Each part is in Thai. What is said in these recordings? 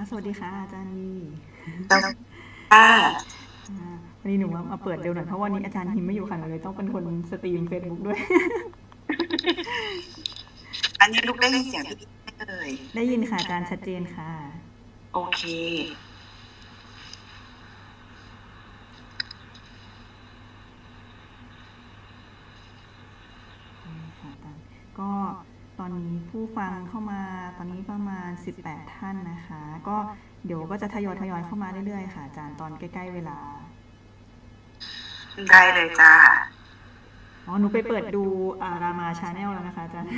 สวัสดีค่ะอาจารย์วีค่ะวันนี้หนูมาเปิดเร็วหน่อยเพราะวันนี้อาจารย์ฮิมไม่อยู่ค่ะเลยต้องเป็นคนสตรีม Facebook ด้วยอันนี้ลูกได้ยินเสียงพี่ไหมเอ่ยได้ยินค่ะอาจารย์ชัดเจนค่ะโอเคค่ะอาจารย์ก็ตอนนี้ผู้ฟังเข้ามาตอนนี้ประมาณ18ท่านนะคะก็เดี๋ยวก็จะทยอยเข้ามาเรื่อยๆค่ะอาจารย์ตอนใกล้ๆเวลาได้เลยจ้าอ๋อหนูไปเปิดดูรามาชาแนลแล้วนะคะอาจารย์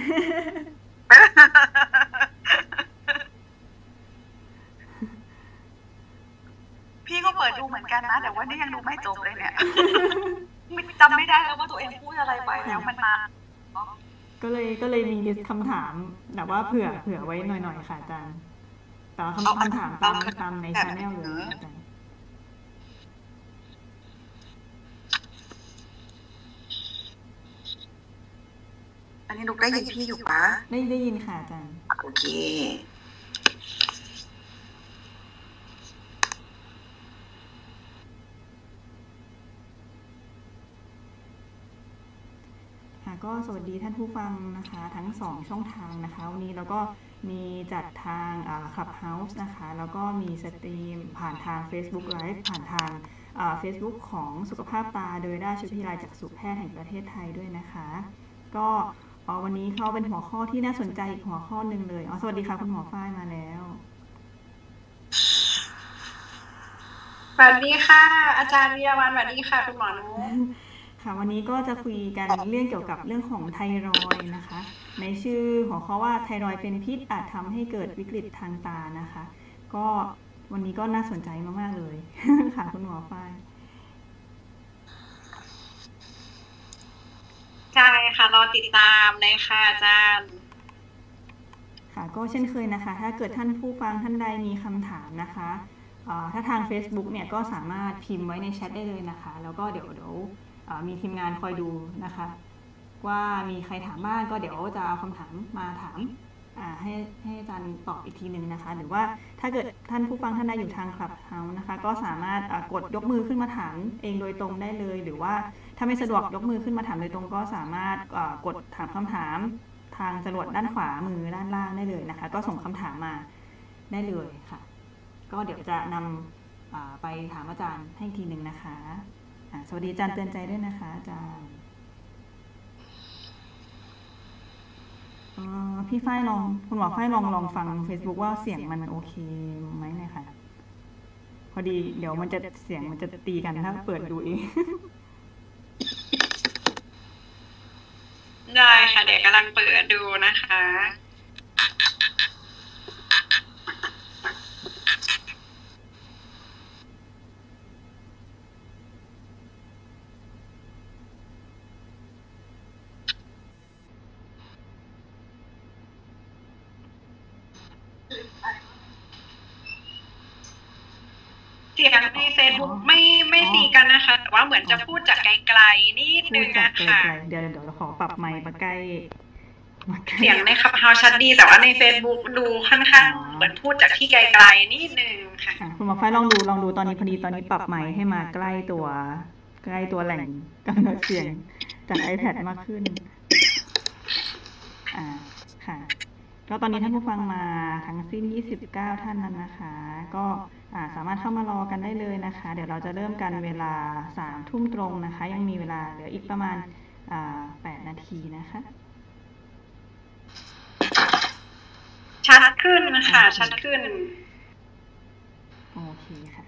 พี่ก็เปิดดูเหมือนกันนะแต่ว่านี่ยังดูไม่จบเลยเนี่ยจำไม่ได้แล้วว่าตัวเองพูดอะไรไปแล้วมันมาก็เลยมีคำถามแบบว่าเผื่อไว้หน่อยค่ะอาจารย์แต่คำถามตามในชาแนลเลยอาจารย์อันนี้ลูกได้ยินพี่อยู่ปะได้ยินค่ะอาจารย์โอเคก็สวัสดีท่านผู้ฟังนะคะทั้ง2ช่องทางนะคะวันนี้เราก็มีจัดทาง Clubhouse นะคะแล้วก็มีสตรีมผ่านทาง Facebook Live ผ่านทางFacebook ของสุขภาพตาโดยราชวิทยาลัยจักษุแพทย์แห่งประเทศไทยด้วยนะคะก็วันนี้เขาเป็นหัวข้อที่น่าสนใจอีกหัวข้อหนึ่งเลยสวัสดีค่ะคุณหมอฝ้ายมาแล้วสวัสดีค่ะอาจารย์วิรวรรณสวัสดีค่ะคุณหมอนุ๊กค่ะวันนี้ก็จะคุยกันเรื่องเกี่ยวกับเรื่องของไทรอยด์นะคะในชื่อหัวข้อว่าไทรอยด์เป็นพิษอาจทำให้เกิดวิกฤตทางตานะคะก็วันนี้ก็น่าสนใจมากๆเลยค่ะคุณหมอฝ้ายใช่ค่ะรอติดตามเลยค่ะอาจารย์ค่ะก็เช่นเคยนะคะถ้าเกิดท่านผู้ฟังท่านใดมีคำถามนะคะถ้าทาง Facebook เนี่ยก็สามารถพิมพ์ไว้ในแชทได้เลยนะคะแล้วก็เดี๋ยวมีทีมงานคอยดูนะคะว่ามีใครถามบ้างก็เดี๋ยวจะเอาคำถามมาถามให้อาจารย์ตอบอีกทีหนึ่งนะคะหรือว่าถ้าเกิดท่านผู้ฟังท่านใดอยู่ทาง Clubhouse นะคะก็สามารถกดยกมือขึ้นมาถามเองโดยตรงได้เลยหรือว่าถ้าไม่สะดวกยกมือขึ้นมาถามโดยตรงก็สามารถกดถามคำถามทางจรวดด้านขวามือด้านล่างได้เลยนะคะก็ส่งคำถามมาได้เลยค่ะก็เดี๋ยวจะนำไปถามอาจารย์ให้ทีหนึ่งนะคะสวัสดีอาจารย์เตือนใจด้วยนะคะอาจารย์พี่ฝ้ายลองคุณหมอฝ้ายลองฟัง Facebook ว่าเสียงมันโอเคไหมเนี่ยค่ะพอดีเดี๋ยวมันจะเสียงมันจะตีกันถ้าเปิดดูเองได้ค่ะเดี๋ยวกำลังเปิดดูนะคะเสียงใน Facebook ไม่ตีกันนะคะแต่ว่าเหมือนจะพูดจากไกลๆนิดนึงอะค่ะเดี๋ยวเราขอปรับไมค์มาใกล้เสียงในขับเฮาชัดดีแต่ว่าใน Facebook ดูค่อนข้างเหมือนพูดจากที่ไกลๆนิดนึงค่ะคุณหมอฝ้ายลองดูตอนนี้พอดีตอนนี้ปรับไมค์ให้มาใกล้ตัวแหล่งกำเนิดเสียงจาก iPad มากขึ้นค่ะก็ตอนนี้ท่านผู้ฟังมาทั้งสิ้น29ท่านนั้นนะคะก็สามารถเข้ามารอกันได้เลยนะคะเดี๋ยวเราจะเริ่มกันเวลา3 ทุ่มตรงนะคะยังมีเวลาเหลืออีกประมาณ8 นาทีนะคะชัดขึ้นค่ะชัดขึ้นโอเคค่ะ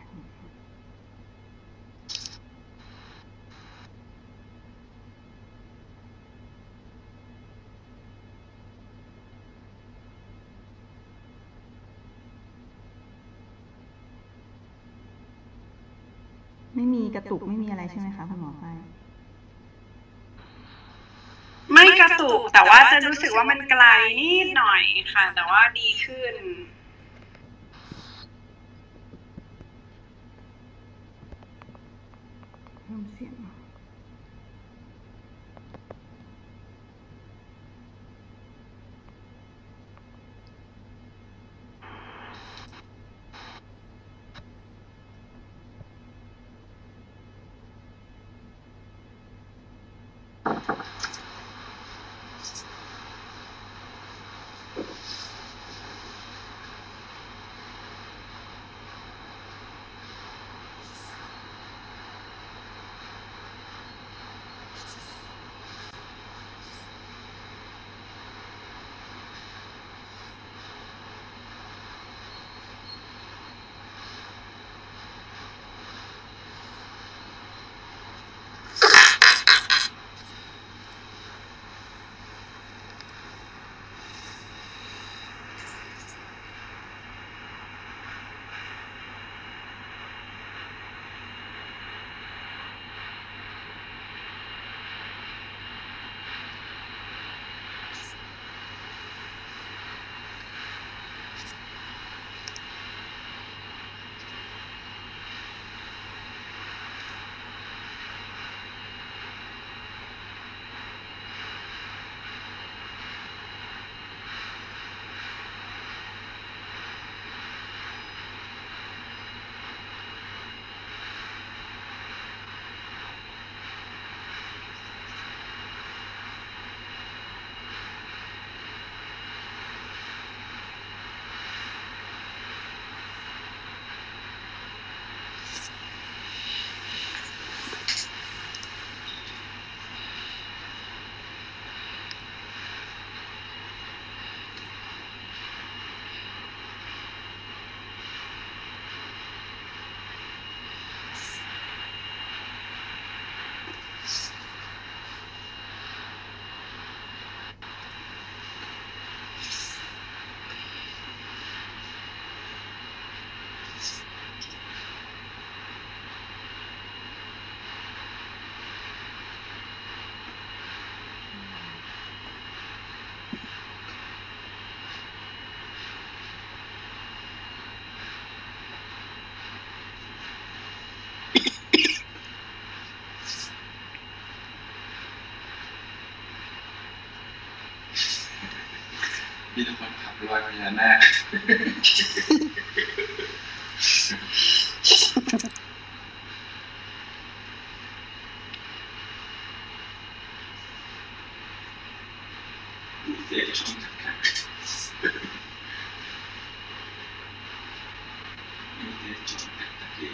ไม่มีกระตุกไม่มีอะไรใช่ไหมคะคุณหมอฝ้ายไม่กระตุกแต่ว่าจะรู้สึกว่ามันไกลนิดหน่อยค่ะแต่ว่าดีขึ้นเพิ่มเสียงกันหน้าเสียจะช่องทางการมีเสียช่องทางตะกี้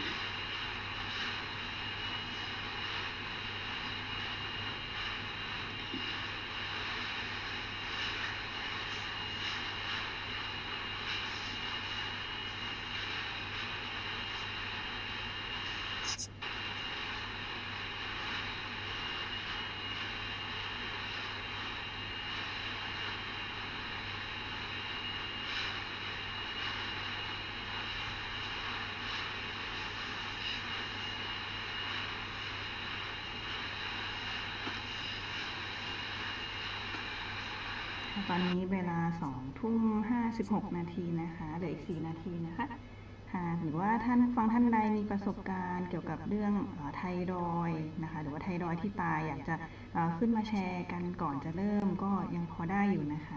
ตอนนี้เวลา20:56 นาทีนะคะเหลืออีก4 นาทีนะคะหรือว่าท่านฟังท่านใดมีประสบการณ์เกี่ยวกับเรื่องไทรอยด์นะคะหรือว่าไทรอยด์ที่ตายอยากจะขึ้นมาแชร์กันก่อนจะเริ่มก็ยังพอได้อยู่นะคะ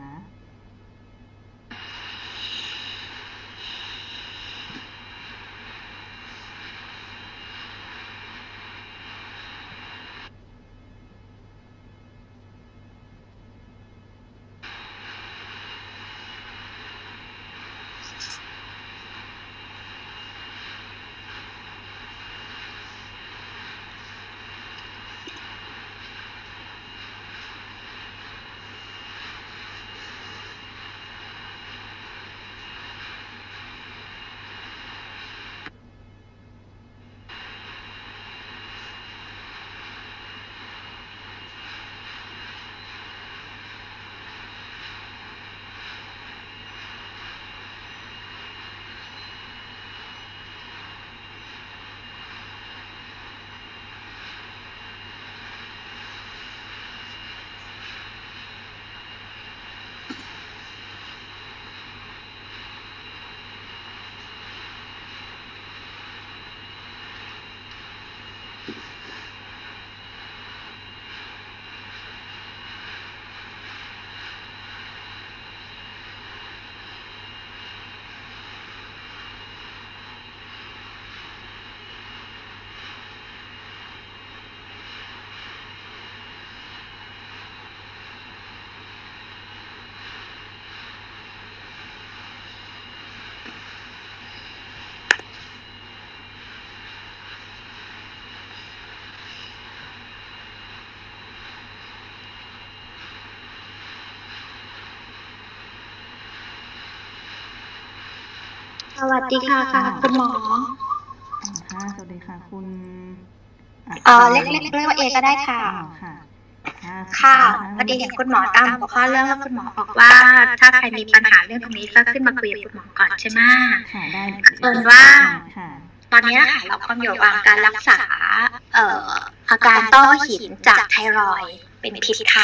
สวัสดีค่ะคุณหมอค่ะสวัสดีค่ะคุณเล็กๆเรียกว่าเอก็ได้ค่ะค่ะพอดีเห็นคุณหมอตามหัวข้อเรื่องแล้วคุณหมอบอกว่าถ้าใครมีปัญหาเรื่องตรงนี้ก็ขึ้นมาคุยกับคุณหมอก่อนใช่ไหมค่ะได้ว่าตอนนี้ค่ะเรากำลังอยู่ระหว่างการรักษาอาการต้อหินจากไทรอยด์เป็นพิษค่ะ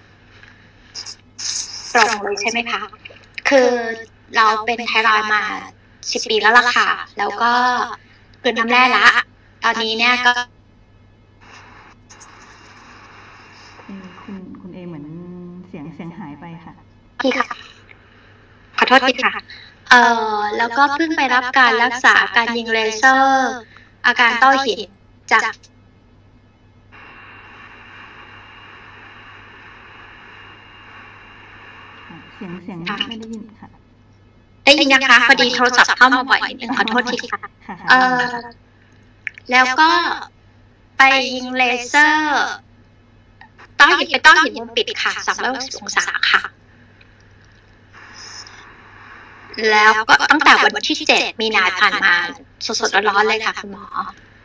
ตรงเลยใช่ไหมคะคือเราเป็นไทรอยด์มา10 ปีแล้วล่ะค่ะแล้วก็กลืนน้ำแร่ละตอนนี้เนี่ยก็คุณเอเหมือนเสียงหายไปค่ะค่ะขอโทษทีค่ะแล้วก็เพิ่งไปรับการรักษาการยิงเลเซอร์อาการต้อหินจากเสียงไม่ได้ยินค่ะได้ยินยังคะพอดีโทรศัพท์เข้ามาบ่อยนิดนึงขอโทษทีค่ะแล้วก็ไปยิงเลเซอร์ต้อหินเป็นต้อหินมุมปิดค่ะ360 องศาค่ะแล้วก็ตั้งแต่วันที่7 มีนาผ่านมาสดๆร้อนๆเลยค่ะคุณหมอ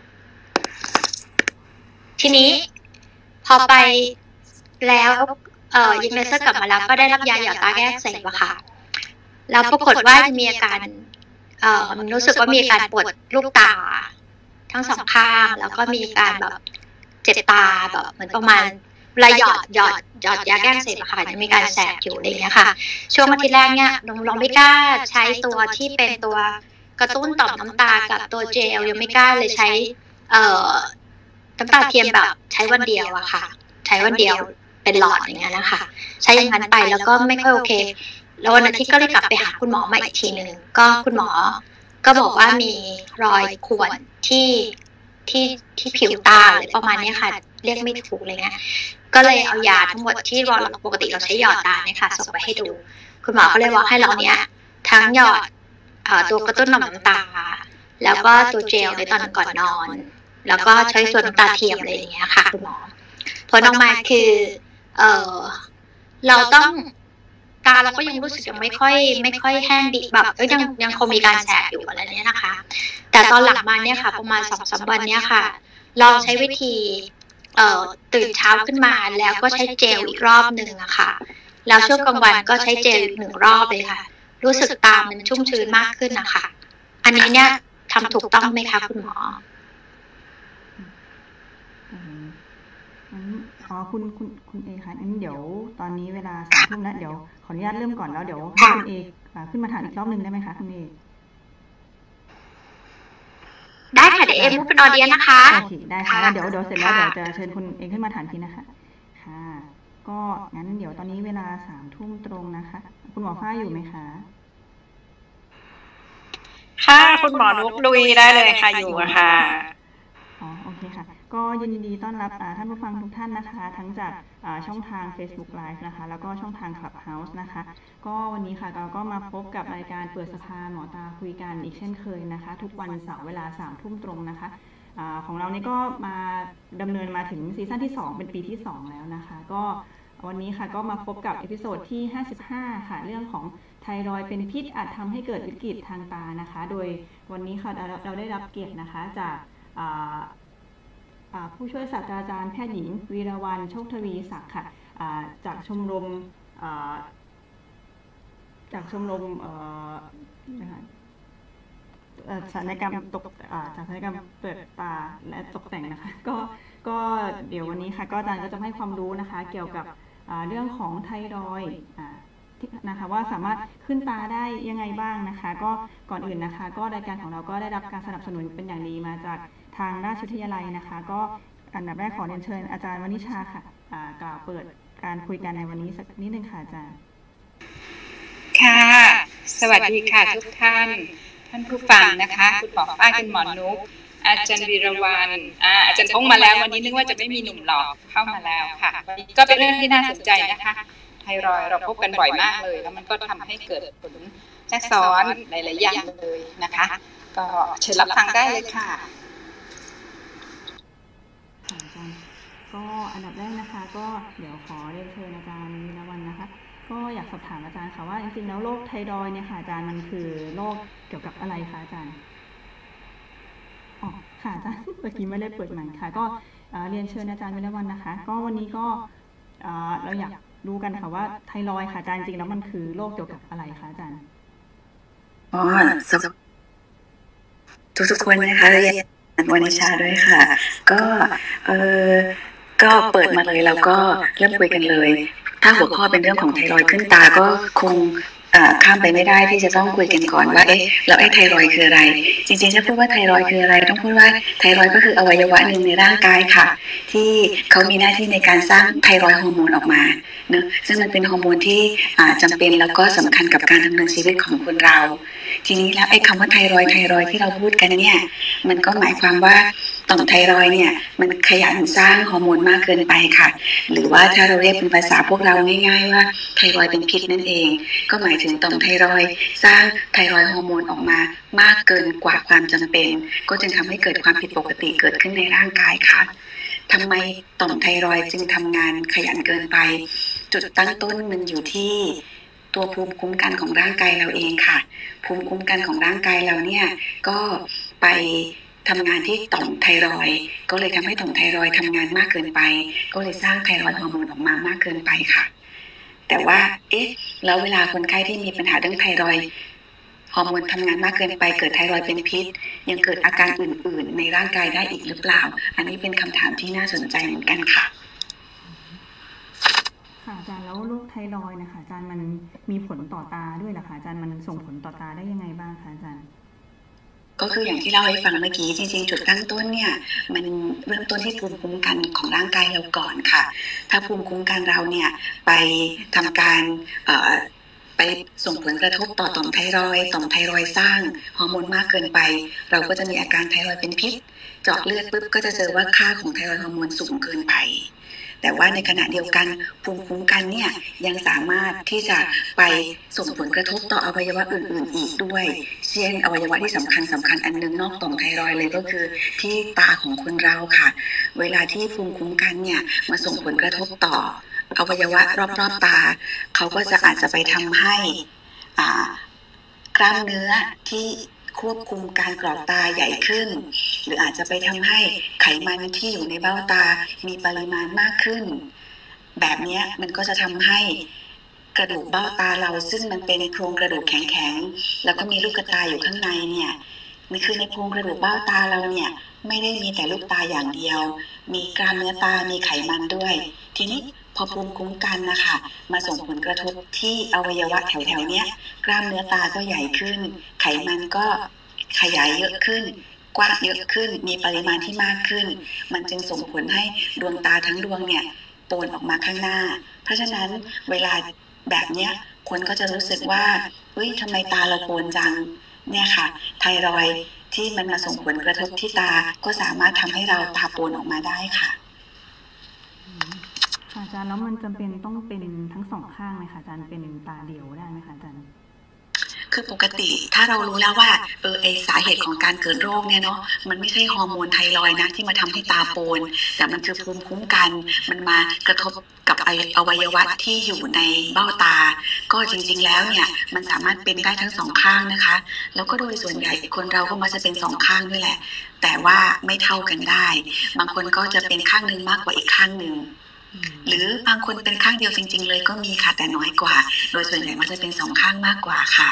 ทีนี้พอไปแล้วยิงเลเซอร์กลับมาแล้วก็ได้รับยาหยอดตาแก้อักเสบอะค่ะแล้วปรากฏว่ามีอาการรู้สึกว่ามีอาการปวดลูกตาทั้งสองข้างแล้วก็มีการแบบเจ็บตาแบบเหมือนประมาณเวลาหยอดยาแก้อักเสบอะค่ะจะมีการแสบอยู่อะไรอย่างเงี้ยค่ะช่วงอาทิตย์แรกเนี่ยลองไม่กล้าใช้ตัวที่เป็นตัวกระตุ้นต่อมน้ำตากับตัวเจลยังไม่กล้าเลยใช้น้ำตาเทียมแบบใช้วันเดียวอะค่ะใช้วันเดียวเป็นหลอดอย่างเงี้ยนะคะใช้อย่างนั้นไปแล้วก็ไม่ค่อยโอเคแล้ววันอาทิตย์ก็เลยกลับไปหาคุณหมอมาอีกทีนึงก็คุณหมอก็บอกว่ามีรอยข่วนที่ผิวตาอะไรประมาณนี้ค่ะเรียกไม่ถูกเลยนะก็เลยเอายาทั้งหมดที่ปกติเราใช้หยอดตาเนี่ยค่ะส่งไปให้ดูคุณหมอก็เลยบอกให้เราเนี้ยทั้งหยอดตัวกระตุ้นหน่อมน้ำตาแล้วก็ตัวเจลในตอนก่อนนอนแล้วก็ใช้ส่วนน้ำตาเทียมอะไรอย่างเงี้ยค่ะคุณหมอผลออกมาคือเราต้องตาเราก็ยังรู้สึกยังไม่ค่อยแห้งดีแบบยังคงมีการแสบอยู่อะไรเนี้ยนะคะแต่ตอนหลังมาเนี่ยค่ะประมาณ 2-3 วันเนี่ยค่ะลองใช้วิธีตื่นเช้าขึ้นมาแล้วก็ใช้เจลอีกรอบนึงอะค่ะแล้วช่วงกลางวันก็ใช้เจลอีก1 รอบเลยค่ะรู้สึกตามันชุ่มชื้นมากขึ้นนะคะอันนี้เนี่ยทำถูกต้องไหมคะคุณหมอคุณเอค่ะงั้นเดี๋ยวตอนนี้เวลา3 ทุ่มแล้วเดี๋ยวขออนุญาตเริ่มก่อนแล้วเดี๋ยวให้คุณเอขึ้นมาถามอีกรอบนึงได้ไหมคะคุณเอได้ค่ะเดี๋ยวเอมุกเป็นออเดียนะคะโอเคได้ค่ะแล้วเดี๋ยวเสร็จแล้วเดี๋ยวจะเชิญคุณเอขึ้นมาถามทีนะคะค่ะก็งั้นเดี๋ยวตอนนี้เวลา3 ทุ่มตรงนะคะคุณหมอฝ้ายอยู่ไหมคะค่ะคุณหมอนุกลุยได้เลยค่ะอยู่ค่ะโอเคค่ะก็ยินดีต้อนรับท่านผู้ฟังทุกท่านนะคะทั้งจากช่องทาง Facebook Live นะคะแล้วก็ช่องทาง Clubhouse นะคะก็วันนี้ค่ะเราก็มาพบกับรายการเปิดสภาหมอตาคุยกันอีกเช่นเคยนะคะทุกวันเสาร์เวลา3 ทุ่มตรงนะคะของเรานี่ก็มาดำเนินมาถึงซีซั่นที่2เป็นปีที่2แล้วนะคะก็วันนี้ค่ะก็มาพบกับเอพิโซดที่55ค่ะเรื่องของไทรอยด์เป็นพิษอาจทำให้เกิดวิกฤตทางตานะคะโดยวันนี้ค่ะเราได้รับเกียรตินะคะจากผู้ช่วยศาสตราจารย์แพทย์หญิงวีรวรรณโชคทวีศักดิ์ค่ะจากชมรมศัลยกรรมจากศัลยกรรมเปิดตาและตกแต่งนะคะก็เดี๋ยววันนี้ค่ะก็อาจารย์ก็จะให้ความรู้นะคะเกี่ยวกับเรื่องของไทรอยด์นะคะว่าสามารถขึ้นตาได้ยังไงบ้างนะคะก็ก่อนอื่นนะคะก็รายการของเราก็ได้รับการสนับสนุนเป็นอย่างดีมาจากทางราชวิทยาลัยนะคะก็อันดับแรกขอเรียนเชิญอาจารย์วณิชาค่ะกล่าวเปิดการคุยกันในวันนี้สักนิดนึงค่ะอาจารย์ค่ะสวัสดีค่ะทุกท่านผู้ฟังนะคะคุณหมอฝ้ายคุณหมอนุกอาจารย์วีรวรรณอาจารย์พงษ์มาแล้ววันนี้นึกว่าจะไม่มีหนุ่มหล่อเข้ามาแล้วค่ะวันนี้ก็เป็นเรื่องที่น่าสนใจนะคะไทรอยด์เราพบกันบ่อยมากเลยแล้วมันก็ทำให้เกิดผลแทรกซ้อนหลายๆอย่างเลยนะคะก็เชิญรับฟังได้เลยค่ะก็อันดับแรกนะคะก็เดี๋ยวขอเรียนเชิญอาจารย์วีรวรรณนะคะก็อยากสอบถามอาจารย์ค่ะว่าจริงๆแล้วโรคไทรอยด์เนี่ยค่ะอาจารย์มันคือโรคเกี่ยวกับอะไรคะอาจารย์ค่ะอาจารย์เมื่อกี้ไม่ได้เปิดไมค์ค่ะก็เรียนเชิญอาจารย์วีรวรรณนะคะก็วันนี้ก็เราอยากรู้กันค่ะว่าไทรอยด์ค่ะอาจารย์จริงๆแล้วมันคือโรคเกี่ยวกับอะไรคะอาจารย์ทุกคนนะคะเรียนวณิชาด้วยค่ะก็เปิดมาเลยแล้วก็เริ่มคุยกันเลยถ้าหัวข้อเป็นเรื่องของไทรอยด์ขึ้นตาก็คงข้ามไปไม่ได้ที่จะต้องคุยกันก่อนว่าแล้วไทรอยด์คืออะไรจริงๆถ้าพูดว่าไทรอยด์คืออะไรต้องพูดว่าไทรอยด์ก็คืออวัยวะหนึ่งในร่างกายค่ะที่เขามีหน้าที่ในการสร้างไทรอยด์ฮอร์โมนออกมาเนอะซึ่งมันเป็นฮอร์โมนที่จำเป็นแล้วก็สำคัญกับการดำเนินชีวิตของคนเราทีนี้แล้วคำว่าไทรอยด์ที่เราพูดกันเนี่ยมันก็หมายความว่าต่อมไทรอยด์เนี่ยมันขยันสร้างฮอร์โมนมากเกินไปค่ะหรือว่าถ้าเราเรียกเป็นภาษาพวกเราง่ายๆว่าไทรอยด์เป็นพิษนั่นเองก็หมายถึงต่อมไทรอยด์สร้างไทรอยด์ฮอร์โมนออกมามากเกินกว่าความจำเป็นก็จึงทำให้เกิดความผิดปกติเกิดขึ้นในร่างกายค่ะทำไมต่อมไทรอยด์จึงทำงานขยันเกินไปจุดตั้งต้นมันอยู่ที่ตัวภูมิคุ้มกันของร่างกายเราเองค่ะภูมิคุ้มกันของร่างกายเราเนี่ยก็ไปทำงานที่ต่อมไทรอยด์ก็เลยทำให้ต่อมไทรอยด์ทำงานมากเกินไปก็เลยสร้างไทรอยด์ฮอร์โมนออกมามากเกินไปค่ะแต่ว่าแล้วเวลาคนไข้ที่มีปัญหาเรื่องไทรอยด์ฮอร์โมนทำงานมากเกินไปเกิดไทรอยด์เป็นพิษยังเกิดอาการอื่นๆในร่างกายได้อีกหรือเปล่าอันนี้เป็นคำถามที่น่าสนใจเหมือนกันค่ะค่ะอาจารย์แล้วโรคไทรอยด์นะคะอาจารย์มันมีผลต่อตาด้วยเหรอคะอาจารย์มันส่งผลต่อตาได้ยังไงบ้างคะอาจารย์ก็คืออย่างที่เล่าให้ฟังเมื่อกี้จริงๆจุดตั้งต้นเนี่ยมันเริ่มต้นที่ภูมิคุ้มกันของร่างกายเราก่อนค่ะถ้าภูมิคุ้มกันเราเนี่ยไปทำการไปส่งผลกระทบต่อต่อมไทรอยด์สร้างฮอร์โมนมากเกินไปเราก็จะมีอาการไทรอยด์เป็นพิษเจาะเลือดปุ๊บก็จะเจอว่าค่าของไทรอยด์ฮอร์โมนสูงเกินไปแต่ว่าในขณะเดียวกันภูมิคุ้มกันเนี่ยยังสามารถที่จะไปส่งผลกระทบต่ออวัยวะอื่นๆอีกด้วยเช่นอวัยวะที่สำคัญอันนึงนอกต่อมไทรอยด์เลยก็คือที่ตาของคนเราค่ะเวลาที่ภูมิคุ้มกันเนี่ยมาส่งผลกระทบต่ออวัยวะรอบๆตาเขาก็จะอาจจะไปทำให้กล้ามเนื้อที่ควบคุมการกรอกตาใหญ่ขึ้นหรืออาจจะไปทำให้ไขมันที่อยู่ในเบ้าตามีปริมาณมากขึ้นแบบนี้มันก็จะทำให้กระดูกเบ้าตาเราซึ่งมันเป็นโครงกระดูกแข็งๆแล้วก็มีลูกตาอยู่ข้างในเนี่ยมันคือในโครงกระดูกเบ้าตาเราเนี่ยไม่ได้มีแต่ลูกตาอย่างเดียวมีกล้ามเนื้อตามีไขมันด้วยทีนี้พอภูมิคุ้มกันนะคะมาส่งผลกระทบที่อวัยวะแถวๆเนี้ยกล้ามเนื้อตาก็ใหญ่ขึ้นไขมันก็ขยายเยอะขึ้นกว้างเยอะขึ้นมีปริมาณที่มากขึ้นมันจึงส่งผลให้ดวงตาทั้งดวงเนี่ยโปนออกมาข้างหน้าเพราะฉะนั้นเวลาแบบเนี้ยคนก็จะรู้สึกว่าเฮ้ยทำไมตาเราโปนจังเนี่ยค่ะไทรอยด์ที่มันมาส่งผลกระทบที่ตาก็สามารถทำให้เราตาโปนออกมาได้ค่ะอาจารย์แล้วมันจำเป็นต้องเป็นทั้งสองข้างไหมคะอาจารย์เป็นตาเดียวได้ไหมคะอาจารย์คือปกติถ้าเรารู้แล้วว่าไอสาเหตุของการเกิดโรคเนี่ยเนาะมันไม่ใช่ฮอร์โมนไทรอยด์นะที่มาทำให้ตาโปนแต่มันคือภูมิคุ้มกันมันมากระทบกับอวัยวะที่อยู่ในเบ้าตาก็จริงๆแล้วเนี่ยมันสามารถเป็นได้ทั้งสองข้างนะคะแล้วก็โดยส่วนใหญ่คนเราก็มักจะเป็นสองข้างด้วยแหละแต่ว่าไม่เท่ากันได้บางคนก็จะเป็นข้างนึงมากกว่าอีกข้างนึงหรือบางคนเป็นข้างเดียวจริงๆเลยก็มีค่ะแต่น้อยกว่าโดยส่วนใหญ่มันจะเป็นสองข้างมากกว่าค่ะ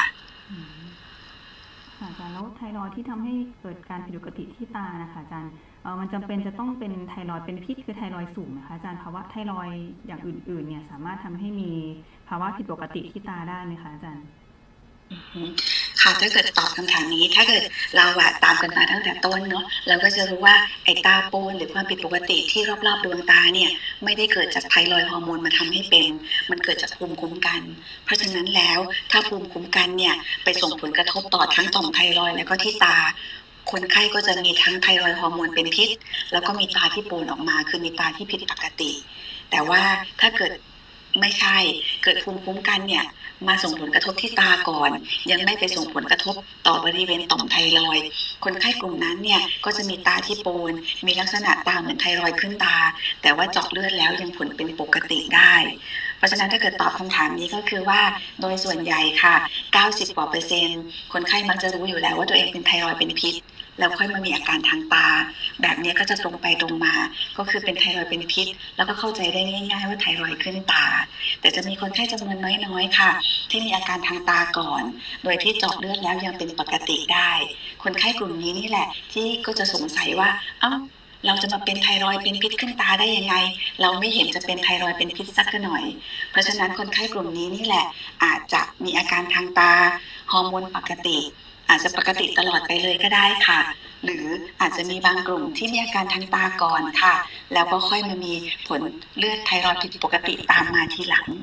อาจารย์แล้วไทรอยด์ที่ทำให้เกิดการผิดปกติที่ตานะคะอาจารย์มันจำเป็นจะต้องเป็นไทรอยด์เป็นพิษคือไทรอยด์สูงนะคะอาจารย์ภาวะไทรอยด์อย่างอื่นๆเนี่ยสามารถทำให้มีภาวะผิดปกติที่ตาได้ไหมคะอาจารย์ค่ะถ้าเกิดตอบคำถามนี้ถ้าเกิดเราตามกันมาตั้งแต่ต้นเนาะเราก็จะรู้ว่าไอ้ตาโปนหรือความผิดปกติที่รอบๆดวงตาเนี่ยไม่ได้เกิดจากไทรอยด์ฮอร์โมนมาทำให้เป็นมันเกิดจากภูมิคุ้มกันเพราะฉะนั้นแล้วถ้าภูมิคุ้มกันเนี่ยไปส่งผลกระทบต่อทั้งต่อมไทรอยด์แล้วก็ที่ตาคนไข้ก็จะมีทั้งไทรอยด์ฮอร์โมนเป็นพิษแล้วก็มีตาที่โปนออกมาคือมีตาที่ผิดปกติแต่ว่าถ้าเกิดไม่ใช่เกิดภูมิคุ้มกันเนี่ยมาส่งผลกระทบที่ตาก่อนยังไม่ไปส่งผลกระทบต่อบริเวณต่อมไทรอยด์คนไข้กลุ่มนั้นเนี่ยก็จะมีตาที่โปนมีลักษณะตาเหมือนไทรอยด์ขึ้นตาแต่ว่าเจาะเลือดแล้วยังผลเป็นปกติได้เพราะฉะนั้นถ้าเกิดตอบคำถามนี้ก็คือว่าโดยส่วนใหญ่ค่ะ90%กว่าคนไข้มักจะรู้อยู่แล้วว่าตัวเองเป็นไทรอยด์เป็นพิษแล้วค่อยมามีอาการทางตาแบบนี้ก็จะตรงไปตรงมาก็คือเป็นไทรอยด์เป็นพิษแล้วก็เข้าใจได้ง่ายๆว่าไทรอยด์ขึ้นตาแต่จะมีคนไข้จำนวนน้อยๆค่ะที่มีอาการทางตาก่อนโดยที่เจาะเลือดแล้วยังเป็นปกติได้คนไข้กลุ่มนี้นี่แหละที่ก็จะสงสัยว่าเราจะมาเป็นไทรอยด์เป็นพิษขึ้นตาได้ยังไงเราไม่เห็นจะเป็นไทรอยด์เป็นพิษสักหน่อยเพราะฉะนั้นคนไข้กลุ่มนี้นี่แหละอาจจะมีอาการทางตาฮอร์โมนปกติอาจจะปกติตลอดไปเลยก็ได้ค่ะหรืออาจจะมีบางกลุ่มที่มีอาการทางตาก่อนค่ะแล้วก็ค่อยมามีผลเลือดไทรอยด์ผิดปกติตามมาทีหลัง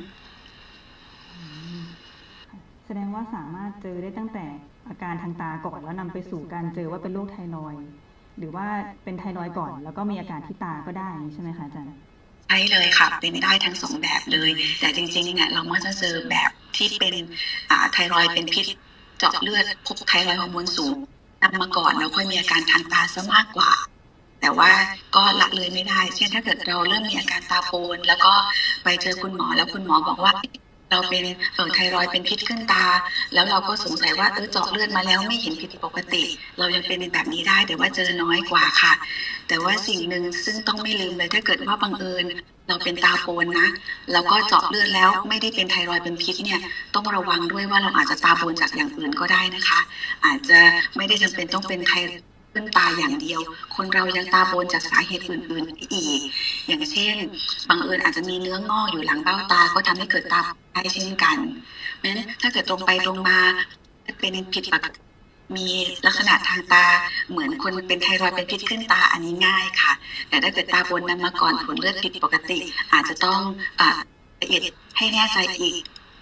แสดงว่าสามารถเจอได้ตั้งแต่อาการทางตาก่อนแล้วนำไปสู่การเจอว่าเป็นโรคไทรอยด์หรือว่าเป็นไทรอยด์ก่อนแล้วก็มีอาการที่ตาก็ได้ใช่ไหมคะอาจารย์ใช่เลยค่ะเป็นได้ทั้งสองแบบเลยแต่จริงๆเนี่ยเรามักจะเจอแบบที่เป็นไทรอยด์เป็นพิษเจาะเลือดพบไทรอยด์ฮอร์โมนสูงนำมาก่อนแล้วค่อยมีอาการทางตาซะมากกว่าแต่ว่าก็ละเลยไม่ได้เช่นถ้าเกิดเราเริ่มมีอาการตาโปนแล้วก็ไปเจอคุณหมอแล้วคุณหมอบอกว่าเราเป็นไทรอยด์เป็นพิษขึ้นตาแล้วเราก็สงสัยว่าเจาะเลือดมาแล้วไม่เห็นผิดปกติเรายังเป็นแบบนี้ได้แต่ว่าเจอน้อยกว่าค่ะแต่ว่าสิ่งหนึ่งซึ่งต้องไม่ลืมเลยถ้าเกิดว่าบังเอิญเราเป็นตาโปนนะแล้วก็เจาะเลือดแล้วไม่ได้เป็นไทรอยด์เป็นพิษเนี่ยต้องระวังด้วยว่าเราอาจจะตาโปนจากอย่างอื่นก็ได้นะคะอาจจะไม่ได้จำเป็นต้องเป็นไทรอยด์ขึ้นตาอย่างเดียวคนเรายังตาโปนจากสาเหตุอื่นๆอีกอย่างเช่นบังเอิญอาจจะมีเนื้องอกอยู่หลังเบ้าตาก็ทำให้เกิดตาได้เช่นกันเพราะฉะนั้นถ้าเกิดตรงไปตรงมาเป็นผิดปกติมีลักษณะทางตาเหมือนคนเป็นไทรอยด์เป็นพิษขึ้นตาอันนี้ง่ายค่ะแต่ถ้าเกิดตาบนนั้นมาก่อนผลเลือดผิดปกติอาจจะต้องละเอียดให้แน่ใจอีก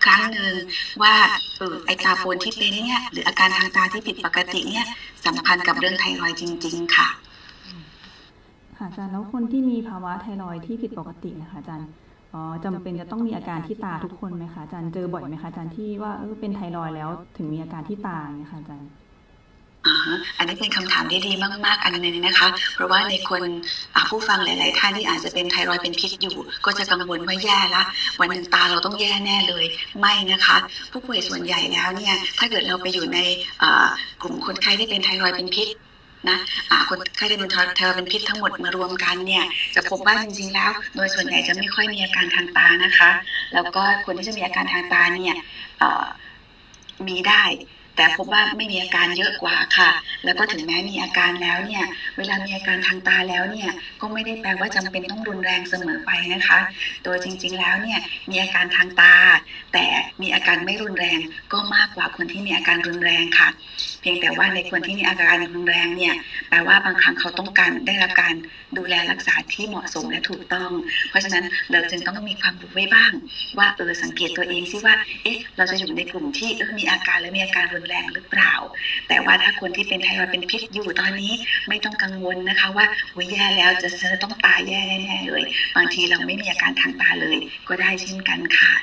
ครั้งหนึ่งว่าไอตาโปนที่เป็นเนี่ยหรืออาการทางตาที่ผิดปกติเนี่ยสัมพันธ์กับเรื่องไทรอยด์จริงๆค่ะค่ะอาจารย์แล้วคนที่มีภาวะไทรอยด์ที่ผิดปกตินะคะอาจารย์จำเป็นจะต้องมีอาการที่ตาทุกคนไหมคะอาจารย์เจอบ่อยไหมคะอาจารย์ที่ว่าเป็นไทรอยด์แล้วถึงมีอาการที่ตาเนี่ยค่ะอาจารย์อันนี้เป็นคำถามที่ดีมากๆอันนึงนะคะเพราะว่าในคนผู้ฟังหลายๆท่านที่อาจจะเป็นไทรอยด์เป็นพิษอยู่ก็จะกังวลว่าแย่ละวันหนึ่งตาเราต้องแย่แน่เลยไม่นะคะผู้ป่วยส่วนใหญ่แล้วเนี่ยถ้าเกิดเราไปอยู่ในกลุ่มคนไข้ที่เป็นไทรอยด์เป็นพิษนะคนไข้ที่เป็นไทรอยด์เป็นพิษทั้งหมดมารวมกันเนี่ยจะพบว่าจริงๆแล้วโดยส่วนใหญ่จะไม่ค่อยมีอาการทางตานะคะแล้วก็คนที่จะมีอาการทางตาเนี่ยมีได้แต่พบว่าไม่มีอาการเยอะกว่าค่ะแล้วก็ถึงแม้มีอาการแล้วเนี่ยเวลามีอาการทางตาแล้วเนี่ยก็ไม่ได้แปลว่าจำเป็นต้องรุนแรงเสมอไปนะคะโดยจริงๆแล้วเนี่ยมีอาการทางตาแต่มีอาการไม่รุนแรงก็มากกว่าคนที่มีอาการรุนแรงค่ะเพียงแต่ว่าในคนที่มีอาการรุนแรงเนี่ยแปลว่าบางครั้งเขาต้องการได้รับการดูแลรักษาที่เหมาะสมและถูกต้องเพราะฉะนั้นเราจึงต้องมีความรู้ไว้บ้างว่าสังเกตตัวเองซิว่าเราจะอยู่ในกลุ่มที่มีอาการและมีอาการรุนแรงหรือเปล่าแต่ว่าถ้าคนที่เป็นไทรอยด์เป็นพิษอยู่ตอนนี้ไม่ต้องกังวลนะคะว่าแย่แล้วจะต้องตายแย่แน่ๆเลยบางทีเราไม่มีอาการทางตาเลยก็ได้เช่นกันค่ะ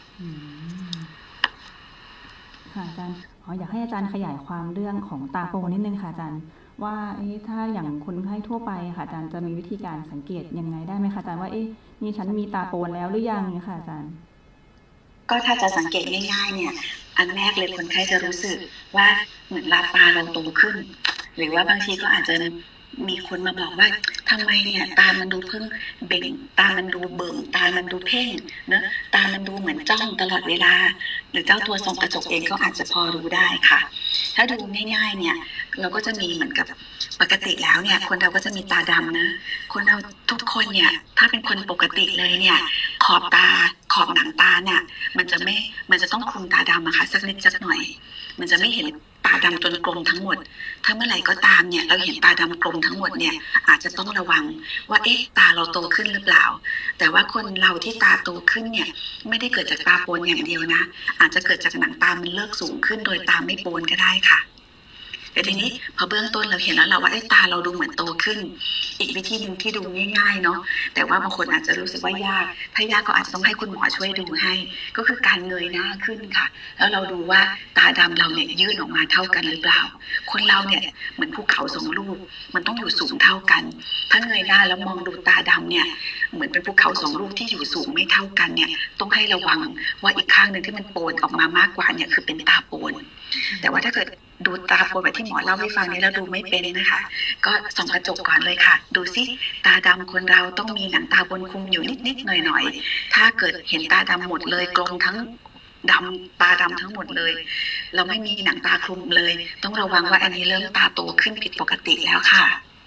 ค่ะอาจารย์อยากให้อาจารย์ขยายความเรื่องของตาโปนิดนึงค่ะอาจารย์ว่าถ้าอย่างคนไข้ทั่วไปค่ะอาจารย์จะมีวิธีการสังเกตยังไงได้ไหมคะอาจารย์ว่านี่ฉันมีตาโปนแล้วหรือยังเนี่ยค่ะอาจารย์ก็ถ้าจะสังเกตง่ายๆเนี่ยอันแรกเลยคนไข้จะรู้สึกว่าเหมือนตาเราโตขึ้นหรือว่าบางทีก็อาจจะมีคนมาบอกว่าทำไมเนี่ยตามันดูเพิ่งเบ่งตามันดูเบิ่งตามันดูเพ่งนะตามันดูเหมือนจ้องตลอดเวลาหรือเจ้าตัวส่องกระจกเองก็อาจจะพอรู้ได้ค่ะถ้าดูง่ายๆเนี่ยเราก็จะมีเหมือนกับปกติแล้วเนี่ยคนเราก็จะมีตาดำนะคนเราทุกคนเนี่ยถ้าเป็นคนปกติเลยเนี่ยขอบหนังตาเนี่ยมันจะต้องคลุมตาดำนะคะสักนิดสักหน่อยมันจะไม่เห็นตาดำจนกลมทั้งหมดถ้าเมื่อไหร่ก็ตามเนี่ยเราเห็นตาดำกลมทั้งหมดเนี่ยอาจจะต้องระวังว่าตาเราโตขึ้นหรือเปล่าแต่ว่าคนเราที่ตาโตขึ้นเนี่ยไม่ได้เกิดจากตาโปนอย่างเดียวนะอาจจะเกิดจากหนังตามันเลิกสูงขึ้นโดยตาไม่โปนก็ได้ค่ะแต่ทีนี้พอเบื้องต้นเราเห็นแล้วเราว่าตาเราดูเหมือนโตขึ้นอีกวิธีหนึ่งที่ดูง่ายๆเนาะแต่ว่าบางคนอาจจะรู้สึกว่ายากถ้ายากก็อาจจะต้องให้คุณหมอช่วยดูให้ก็คือการเงยหน้าขึ้นค่ะแล้วเราดูว่าตาดำเราเนี่ยยื่นออกมาเท่ากันหรือเปล่าคนเราเนี่ยเหมือนภูเขาสองลูกมันต้องอยู่สูงเท่ากันถ้าเงยหน้าแล้วมองดูตาดำเนี่ยเหมือนเป็นภูเขาสองลูกที่อยู่สูงไม่เท่ากันเนี่ยต้องให้ระวังว่าอีกข้างหนึ่งที่มันโปนออกมามากกว่าเนี่ยคือเป็นตาโปนแต่ว่าถ้าเกิดดูตาโปนแบบที่หมอเล่าให้ฟังนี้แล้วดูไม่เป็นนะคะก็ส่องกระจกก่อนเลยค่ะดูซิตาดำคนเราต้องมีหนังตาบนคลุมอยู่นิดๆหน่อยๆถ้าเกิดเห็นตาดำหมดเลยกลมทั้งดำตาดำทั้งหมดเลยเราไม่มีหนังตาคลุมเลยต้องระวังว่าอันนี้เริ่มตาโตขึ้นผิดปกติแล้วค่ะ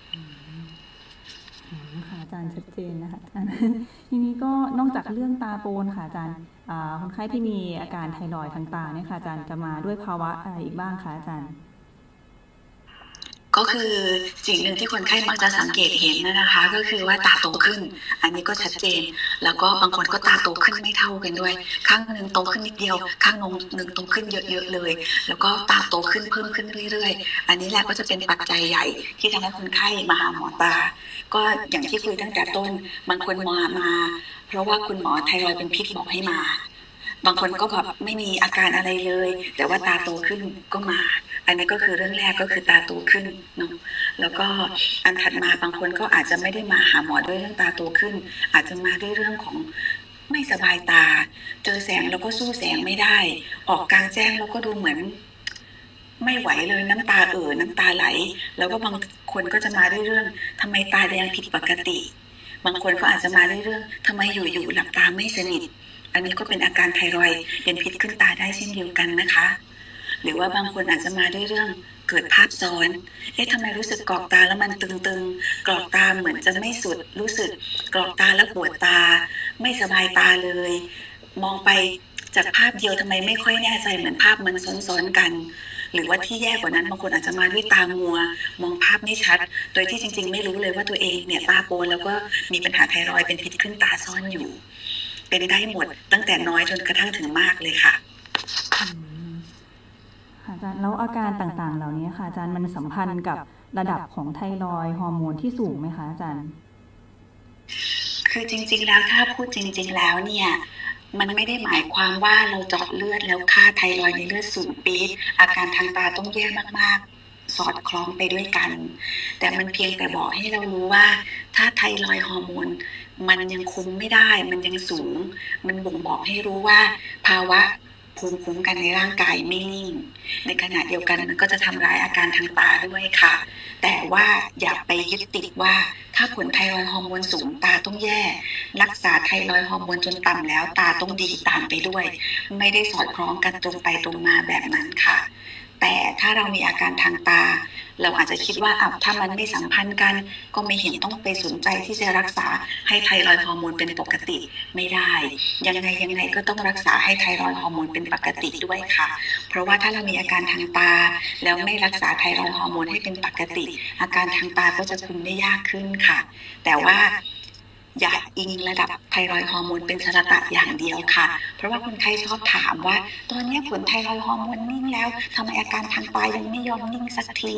ค่ะอาจารย์ชัดเจนนะคะอาจารย์ทีนี้ก็นอกจากเรื่องตาโปนค่ะอาจารย์คนไข้ที่มีอาการไทรอยด์ทางตาเนี่ยค่ะอาจารย์จะมาด้วยภาวะอะไรอีกบ้างคะอาจารย์ก็คือสิ่งหนึ่งที่คนไข้มักจะสังเกตเห็นนะคะก็คือว่าตาโตขึ้นอันนี้ก็ชัดเจนแล้วก็บางคนก็ตาโตขึ้นไม่เท่ากันด้วยข้างหนึ่งโตขึ้นนิดเดียวข้างหนึ่งโตขึ้นเยอะๆเลยแล้วก็ตาโตขึ้นเพิ่มขึ้นเรื่อยๆอันนี้แหละก็จะเป็นปัจจัยใหญ่ที่ทำให้คนไข้มาหาหมอตาก็อย่างที่คุยตั้งแต่ต้นบางคนมาเพราะว่าคุณหมอไทรอยด์เป็นพิษบอกให้มาบางคนก็แบบไม่มีอาการอะไรเลยแต่ว่าตาโตขึ้นก็มาอันนี้ก็คือเรื่องแรกก็คือตาโตขึ้นเนาะแล้วก็อันถัดมาบางคนก็อาจจะไม่ได้มาหาหมอด้วยเรื่องตาโตขึ้นอาจจะมาด้วยเรื่องของไม่สบายตาเจอแสงแล้วก็สู้แสงไม่ได้ออกกลางแจ้งแล้วก็ดูเหมือนไม่ไหวเลยน้ำตาน้ำตาไหลแล้วก็บางคนก็จะมาด้วยเรื่องทำไมตาแดงผิดปกติบางคนก็อาจจะมาด้วยเรื่องทำไมอยู่ๆหลับตาไม่สนิทอันนี้ก็เป็นอาการไทรอยด์เป็นพิษขึ้นตาได้เช่นเดียวกันนะคะหรือว่าบางคนอาจจะมาด้วยเรื่องเกิดภาพซ้อนทำไมรู้สึกกรอกตาแล้วมันตึงๆกรอกตาเหมือนจะไม่สุดรู้สึกกรอกตาแล้วปวดตาไม่สบายตาเลยมองไปจากภาพเดียวทำไมไม่ค่อยแน่ใจเหมือนภาพมันซ้อนๆกันหรือว่าที่แย่กว่านั้นบางคนอาจจะมาด้วยตามัวมองภาพไม่ชัดโดยที่จริงๆไม่รู้เลยว่าตัวเองเนี่ยตาโปนแล้วก็มีปัญหาไทรอยด์เป็นพิษขึ้นตาซ่อนอยู่เป็นได้หมดตั้งแต่น้อยจนกระทั่งถึงมากเลยค่ะอาจารย์แล้วอาการต่างๆเหล่านี้ค่ะอาจารย์มันสัมพันธ์กับระดับของไทรอยด์ฮอร์โมนที่สูงไหมคะอาจารย์คือจริงๆแล้วถ้าพูดจริงๆแล้วเนี่ยมันไม่ได้หมายความว่าเราเจาะเลือดแล้วค่าไทรอยด์ในเลือดสูงปี๊ดอาการทางตาต้องแย่มากๆสอดคล้องไปด้วยกันแต่มันเพียงแต่บอกให้เรารู้ว่าถ้าไทรอยด์ฮอร์โมนมันยังคุมไม่ได้มันยังสูงมันบ่งบอกให้รู้ว่าภาวะภูมิคุ้มกันในร่างกายไม่นิ่งในขณะเดียวกันมันก็จะทำร้ายอาการทางตาด้วยค่ะแต่ว่าอย่าไปยึดติดว่าถ้าผลไทรอยด์ฮอร์โมนสูงตาต้องแย่รักษาไทรอยด์ฮอร์โมนจนต่ำแล้วตาต้องดีตามไปด้วยไม่ได้สอดคล้องกันตรงไปตรงมาแบบนั้นค่ะแต่ถ้าเรามีอาการทางตาเราอาจจะคิดว่าถ้ามันไม่สัมพันธ์กันก็ไม่เห็นต้องไปสนใจที่จะรักษาให้ไทรอยด์ฮอร์โมนเป็นปกติไม่ได้ยังไงก็ต้องรักษาให้ไทรอยด์ฮอร์โมนเป็นปกติด้วยค่ะเพราะว่าถ้าเรามีอาการทางตาแล้วไม่รักษาไทรอยด์ฮอร์โมนให้เป็นปกติอาการทางตาก็จะคุมได้ยากขึ้นค่ะแต่ว่าอย่าอิงระดับไทรอยด์ฮอร์โมนเป็นสระตะอย่างเดียวค่ะเพราะว่าคนไข้ชอบถามว่าตอนนี้ผลไทรอยด์ฮอร์โมนนิ่งแล้วทำไมอาการทางตายังไม่ยอมนิ่งสักที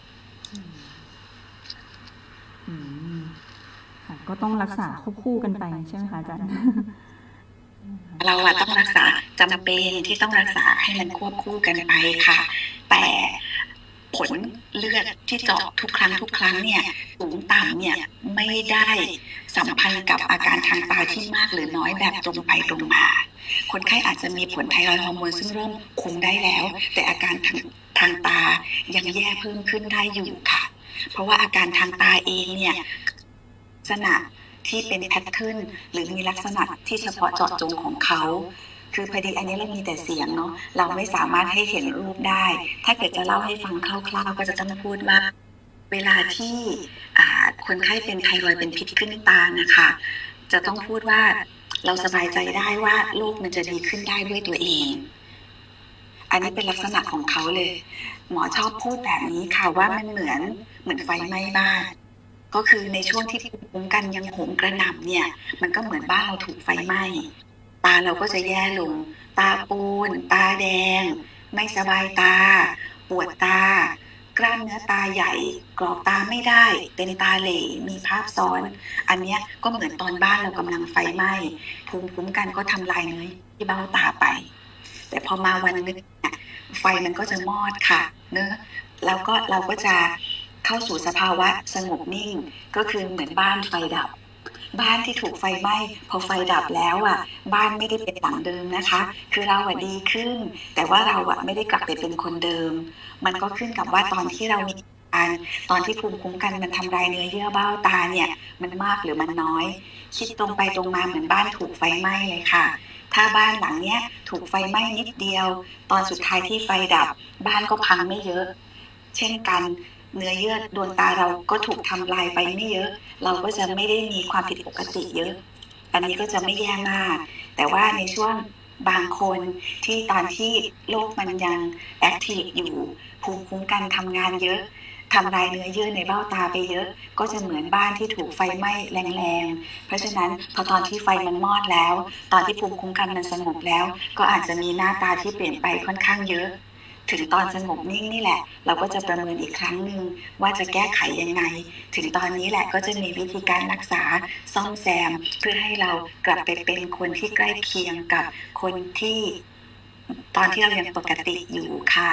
ค่ะก็ต้องรักษาควบคู่กันไปใช่ไหมคะอาจารย์เราต้องรักษาจำเป็นที่ต้องรักษาให้มันควบคู่กันไปค่ะแต่ผลเลือดที่เจาะทุกครั้งเนี่ยสูงต่ำเนี่ยไม่ได้สัมพันธ์กับอาการทางตาที่มากหรือน้อยแบบตรงไปตรงมาคนไข้อาจจะมีผลไทรอยด์ฮอร์โมนซึ่งเริ่มคุมได้แล้วแต่อาการทางตายังแย่เพิ่มขึ้นได้อยู่ค่ะเพราะว่าอาการทางตาเองเนี่ยลักษณะที่เป็นแพทเทิร์นหรือมีลักษณะที่เฉพาะเจาะจงของเขาคือพอดีอันนี้เรามีแต่เสียงเนาะเราไม่สามารถให้เห็นรูปได้ถ้าเกิดจะเล่าให้ฟังคร่าวๆก็จะต้องพูดว่าเวลาที่คนไข้เป็นไทรอยด์เป็นพิษขึ้นตานะคะจะต้องพูดว่าเราสบายใจได้ว่าโรคมันจะดีขึ้นได้ด้วยตัวเองอันนี้เป็นลักษณะของเขาเลยหมอชอบพูดแบบนี้ค่ะว่ามันเหมือนไฟไหม้บ้านก็คือในช่วงที่ภูมิคุ้มกันยังโหมกระหน่ำเนี่ยมันก็เหมือนบ้านเราถูกไฟไหม้ตาเราก็จะแย่ลงตาปูนตาแดงไม่สบายตาปวดตากล้ามเนื้อตาใหญ่กรอกตาไม่ได้เป็นตาเหล่มีภาพซ้อนอันนี้ก็เหมือนตอนบ้านเรากำลังไฟไหม้ภูมิคุ้มกันก็ทำลายเนื้อที่เบ้าตาไปแต่พอมาวันนึงไฟมันก็จะมอดค่ะเนอะแล้วก็เราก็จะเข้าสู่สภาวะสงบนิ่งก็คือเหมือนบ้านไฟดับบ้านที่ถูกไฟไหม้พอไฟดับแล้วบ้านไม่ได้เป็นหลังเดิมนะคะคือเราดีขึ้นแต่ว่าเราไม่ได้กลับไปเป็นคนเดิมมันก็ขึ้นกับว่าตอนที่เรามีตอนที่ภูมิคุ้มกันมันทำลายเนื้อเยื่อเบ้าตาเนี่ยมันมากหรือมันน้อยคิดตรงไปตรงมาเหมือนบ้านถูกไฟไหม้เลยค่ะถ้าบ้านหลังเนี้ยถูกไฟไหม้นิดเดียวตอนสุดท้ายที่ไฟดับบ้านก็พังไม่เยอะเช่นกันเนื้อเยื่อดวงตาเราก็ถูกทำลายไปไม่เยอะเราก็จะไม่ได้มีความผิดปกติเยอะอันนี้ก็จะไม่แย่มากแต่ว่าในช่วงบางคนที่ตอนที่โรคมันยังแอคทีฟอยู่ภูมิคุ้มกันทำงานเยอะทำลายเนื้อเยื่อในเบ้าตาไปเยอะก็จะเหมือนบ้านที่ถูกไฟไหม้แรงๆเพราะฉะนั้นพอตอนที่ไฟมันมอดแล้วตอนที่ภูมิคุ้มกันมันสงบแล้วก็อาจจะมีหน้าตาที่เปลี่ยนไปค่อนข้างเยอะถึงตอนสงบนิ่งนี่แหละเราก็จะประเมินอีกครั้งหนึ่งว่าจะแก้ไขยังไงถึงตอนนี้แหละก็จะมีวิธีการรักษาซ่อมแซมเพื่อให้เรากลับไปเป็นคนที่ใกล้เคียงกับคนที่ตอนที่เรายังปกติอยู่ค่ะ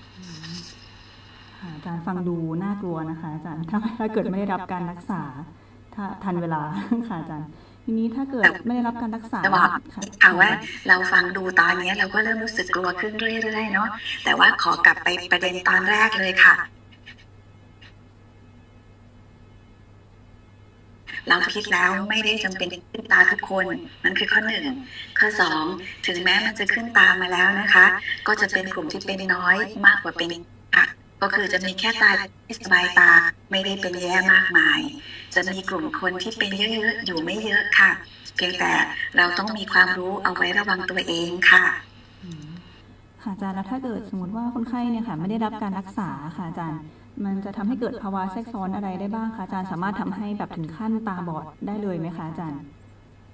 อาจารย์ฟังดูน่ากลัวนะคะอาจารย์ถ้าเกิดไม่ได้รับการรักษาถ้าทันเวลาค่ะอาจารย์ทีนี้ถ้าเกิดไม่ได้รับการรักษาจะบอกค่ะว่าเราฟังดูตอนนี้เราก็เริ่มรู้สึกกลัวขึ้นเรื่อยๆเนาะแต่ว่าขอกลับไปประเด็นตอนแรกเลยค่ะเราคิดแล้วไม่ได้จำเป็นขึ้นตาทุกคนมันคือข้อ1ข้อ2ถึงแม้มันจะขึ้นตามาแล้วนะคะก็จะเป็นกลุ่มที่เป็นน้อยมากกว่าเป็นค่ะก็คือจะมีแค่ตาที่สบายตาไม่ได้เป็นแย่มากมายจะมีกลุ่มคนที่เป็นเยอะๆอยู่ไม่เยอะค่ะเพียงแต่เราต้องมีความรู้เอาไว้ระวังตัวเองค่ะค่ะอาจารย์แล้วถ้าเกิดสมมติว่าคนไข้เนี่ยค่ะไม่ได้รับการรักษาค่ะอาจารย์มันจะทำให้เกิดภาวะแทรกซ้อนอะไรได้บ้างคะอาจารย์สามารถทำให้แบบถึงขั้นตาบอดได้เลยไหมคะอาจารย์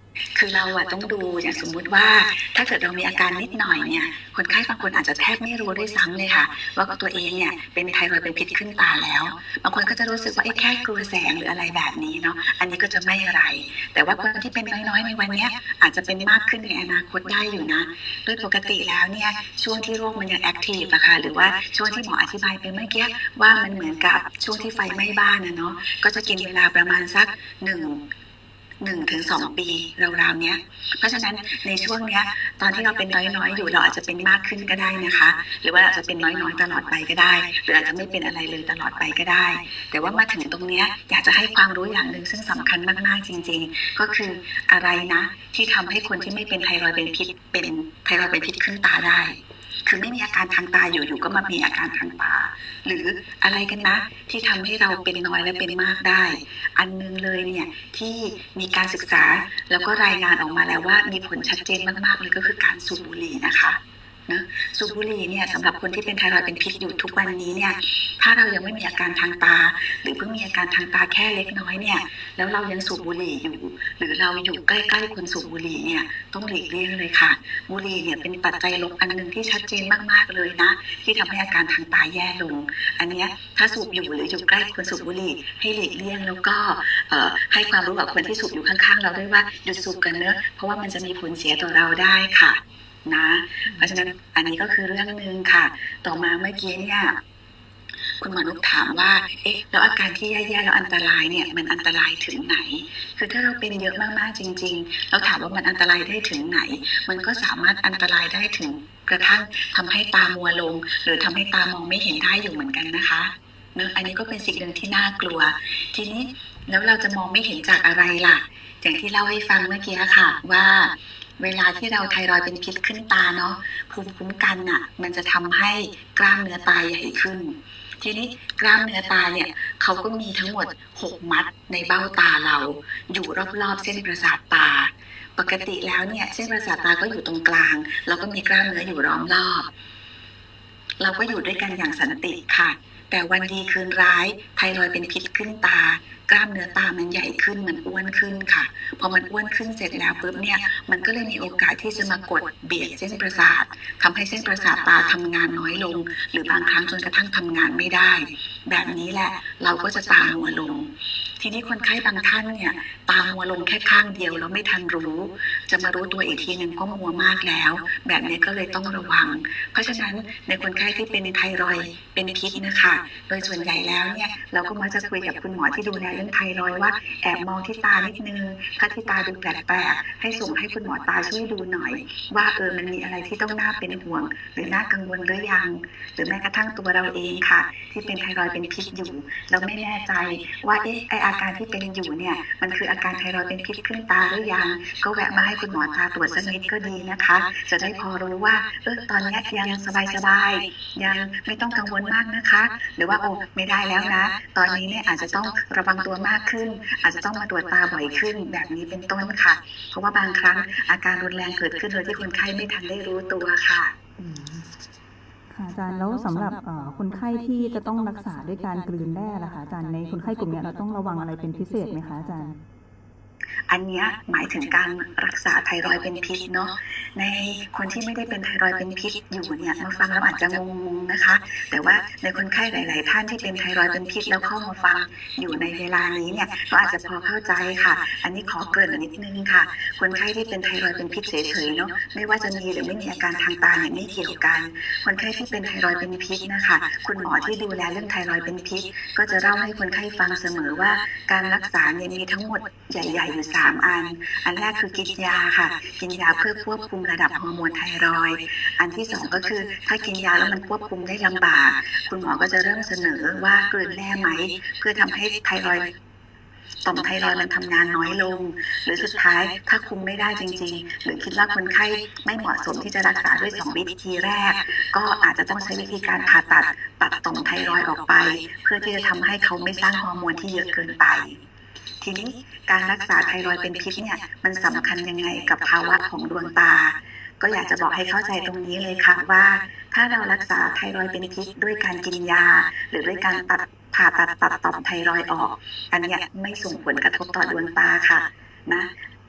คือเราต้องดูอย่างสมมุติว่าถ้าเกิดเรามีอาการนิดหน่อยเนี่ยคนไข้บางคนอาจจะแทบไม่รู้ด้วยซ้ำเลยค่ะว่าตัวเองเนี่ยเป็นไทรอยด์เป็นพิษขึ้นตาแล้วบางคนก็จะรู้สึกว่าแค่กลัวแสงหรืออะไรแบบนี้เนาะอันนี้ก็จะไม่อะไรแต่ว่าคนที่เป็นน้อยๆในวันนี้อาจจะเป็นมากขึ้นในอนาคตได้อยู่นะโดยปกติแล้วเนี่ยช่วงที่โรคมันยังแอคทีฟอะค่ะหรือว่าช่วงที่หมออธิบายไปเมื่อกี้ว่ามันเหมือนกับช่วงที่ไฟไหม้บ้านนะเนาะก็จะกินเวลาประมาณสัก1 ถึง 2 ปีราวๆเนี้ยเพราะฉะนั้นในช่วงเนี้ยตอนที่เราเป็นน้อยๆอยู่เราอาจจะเป็นมากขึ้นก็ได้นะคะหรือว่าอาจจะเป็นน้อยๆตลอดไปก็ได้หรืออาจจะไม่เป็นอะไรเลยตลอดไปก็ได้แต่ว่ามาถึงตรงเนี้ยอยากจะให้ความรู้อย่างหนึ่งซึ่งสำคัญมากๆจริงๆก็คืออะไรนะที่ทำให้คนที่ไม่เป็นไทรอยด์เป็นพิษเป็นไทรอยด์เป็นพิษขึ้นตาได้คือไม่มีอาการทางตาอยู่ๆก็มามีอาการทางตาหรืออะไรกันนะที่ทำให้เราเป็นน้อยและเป็นมากได้อันนึงเลยเนี่ยที่มีการศึกษาแล้วก็รายงานออกมาแล้วว่ามีผลชัดเจนมากๆเลยก็คือการสูบบุหรี่นะคะนะสูบบุหรี่เนี่ยสำหรับคนที่เป็นไทรอยด์เป็นพิษอยู่ทุกวันนี้เนี่ยถ้าเรายังไม่มีอาการทางตาหรือเพิ่งมีอาการทางตาแค่เล็กน้อยเนี่ยแล้วเรายังสูบบุหรี่อยู่หรือเราอยู่ใกล้ๆคนสูบบุหรี่เนี่ยต้องหลีกเลี่ยงเลยค่ะบุหรี่เนี่ยเป็นปัจจัยลบอันนึงที่ชัดเจนมากๆเลยนะที่ทำให้อาการทางตาแย่ลงอันเนี้ยถ้าสูบอยู่หรืออยู่ใกล้คนสูบบุหรี่ให้หลีกเลี่ยงแล้วก็ให้ความรู้กับคนที่สูบอยู่ข้างๆเราด้วยว่าหยุดสูบกันเนอะเพราะว่ามันจะมีผลเสียต่อเราได้ค่ะนะเพราะฉะนั้นอันนี้ก็คือเรื่องนึงค่ะต่อมาเมื่อกี้เนี่ยคุณหมอนุกถามว่าแล้วอาการที่แย่ๆแล้วอันตรายเนี่ยมันอันตรายถึงไหนคือถ้าเราเป็นเยอะมากๆจริงๆเราถามว่ามันอันตรายได้ถึงไหนมันก็สามารถอันตรายได้ถึงกระทั่งทำให้ตามัวลงหรือทำให้ตามองไม่เห็นได้อยู่เหมือนกันนะคะเนอะอันนี้ก็เป็นสิ่งหนึ่งที่น่ากลัวทีนี้แล้วเราจะมองไม่เห็นจากอะไรล่ะอย่างที่เล่าให้ฟังเมื่อกี้ค่ะว่าเวลาที่เราไทรอยด์เป็นพิษขึ้นตาเนาะภูมิคุ้มกันน่ะมันจะทำให้กล้ามเนื้อตาใหญ่ขึ้นทีนี้กล้ามเนื้อตาเนี่ยเขาก็มีทั้งหมด6 มัดในเบ้าตาเราอยู่รอบๆเส้นประสาทตาปกติแล้วเนี่ยเส้นประสาทตาก็อยู่ตรงกลางแล้วก็มีกล้ามเนื้ออยู่ล้อมรอบเราก็อยู่ด้วยกันอย่างสันติค่ะแต่วันดีคืนร้ายไทรอยด์เป็นพิษขึ้นตากล้ามเนื้อตามันใหญ่ขึ้นมันอ้วนขึ้นค่ะพอมันอ้วนขึ้นเสร็จแล้วปุ๊บเนี่ยมันก็เลยมีโอกาสที่จะมากดเบียดเส้นประสาททำให้เส้นประสาทตาทำงานน้อยลงหรือบางครั้งจนกระทั่งทำงานไม่ได้แบบนี้แหละเราก็จะตามัวลงทีนี้คนไข้บางท่านเนี่ยตามัวลงแค่ข้างเดียวแล้วไม่ทันรู้จะมารู้ตัวอีกทีนึงก็มัวมากแล้วแบบนี้ก็เลยต้องระวังเพราะฉะนั้นในคนไข้ที่เป็นไทรอยด์เป็นพิษนะคะโดยส่วนใหญ่แล้วเนี่ยเราก็มักจะคุยกับคุณหมอที่ดูแลเรื่องไทรอยด์ว่าแอบมองที่ตานิดนึงถ้าที่ตาดูแปลกๆให้ส่งให้คุณหมอตาช่วยดูหน่อยว่ามันมีอะไรที่ต้องน่าเป็นห่วงหรือน่ากังวลหรือยังหรือแม้กระทั่งตัวเราเองค่ะที่เป็นไทรอยด์เป็นพิษอยู่เราไม่แน่ใจว่าไออาการที่เป็นอยู่เนี่ยมันคืออาการไทรอยด์เป็นพิษขึ้นตาหรือยังก็แวะมาให้คุณหมอตาตรวจสักนิดก็ดีนะคะจะได้พอรู้ว่าตอนนี้ยังสบายๆยังไม่ต้องกังวลมากนะคะหรือว่าไม่ได้แล้วนะตอนนี้เนี่ยอาจจะต้องระวังตัวมากขึ้นอาจจะต้องมาตรวจตาบ่อยขึ้นแบบนี้เป็นต้นค่ะเพราะว่าบางครั้งอาการรุนแรงเกิดขึ้นโดยที่คนไข้ไม่ทันได้รู้ตัวค่ะค่ะอาจารย์แล้วสำหรับคนไข้ที่จะต้องรักษาด้วยการกลืนแร่ล่ะคะอาจารย์ในคนไข้กลุ่มนี้เราต้องระวังอะไรเป็นพิเศษไหมคะอาจารย์อันนี้หมายถึงการรักษาไทรอยด์เป็นพิษเนาะในคนที่ไม่ได้เป็นไทรอยด์เป็นพิษอยู่เนี่ยมาฟังแล้วอาจจะงงๆนะคะแต่ว่าในคนไข้หลายๆท่านที่เป็นไทรอยด์เป็นพิษแล้วเข้ามาฟังอยู่ในเวลานี้เนี่ยก็อาจจะพอเข้าใจค่ะอันนี้ขอเกริ่นนิดนึงค่ะคนไข้ที่เป็นไทรอยด์เป็นพิษเฉยๆเนาะไม่ว่าจะมีหรือไม่มีอาการทางตาเนี่ยไม่เกี่ยวกันคนไข้ที่เป็นไทรอยด์เป็นพิษนะคะคุณหมอที่ดูแลเรื่องไทรอยด์เป็นพิษก็จะเล่าให้คนไข้ฟังเสมอว่าการรักษาเนี่ยมีทั้งหมดใหญ่ๆอยู่3 อันแรกคือกินยาค่ะกินยาเพื่อควบคุมระดับฮอร์โมนไทรอยด์อันที่2ก็คือถ้ากินยาแล้วมันควบคุมได้ลำบากคุณหมอก็จะเริ่มเสนอว่ากลืนแร่ไหมเพื่อทำให้ไทรอยด์ต่อมไทรอยด์มันทำงานน้อยลงหรือสุดท้ายถ้าคุมไม่ได้จริงๆหรือคิดว่าคนไข้ไม่เหมาะสมที่จะรักษาด้วย2 วิธีแรกก็อาจจะต้องใช้วิธีการผ่าตัดต่อมไทรอยด์ออกไปเพื่อที่จะทำให้เขาไม่สร้างฮอร์โมนที่เยอะเกินไปทีนี้การรักษาไทรอยด์เป็นพิษเนี่ยมันสำคัญยังไงกับภาวะของดวงตาก็อยากจะบอกให้เข้าใจตรงนี้เลยค่ะว่าถ้าเรารักษาไทรอยด์เป็นพิษด้วยการกินยาหรือด้วยการผ่าตัดต่อมไทรอยด์ออกอันนี้ไม่ส่งผลกระทบต่อดวงตาค่ะนะ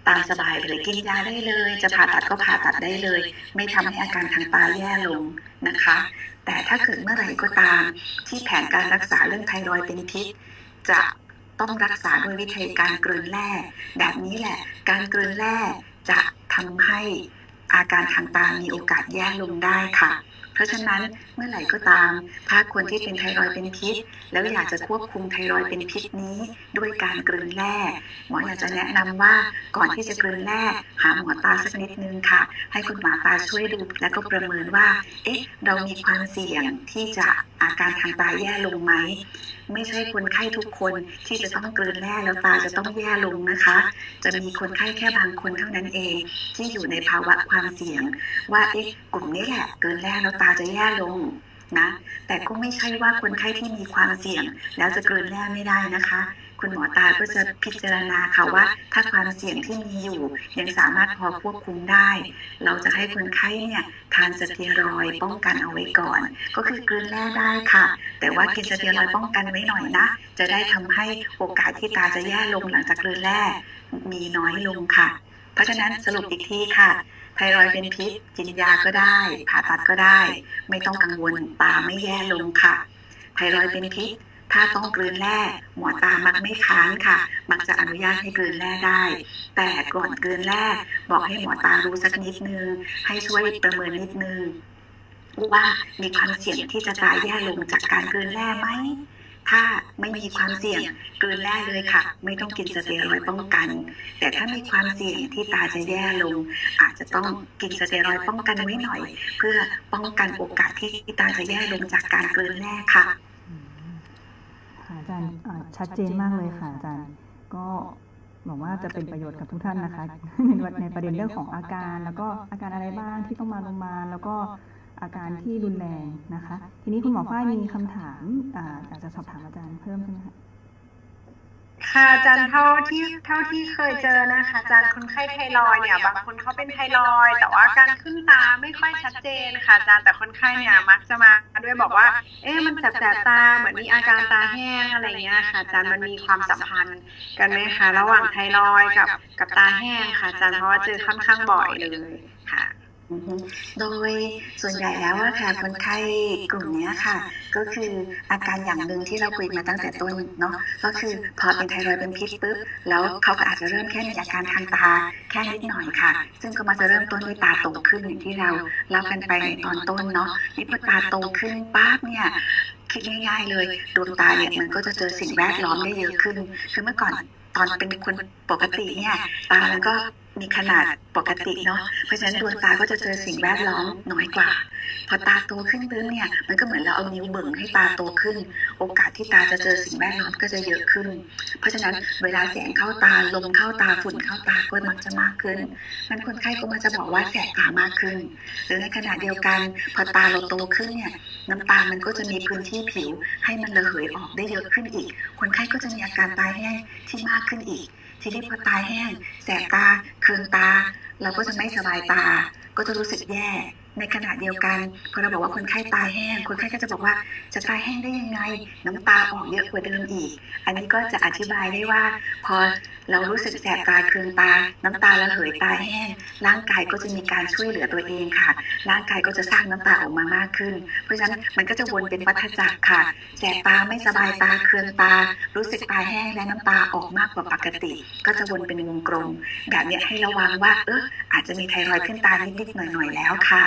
ตามสบายเลยกินยาได้เลยจะผ่าตัดก็ผ่าตัดได้เลยไม่ทำให้อาการทางตาแย่ลงนะคะแต่ถ้าเกิดเมื่อไหร่ก็ตามที่แผนการรักษาเรื่องไทรอยด์เป็นพิษจะต้องรักษาโดยวิธีการกลืนแร่แบบนี้แหละการกลืนแร่จะทำให้อาการทางตามีโอกาสแย่ลงได้ค่ะเพราะฉะนั้นเมื่อไหร่ก็ตามถ้าคนที่เป็นไทรอยด์เป็นพิษแล้วอยากจะควบคุมไทรอยด์เป็นพิษนี้ด้วยการกลืนแร่หมออยากจะแนะนำว่าก่อนที่จะกลืนแร่หาหมอตาสักนิดนึงค่ะให้คุณหมอตาช่วยดูและก็ประเมินว่าเรามีความเสี่ยงที่จะอาการทางตาแย่ลงไหมไม่ใช่คนไข้ทุกคนที่จะต้องกลืนแร่แล้วตาจะต้องแย่ลงนะคะจะมีคนไข้แค่บางคนเท่านั้นเองที่อยู่ในภาวะความเสี่ยงว่ากลุ่มนี้แหละกลืนแร่แล้วตาจะแย่ลงนะแต่ก็ไม่ใช่ว่าคนไข้ที่มีความเสี่ยงแล้วจะกลืนแร่ไม่ได้นะคะคุณหมอตาก็จะพิจารณาค่ะว่าถ้าความเสี่ยงที่มีอยู่ยังสามารถพอควบคุมได้เราจะให้คนไข้เนี่ยทานสเตียรอยด์ป้องกันเอาไว้ก่อนก็คือกลืนแร่ได้ค่ะแต่ว่ากินสเตียรอยด์ป้องกันไว้หน่อยนะจะได้ทำให้โอกาสที่ตาจะแย่ลงหลังจากกลืนแร่มีน้อยลงค่ะเพราะฉะนั้นสรุปอีกทีค่ะไทรอยด์เป็นพิษกินยาก็ได้ผ่าตัดก็ได้ไม่ต้องกังวลตาไม่แย่ลงค่ะไทรอยด์เป็นพิษถ้าต้องกลืนแร่หมอตามักไม่ค้านค่ะมักจะอนุญาตให้กลืนแร่ได้แต่ก่อนกลืนแร่บอกให้หมอตารู้สักนิดนึงให้ช่วยประเมินนิดนึงว่ามีความเสี่ยงที่จะตาแย่ลงจากการกลืนแร่ไหมถ้าไม่มีความเสี่ยงกลืนแร่เลยค่ะไม่ต้องกินสเตียรอยด์ป้องกันแต่ถ้ามีความเสี่ยงที่ตาจะแย่ลงอาจจะต้องกินสเตียรอยด์ป้องกันไว้หน่อยเพื่อป้องกันโอกาสที่ตาจะแย่ลงจากการกลืนแร่ค่ะอาจารย์ชัดเจนมากเลยค่ะอาจารย์ก็บอกว่าจะเป็นประโยชน์กับทุกท่านนะคะในประเด็นเรื่องของอาการแล้วก็อาการอะไรบ้างที่ต้องมาโรงพยาบาลแล้วก็อาการที่รุนแรงนะคะทีนี้คุณหมอฝ้ายมีคำถามอยากจะสอบถามอาจารย์เพิ่มใช่ไหมคะค่ะอาจารย์เท่าที่เคยเจอนะคะอาจารย์คนไข้ไทรอยด์เนี่ยบางคนเขาเป็นไทรอยด์แต่ว่าการขึ้นตาไม่ค่อยชัดเจนค่ะอาจารย์แต่คนไข้เนี่ยมักจะมาด้วยบอกว่ามันแสบตาเหมือนมีอาการตาแห้งอะไรเงี้ยค่ะอาจารย์มันมีความสัมพันธ์กันไหมคะระหว่างไทรอยด์กับตาแห้งค่ะอาจารย์เพราะว่าเจอค่อนข้างบ่อยเลยค่ะโดยส่วนใหญ่แล้วค่ะคนไข้กลุ่มนี้ค่ะก็คืออาการอย่างหนึ่งที่เราคุยมาตั้งแต่ต้นเนาะก็คือพอเป็นไทรอยด์เป็นพิษปุ๊บแล้วเขาก็อาจจะเริ่มแค่มีอาการทางตาแค่นิดหน่อยค่ะซึ่งก็มาจะเริ่มต้นด้วยตาโตขึ้นอย่างที่เราเล่ากันไปในตอนต้นเนาะนี่พอตาโตขึ้นปั๊บเนี่ยคิดง่ายๆเลยดวงตาเนี่ยมันก็จะเจอสิ่งแวดล้อมได้เยอะขึ้นคือเมื่อก่อนตอนเป็นคนปกติเนี่ยตามันก็มีขนาดปกติเนาะเพราะฉะนั้นดวงตาก็จะเจอสิ่งแวดล้อมน้อยกว่าพอตาโตขึ้นปุ๊บเนี่ยมันก็เหมือนเราเอานิ้วเบิ่งให้ตาโตขึ้นโอกาสที่ตาจะเจอสิ่งแวดล้อมก็จะเยอะขึ้นเพราะฉะนั้นเวลาแสงเข้าตาลมเข้าตาฝุ่นเข้าตาก็มักจะมากขึ้นนั้นคนไข้ก็มักจะบอกว่าแสบตามากขึ้นหรือในขณะเดียวกันพอตาเราโตขึ้นเนี่ยน้ำตามันก็จะมีพื้นที่ผิวให้มันระเหยออกได้เยอะขึ้นอีกคนไข้ก็จะมีอาการตาแห้งที่มากขึ้นอีกทีนี้พอตาแห้งแสบตาเคืองตาเราก็จะไม่สบายตาก็จะรู้สึกแย่ในขณะเดียวกันพอเราบอกว่าคนไข้ตาแห้งคนไข้ก็จะบอกว่าจะตาแห้งได้ยังไงน้ำตาออกเยอะกว่าเดิมอีกอันนี้ก็จะอธิบายได้ว่าพอเรารู้สึกแสบตาเคืองตาน้ำตาระเหยตาแห้งร่างกายก็จะมีการช่วยเหลือตัวเองค่ะร่างกายก็จะสร้างน้ำตาออกมามากขึ้นเพราะฉะนั้นมันก็จะวนเป็นวัฏจักรค่ะแสบตาไม่สบายตาเคืองตารู้สึกตาแห้งและน้ำตาออกมากกว่าปกติก็จะวนเป็นวงกลมแบบนี้ให้ระวังว่าอาจจะมีไทรอยด์ขึ้นตานิดๆหน่อยๆแล้วค่ะ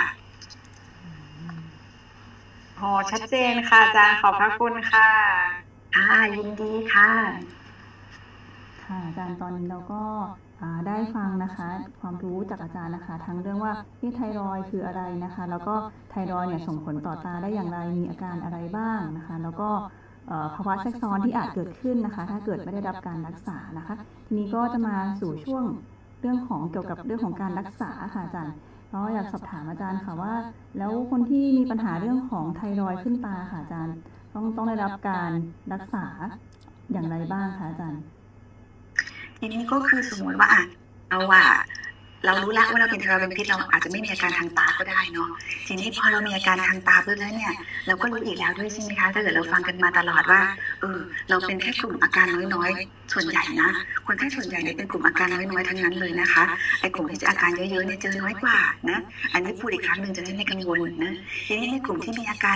ชัดเจนค่ะอาจารย์ขอบพระคุณค่ะยินดีค่ะค่ะอาจารย์ตอนนี้เราก็ได้ฟังนะคะความรู้จากอาจารย์นะคะทั้งเรื่องว่าไทรอยด์คืออะไรนะคะแล้วก็ไทรอยด์เนี่ยส่งผลต่อตาได้อย่างไรมีอาการอะไรบ้างนะคะแล้วก็ภาวะแทรกซ้อนที่อาจเกิดขึ้นนะคะถ้าเกิดไม่ได้รับการรักษานะคะทีนี้ก็จะมาสู่ช่วงเรื่องของเกี่ยวกับเรื่องของการรักษาค่ะอาจารย์ก็อยากสอบถามอาจารย์ค่ะว่าแล้วคนที่มีปัญหาเรื่องของไทรอยด์ขึ้นตาค่ะอาจารย์ต้องได้รับการรักษาอย่างไรบ้างคะอาจารย์ทีนี้ก็คือสมมติว่าเรารู้แล้วว่าเราเป็นไทรอยด์เป็นพิษเราอาจจะไม่มีอาการทางตาก็ได้เนาะทีนี้พอเรามีอาการทางตาเพิ่มแล้วเนี่ยเราก็รู้อีกแล้วด้วยใช่ไหมคะถ้าเกิดเราฟังกันมาตลอดว่าเราเป็นแค่กลุ่มอาการน้อยๆส่วนใหญ่นะคนไข้ส่วนใหญ่เนี่ยเป็นกลุ่มอาการน้อยๆทั้งนั้นเลยนะคะไอ้กลุ่มที่จะอาการเยอะๆเนี่ยเจอน้อยกว่านะอันนี้พูดอีกครั้งนึงจะได้ไม่กังวลนะทีนี้ในกลุ่มที่มีอาการ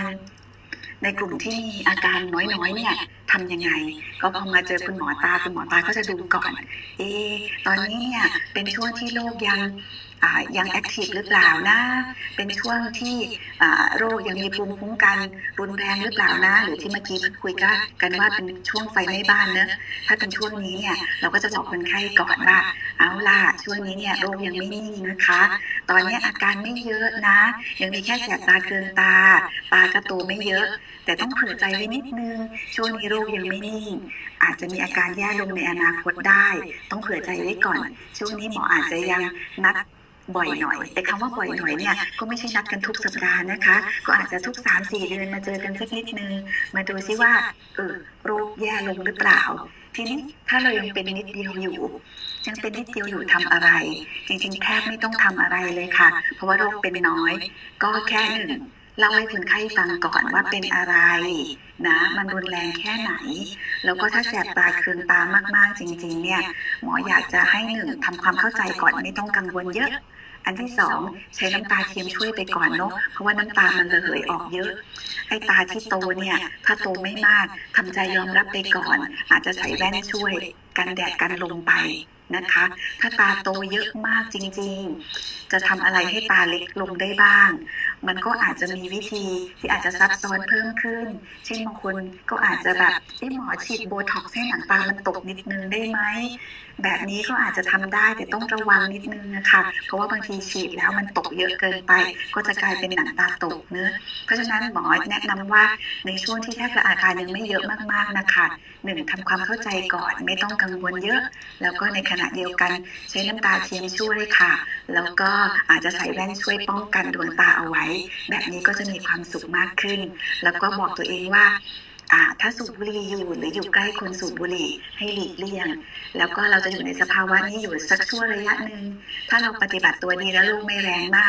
น้อยๆเนี่ยทำยังไงก็พอมาเจอคุณหมอตาก็จะดูก่อนตอนนี้เนี่ยเป็นช่วงที่โรคยังแอคทีฟหรือเปล่านะเป็นช่วงที่โรคยังมีภูมิคุ้มกันรุนแรงหรือเปล่านะหรือที่เมื่อกี้คุยกันว่าเป็นช่วงไฟไหม้บ้านนะถ้าเป็นช่วงนี้เนี่ยเราก็จะบอกคนไข้ก่อนว่าเอาล่ะช่วงนี้เนี่ยโรคยังไม่นิ่งนะคะตอนนี้อาการไม่เยอะนะยังมีแค่แสบตาเคืองตาก็โตไม่เยอะแต่ต้องเผื่อใจไว้นิดนึงช่วงนี้โรคยังไม่นิ่งอาจจะมีอาการแย่ลงในอนาคตได้ต้องเผื่อใจไว้ก่อนช่วงนี้หมออาจจะยังนัดบ่อยหน่อยแต่คำว่าบ่อยหน่อยเนี่ยก็ไม่ใช่นัดกันทุกสัปดาห์นะคะก็อาจจะทุก 3-4 เดือนมาเจอกันสักนิดนึงมาดูซิว่าโรคแย่ลงหรือเปล่าทีนี้ถ้าเรายังเป็นนิดเดียวอยู่ทำอะไรจริงๆแทบไม่ต้องทำอะไรเลยค่ะเพราะว่าโรคเป็นน้อยก็แค่หนึ่งเล่าให้คนไข้ฟังก่อนว่าเป็นอะไรนะมันรุนแรงแค่ไหนแล้วก็ถ้าแสบตาเคืองตามากๆจริงๆเนี่ยหมออยากจะให้หนึ่งทำความเข้าใจก่อนไม่ต้องกังวลเยอะอันที่สองใช้น้ำตาเทียมช่วยไปก่อนเนาะเพราะว่าน้ำตามันระเหยออกเยอะไอ้ตาที่โตเนี่ยถ้าโตไม่มากทำใจยอมรับไปก่อนอาจจะใส่แว่นช่วยกันแดดกันลมไปนะคะถ้าตาโตเยอะมากจริงๆจะทำอะไรให้ตาเล็กลงได้บ้างมันก็อาจจะมีวิธีที่อาจจะซับซ้อนเพิ่มขึ้นเช่นบางคนก็อาจจะแบบหมอฉีดโบท็อกซ์ให้หนังตามันตกนิดนึงได้ไหมแบบนี้ก็อาจจะทำได้แต่ต้องระวังนิดนึงนะคะเพราะว่าบางทีฉีดแล้วมันตกเยอะเกินไปก็จะกลายเป็นหนังตาตกเนื้อเพราะฉะนั้นหมอแนะนำว่าในช่วงที่แค่อาการยังไม่เยอะมากๆนะคะหนึ่งทำความเข้าใจก่อนไม่ต้องกังวลเยอะแล้วก็ในขณะเดียวกันใช้น้ำตาเทียมช่วยค่ะแล้วก็อาจจะใส่แว่นช่วยป้องกันดวงตาเอาไว้แบบนี้ก็จะมีความสุขมากขึ้นแล้วก็บอกตัวเองว่าถ้าสูบบุหรี่อยู่หรืออยู่ใกล้คนสูบบุหรี่ให้หลีกเลี่ยงแล้วก็เราจะอยู่ในสภาวะนี้อยู่สักชั่วระยะหนึ่งถ้าเราปฏิบัติตัวดีแล้วโรคไม่แรงมาก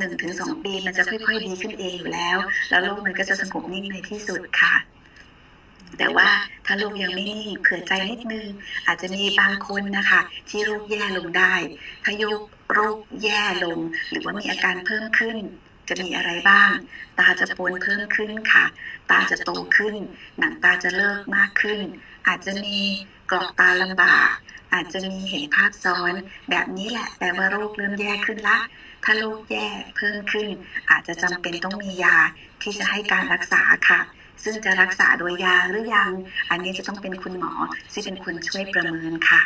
1-2 ปีมันจะค่อยๆดีขึ้นเองอยู่แล้วโรคมันก็จะสงบนิ่งในที่สุดค่ะแต่ว่าถ้าโรคยังไม่นิ่งเผื่อใจนิดนึงอาจจะมีบางคนนะคะที่โรคแย่ลงได้ถ้าโรคแย่ลงหรือว่ามีอาการเพิ่มขึ้นจะมีอะไรบ้างตาจะโปนเพิ่มขึ้นค่ะตาจะโตขึ้นหนังตาจะเลิกมากขึ้นอาจจะมีกรอกตาลำบากอาจจะมีเห็นภาพซ้อนแบบนี้แหละแปลว่าโรคเริ่มแย่ขึ้นละถ้าโรคแย่เพิ่มขึ้นอาจจะจำเป็นต้องมียาที่จะให้การรักษาค่ะซึ่งจะรักษาโดยยาหรือยังอันนี้จะต้องเป็นคุณหมอที่เป็นคนช่วยประเมินค่ะ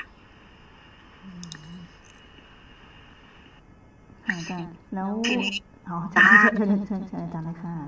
อาจารย์แล้วทีนี้อาจารย์เชิญอาจารย์เลยค่ะ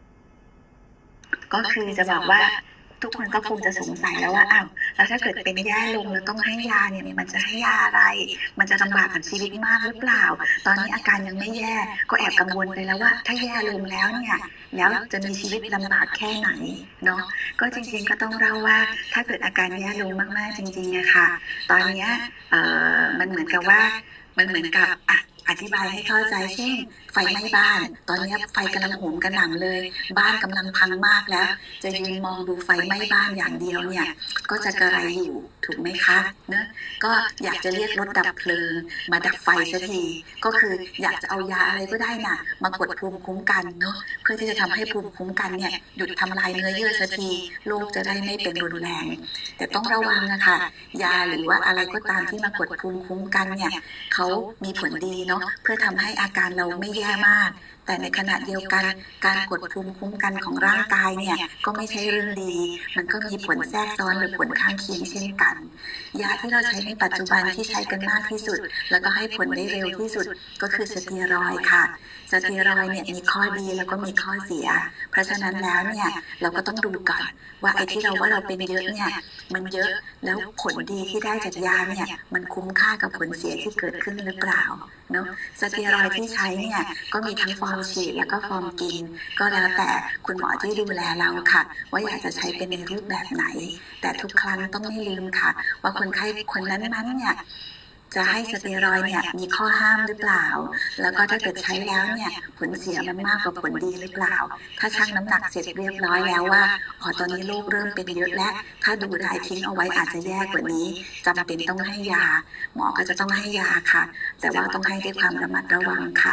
ก็คือจะบอกว่าทุกคนก็คงจะสงสัยแล้วว่าอ้าวแล้วถ้าเกิดเป็นแย่ลงแล้วต้องให้ยาเนี่ยมันจะให้ยาอะไรมันจะลำบากกับชีวิตมากหรือเปล่าตอนนี้อาการยังไม่แย่ก็แอบกังวลไปแล้วว่าถ้าแย่ลงแล้วเนี่ยแล้วจะมีชีวิตลำบากแค่ไหนเนาะก็จริงๆก็ต้องเล่าว่าถ้าเกิดอาการแย่ลงมากๆจริงๆอะค่ะตอนนี้มันเหมือนกับอธิบายให้เข้าใจเช่นไฟไหม้บ้านตอนนี้ไฟกำลังโหมกระหน่ำเลยบ้านกำลังพังมากแล้วจะยืนมองดูไฟไหม้บ้านอย่างเดียวเนี่ยก็จะกระไรอยู่ถูกไหมคะเนอะก็อยากจะเรียกรถดับเพลิงมาดับไฟสักทีก็คืออยากจะเอายาอะไรก็ได้น่ะมากดภูมิคุ้มกันเนาะเพื่อที่จะทำให้ภูมิคุ้มกันเนี่ยหยุดทำลายเนื้อเยื่อสักทีโรคจะได้ไม่เป็นรุนแรงแต่ต้องระวังนะคะยาหรือว่าอะไรก็ตามที่มากดภูมิคุ้มกันเนี่ยเขามีผลดีเนาะเพื่อทำให้อาการเราไม่แย่มากแต่ในขณะเดียวกันการกดภูมิคุ้มกันของร่างกายเนี่ยก็ไม่ใช่เรื่องดีมันก็มีผลแทรกซ้อนหรือผลข้างเคียงเช่นกันยาที่เราใช้ในปัจจุบันที่ใช้กันมากที่สุดแล้วก็ให้ผลได้เร็วที่สุดก็คือสเตียรอยด์ค่ะสเตียรอยด์เนี่ยมีข้อดีแล้วก็มีข้อเสียเพราะฉะนั้นแล้วเนี่ยเราก็ต้องดูก่อนว่าไอ้ที่เราเป็นเยอะเนี่ยมันเยอะแล้วผลดีที่ได้จากยาเนี่ยมันคุ้มค่ากับผลเสียที่เกิดขึ้นหรือเปล่าเนาะสเตียรอยด์ที่ใช้เนี่ยก็มีทั้งฟอร์มฉีดแล้วก็ฟอร์มกินก็แล้วแต่คุณหมอที่ดูแลเราค่ะว่าอยากจะใช้เป็นในรูปแบบไหนแต่ทุกครั้งต้องไม่ลืมค่ะว่าคนไข้คนนั้นเนี่ยจะให้สเตียรอยด์เนี่ยมีข้อห้ามหรือเปล่าแล้วก็ถ้าเกิดใช้แล้วเนี่ยผลเสียมันมากกว่าผลดีหรือเปล่าถ้าชั่งน้ำหนักเสร็จเรียบร้อยแล้วว่าตอนนี้โรคเริ่มเป็นเยอะแล้วถ้าดูรายทิ้งเอาไว้อาจจะแย่กว่านี้จำเป็นต้องให้ยาหมอก็จะต้องให้ยาค่ะแต่ว่าต้องให้ด้วยความระมัดระวังค่ะ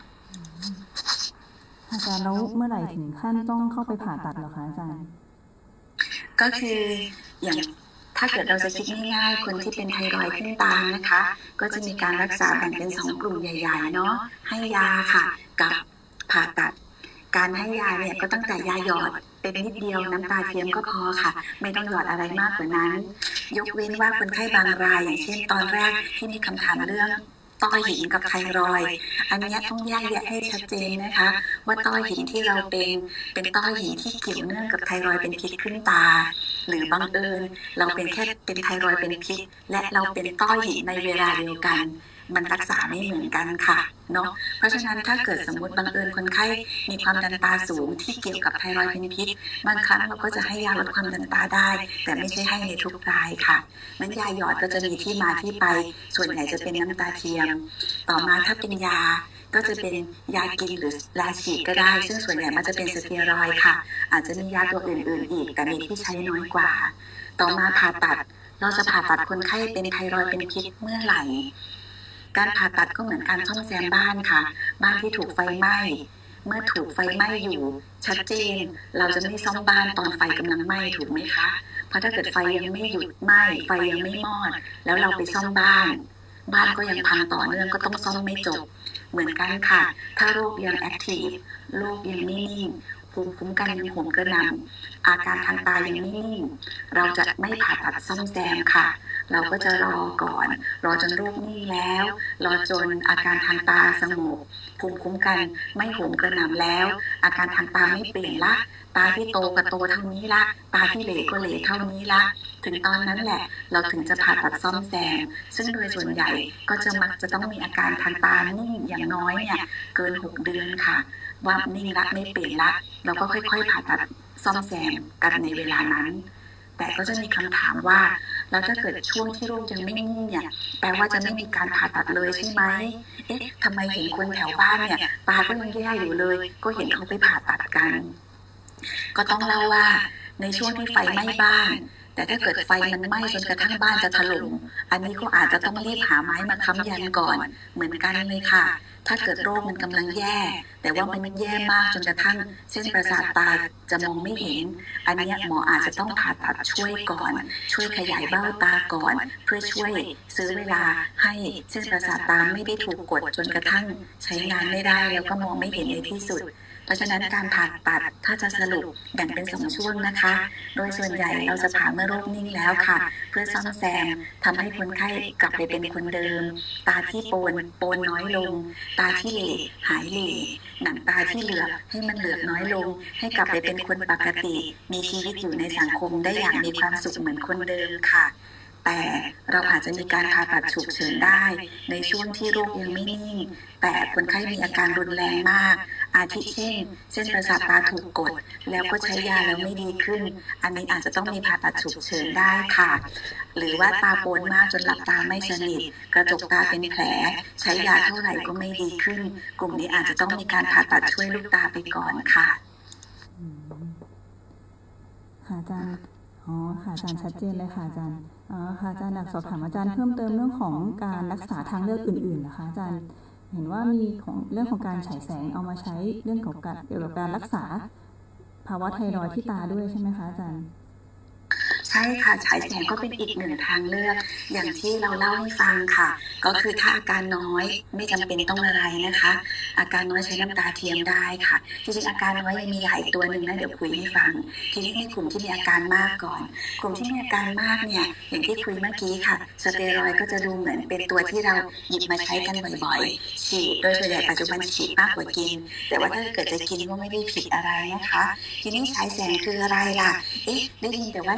อาจารย์แล้วเมื่อไหร่ถึงขั้นต้องเข้าไปผ่าตัดเหรอคะอาจารย์ก็คืออย่างถ้าเกิดเราจะคิดง่ายๆคนที่เป็นไทรอยด์ขึ้นตานะคะก็จะมีการรักษาแบ่งเป็น2กลุ่มใหญ่ๆเนาะให้ยาค่ะกับผ่าตัดการให้ยาเนี่ยก็ตั้งแต่ยาหยอดเป็นนิดเดียวน้ำตาเทียมก็พอค่ะไม่ต้องหยอดอะไรมากกว่านั้นยกเว้นว่าคนไข้บางรายอย่างเช่นตอนแรกที่มีคำถามเรื่องต้อหินกับไทรอยด์อันนี้ต้องแยกแยะให้ชัดเจนนะคะว่าต้อหินที่เราเป็นต้อหินที่เกี่ยวเนื่องกับไทรอยด์เป็นพิษขึ้นตาหรือบังเอิญเราเป็นแค่เป็นไทรอยด์เป็นพิษและเราเป็นต้อหินในเวลาเดียวกันมันรักษาไม่เหมือนกันค่ะเนาะเพราะฉะนั้นถ้าเกิดสมมติบังเอิญคนไข้มีความดันตาสูงที่เกี่ยวกับไทรอยด์เป็นพิษบางครั้งเราก็จะให้ยาลดความดันตาได้แต่ไม่ใช่ให้ในทุกรายค่ะนั้นยาหยอดก็จะมีที่มาที่ไปส่วนใหญ่จะเป็นน้ำตาเทียมต่อมาถ้าเป็นยาก็จะเป็นยากินหรือยาฉีดก็ได้ซึ่งส่วนใหญ่มันจะเป็นสเตียรอยด์ค่ะอาจจะมียาตัวอื่นๆอีกแต่มีที่ใช้น้อยกว่าต่อมาผ่าตัดเราจะผ่าตัดคนไข้เป็นไทรอยด์เป็นพิษเมื่อไหร่การผ่าตัดก็เหมือนการซ่อมแซมบ้านค่ะบ้านที่ถูกไฟไหม้เมื่อถูกไฟไหม้อยู่ชัดเจนเราจะไม่ซ่อมบ้านตอนไฟกำลังไหม้ถูกไหมคะเพราะถ้าเกิดไฟยังไม่หยุดไหม้ไฟยังไม่มอดแล้วเราไปซ่อมบ้านก็ยังพังต่อเนื่องก็ต้องซ่อมไม่จบเหมือนกันค่ะถ้าโรคยังแอคทีฟโรคยังไม่นิ่งภูมิคุ้มกันยังโหมกระหน่ำอาการทางตายังไม่นิ่งเราจะไม่ผ่าตัดซ่อมแซมค่ะเราก็จะรอก่อนรอจนโรคนิ่งแล้วรอจนอาการทางตาสงบภูมิคุ้มกันไม่โหมกระหน่ำแล้วอาการทางตาไม่เปลี่ยนละตาที่โตก็โตเท่านี้ละตาที่เหลก็เหลเท่านี้ละถึงตอนนั้นแหละเราถึงจะผ่าตัดซ่อมแซมซึ่งโดยส่วนใหญ่ก็จะมักจะต้องมีอาการทางตานิ่งอย่างน้อยเนี่ยเกิน6 เดือนค่ะว่านิ่งละไม่เปลี่ยนละเราก็ค่อยๆผ่าตัดซ่อมแซมกันในเวลานั้นแต่ก็จะมีคำถามว่าแล้วถ้าเกิดช่วงที่โรคยังไม่นิ่งเนี่ยแปลว่าจะไม่มีการผ่าตัดเลยใช่ไหมทำไมเห็นคนแถวบ้านเนี่ยตาก็ยังแย่อยู่เลยก็เห็นเขาไปผ่าตัดกันก็ต้องเล่าว่าในช่วงที่ไฟไหม้บ้านแต่ถ้าเกิดไฟมันไหม้จนกระทั่งบ้านจะถล่มอันนี้ก็อาจจะต้องรีบหาไม้มาค้ำยันก่อนเหมือนกันเลยค่ะถ้าเกิดโรคมันกำลังแย่แต่ว่ามันแย่มากจนกระทั่งเส้นประสาทตาจะมองไม่เห็นอันนี้หมออาจจะต้องผ่าตัดช่วยก่อนช่วยขยายเบ้าตาก่อนเพื่อช่วยซื้อเวลาให้เส้นประสาทตาไม่ได้ถูกกดจนกระทั่งใช้งานไม่ได้แล้วก็มองไม่เห็นในที่สุดเพราะฉะนั้นการผ่าตัดถ้าจะสรุปแบ่งเป็น2 ช่วงนะคะโดยส่วนใหญ่เราจะผ่าเมื่อโรคนิ่งแล้วค่ะเพื่อซ่อมแซมทำให้คนไข้กลับไปเป็นคนเดิมตาที่โปนน้อยลงตาที่เหลหายเหลหนังตาที่เหลือกให้มันเหลือกน้อยลงให้กลับไปเป็นคนปกติมีชีวิตอยู่ในสังคมได้อย่างมีความสุขเหมือนคนเดิมค่ะแต่เราอาจจะมีการผ่าตัดฉุกเฉินได้ในช่วงที่โรคยังไม่นิ่งแต่คนไข้มีอาการรุนแรงมากอาทิเช่นเส้นประสาทตาถูกกดแล้วก็ใช้ยาแล้วไม่ดีขึ้นอันนี้อาจจะต้องมีผ่าตัดฉุกเฉินได้ค่ะหรือว่าตาโปนมากจนหลับตาไม่สนิทกระจกตาเป็นแผลใช้ยาเท่าไหร่ก็ไม่ดีขึ้นกลุ่มนี้อาจจะต้องมีการผ่าตัดช่วยลูกตาไปก่อนค่ะค่ะอาจารย์ค่ะอาจารย์ชัดเจนเลยค่ะอาจารย์ค่ะอาจารย์อยากสอบถามอาจารย์เพิ่มเติมเรื่องของการรักษาทางเลือกอื่นๆนะคะอาจารย์เห็นว่ามีของเรื่องของการฉายแสงเอามาใช้เรื่องเกี่ยวกับการรักษาภาวะไทรอยด์ที่ตาด้วยใช่ไหมคะอาจารย์ใช่ค่ะฉายแสงก็เป็นอีกหนึ่งทางเลือกอย่างที่เราเล่าให้ฟังค่ะก็คือถ้าอาการน้อยไม่จำเป็นต้องอะไรนะคะอาการน้อยใช้น้ำตาเทียมได้ค่ะจริงๆอาการน้อยยังมีหลายตัวหนึ่งนะเดี๋ยวคุยให้ฟังทีนี้ในกลุ่มที่มีอาการมากก่อนกลุ่มที่มีอาการมากเนี่ยอย่างที่คุยเมื่อกี้ค่ะสเตียรอยด์ก็จะดูเหมือนเป็นตัวที่เราหยิบมาใช้กันบ่อยๆฉีดโดยส่วนใหญ่ปัจจุบันฉีดมากกว่ากินแต่ว่าถ้าเกิดจะกินก็ไม่ได้ผิดอะไรนะคะทีนี้ฉายแสงคืออะไรล่ะได้ยินแต่ว่าฉายแสง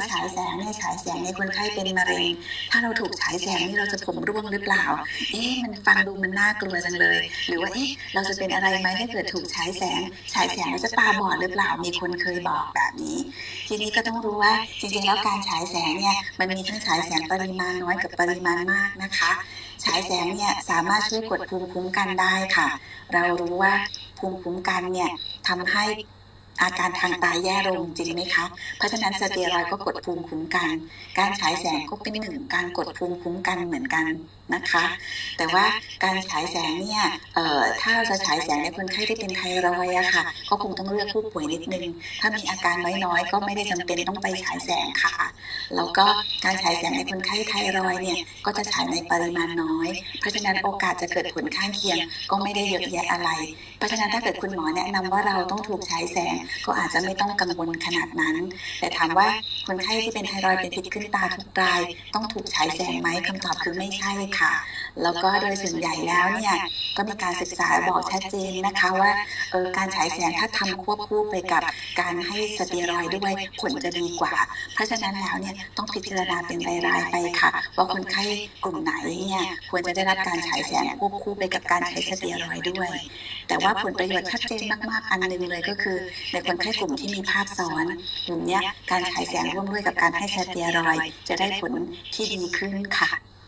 งเนี่ยฉายแสงในคนไข้เป็นมะเร็งถ้าเราถูกฉายแสงนี่เราจะผมร่วงหรือเปล่ามันฟังดูมันน่ากลัวจังเลยหรือว่าเราจะเป็นอะไรไหมถ้าเกิดถูกฉายแสงเราจะตาบอดหรือเปล่ามีคนเคยบอกแบบนี้ทีนี้ก็ต้องรู้ว่าจริงๆแล้วการฉายแสงเนี่ยมันมีทั้งฉายแสงปริมาณน้อยกับปริมาณมากนะคะฉายแสงเนี่ยสามารถช่วยกดภูมิคุ้มกันได้ค่ะเรารู้ว่าภูมิคุ้มกันเนี่ยทำให้อาการทางตาแย่ลงจริงไหมคะเพราะฉะนั้นสเตียรอยด์ก็กดภูมิคุ้มกันการฉายแสงก็เป็นหนึ่งการกดภูมิคุ้มกันเหมือนกันนะคะแต่ว่าการฉายแสงเนี่ยถ้าเราจะฉายแสงในคนไข้ที่เป็นไทรอยด์อะค่ะก็คงต้องเลือกผู้ป่วยนิดนึงถ้ามีอาการน้อยๆก็ไม่ได้จำเป็นต้องไปฉายแสงค่ะแล้วก็การฉายแสงในคนไข้ไทรอยด์เนี่ยก็จะฉายในปริมาณน้อยเพราะฉะนั้นโอกาสจะเกิดผลข้างเคียงก็ไม่ได้เยอะแยะอะไรเพราะฉะนั้นถ้าเกิดคุณหมอแนะนำว่าเราต้องถูกฉายแสงก็อาจจะไม่ต้องกังวลขนาดนั้นแต่ถามว่าคนไข้ที่เป็นไทรอยด์เป็นพิษขึ้นตาทุกรายต้องถูกฉายแสงไหมคำตอบคือไม่ใช่ค่ะแล้วก็โดยส่วนใหญ่แล้วเนี่ยก็มีการศึกษาบอกชัดเจนนะคะว่าการฉายแสงถ้าทำควบคู่ไปกับการให้สเตียรอยด์ด้วยผลจะดีกว่าเพราะฉะนั้นแล้วเนี่ยต้องพิจารณาเป็นรายๆไปค่ะว่าคนไข้กลุ่มไหนเนี่ยควรจะได้รับการฉายแสงควบคู่ไปกับการใช้สเตียรอยด์ด้วยแต่ว่าผลประโยชน์ชัดเจนมากๆอันนึงเลยก็คือในคนไข้กลุ่มที่มีภาพซ้อนกลุ่มนี้การฉายแสงร่วมด้วยกับการให้สเตียรอยด์จะได้ผลที่ดีขึ้นค่ะ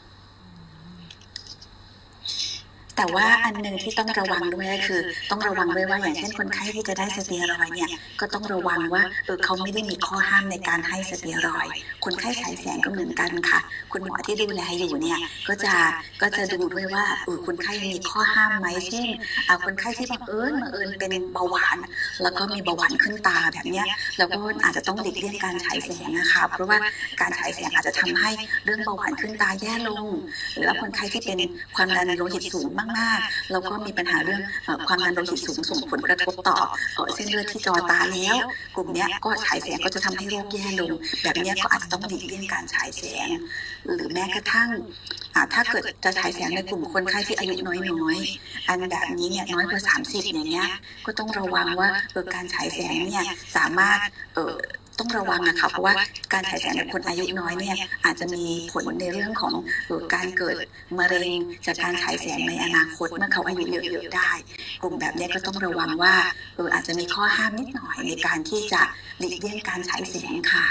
แต่ว่าอันนึงที่ต้องระวังด้วยก็คือต้องระวังด้วยว่าอย่างเช่นคนไข้ที่จะได้สเตียรอยด์เนี่ยก็ต้องระวังว่าเขาไม่ได้มีข้อห้ามในการให้สเตียรอยด์คนไข้ฉายแสงก็เหมือนกันค่ะคุณหมอที่ดูแลอยู่เนี่ยก็จะดูด้วยว่าคนไข้มีข้อห้ามไหมเช่นคนไข้ที่บังเอิญเป็นเบาหวานแล้วก็มีเบาหวานขึ้นตาแบบเนี้ยแล้วก็อาจจะต้องหลีกเลี่ยงการฉายแสงนะคะเพราะว่าการฉายแสงอาจจะทำให้เรื่องเบาหวานขึ้นตาแย่ลงหรือว่าคนไข้ที่เป็นความดันโลหิตสูงมากๆแล้วก็มีปัญหาเรื่องความดันโลหิตสูงส่งผลกระทบต่อเส้นเลือดที่จอตาแล้วกลุ่มนี้ก็ฉายแสงก็จะทำให้โรคแย่ลงแบบนี้ก็อาจจะต้องหลีกเลี่ยงการฉายแสงหรือแม้กระทั่งถ้าเกิดจะฉายแสงในกลุ่มคนไข้ที่อายุน้อยๆอันแบบนี้เนี่ยน้อยกว่า30อย่างเงี้ยก็ต้องระวังว่าการฉายแสงเนี่ยสามารถต้องระวังนะคะเพราะว่าการฉายแสงในคนอายุน้อยเนี่ยอาจจะมีผลในเรื่องของการเกิดมะเร็งจากการฉายแสงในอนาคตเมื่อเขาอายุเยอะๆได้กลุ่มแบบนี้ก็ต้องระวังว่าอาจจะมีข้อห้ามนิดหน่อยในการที่จะหลีกเลี่ยงการฉายแสงค่ะ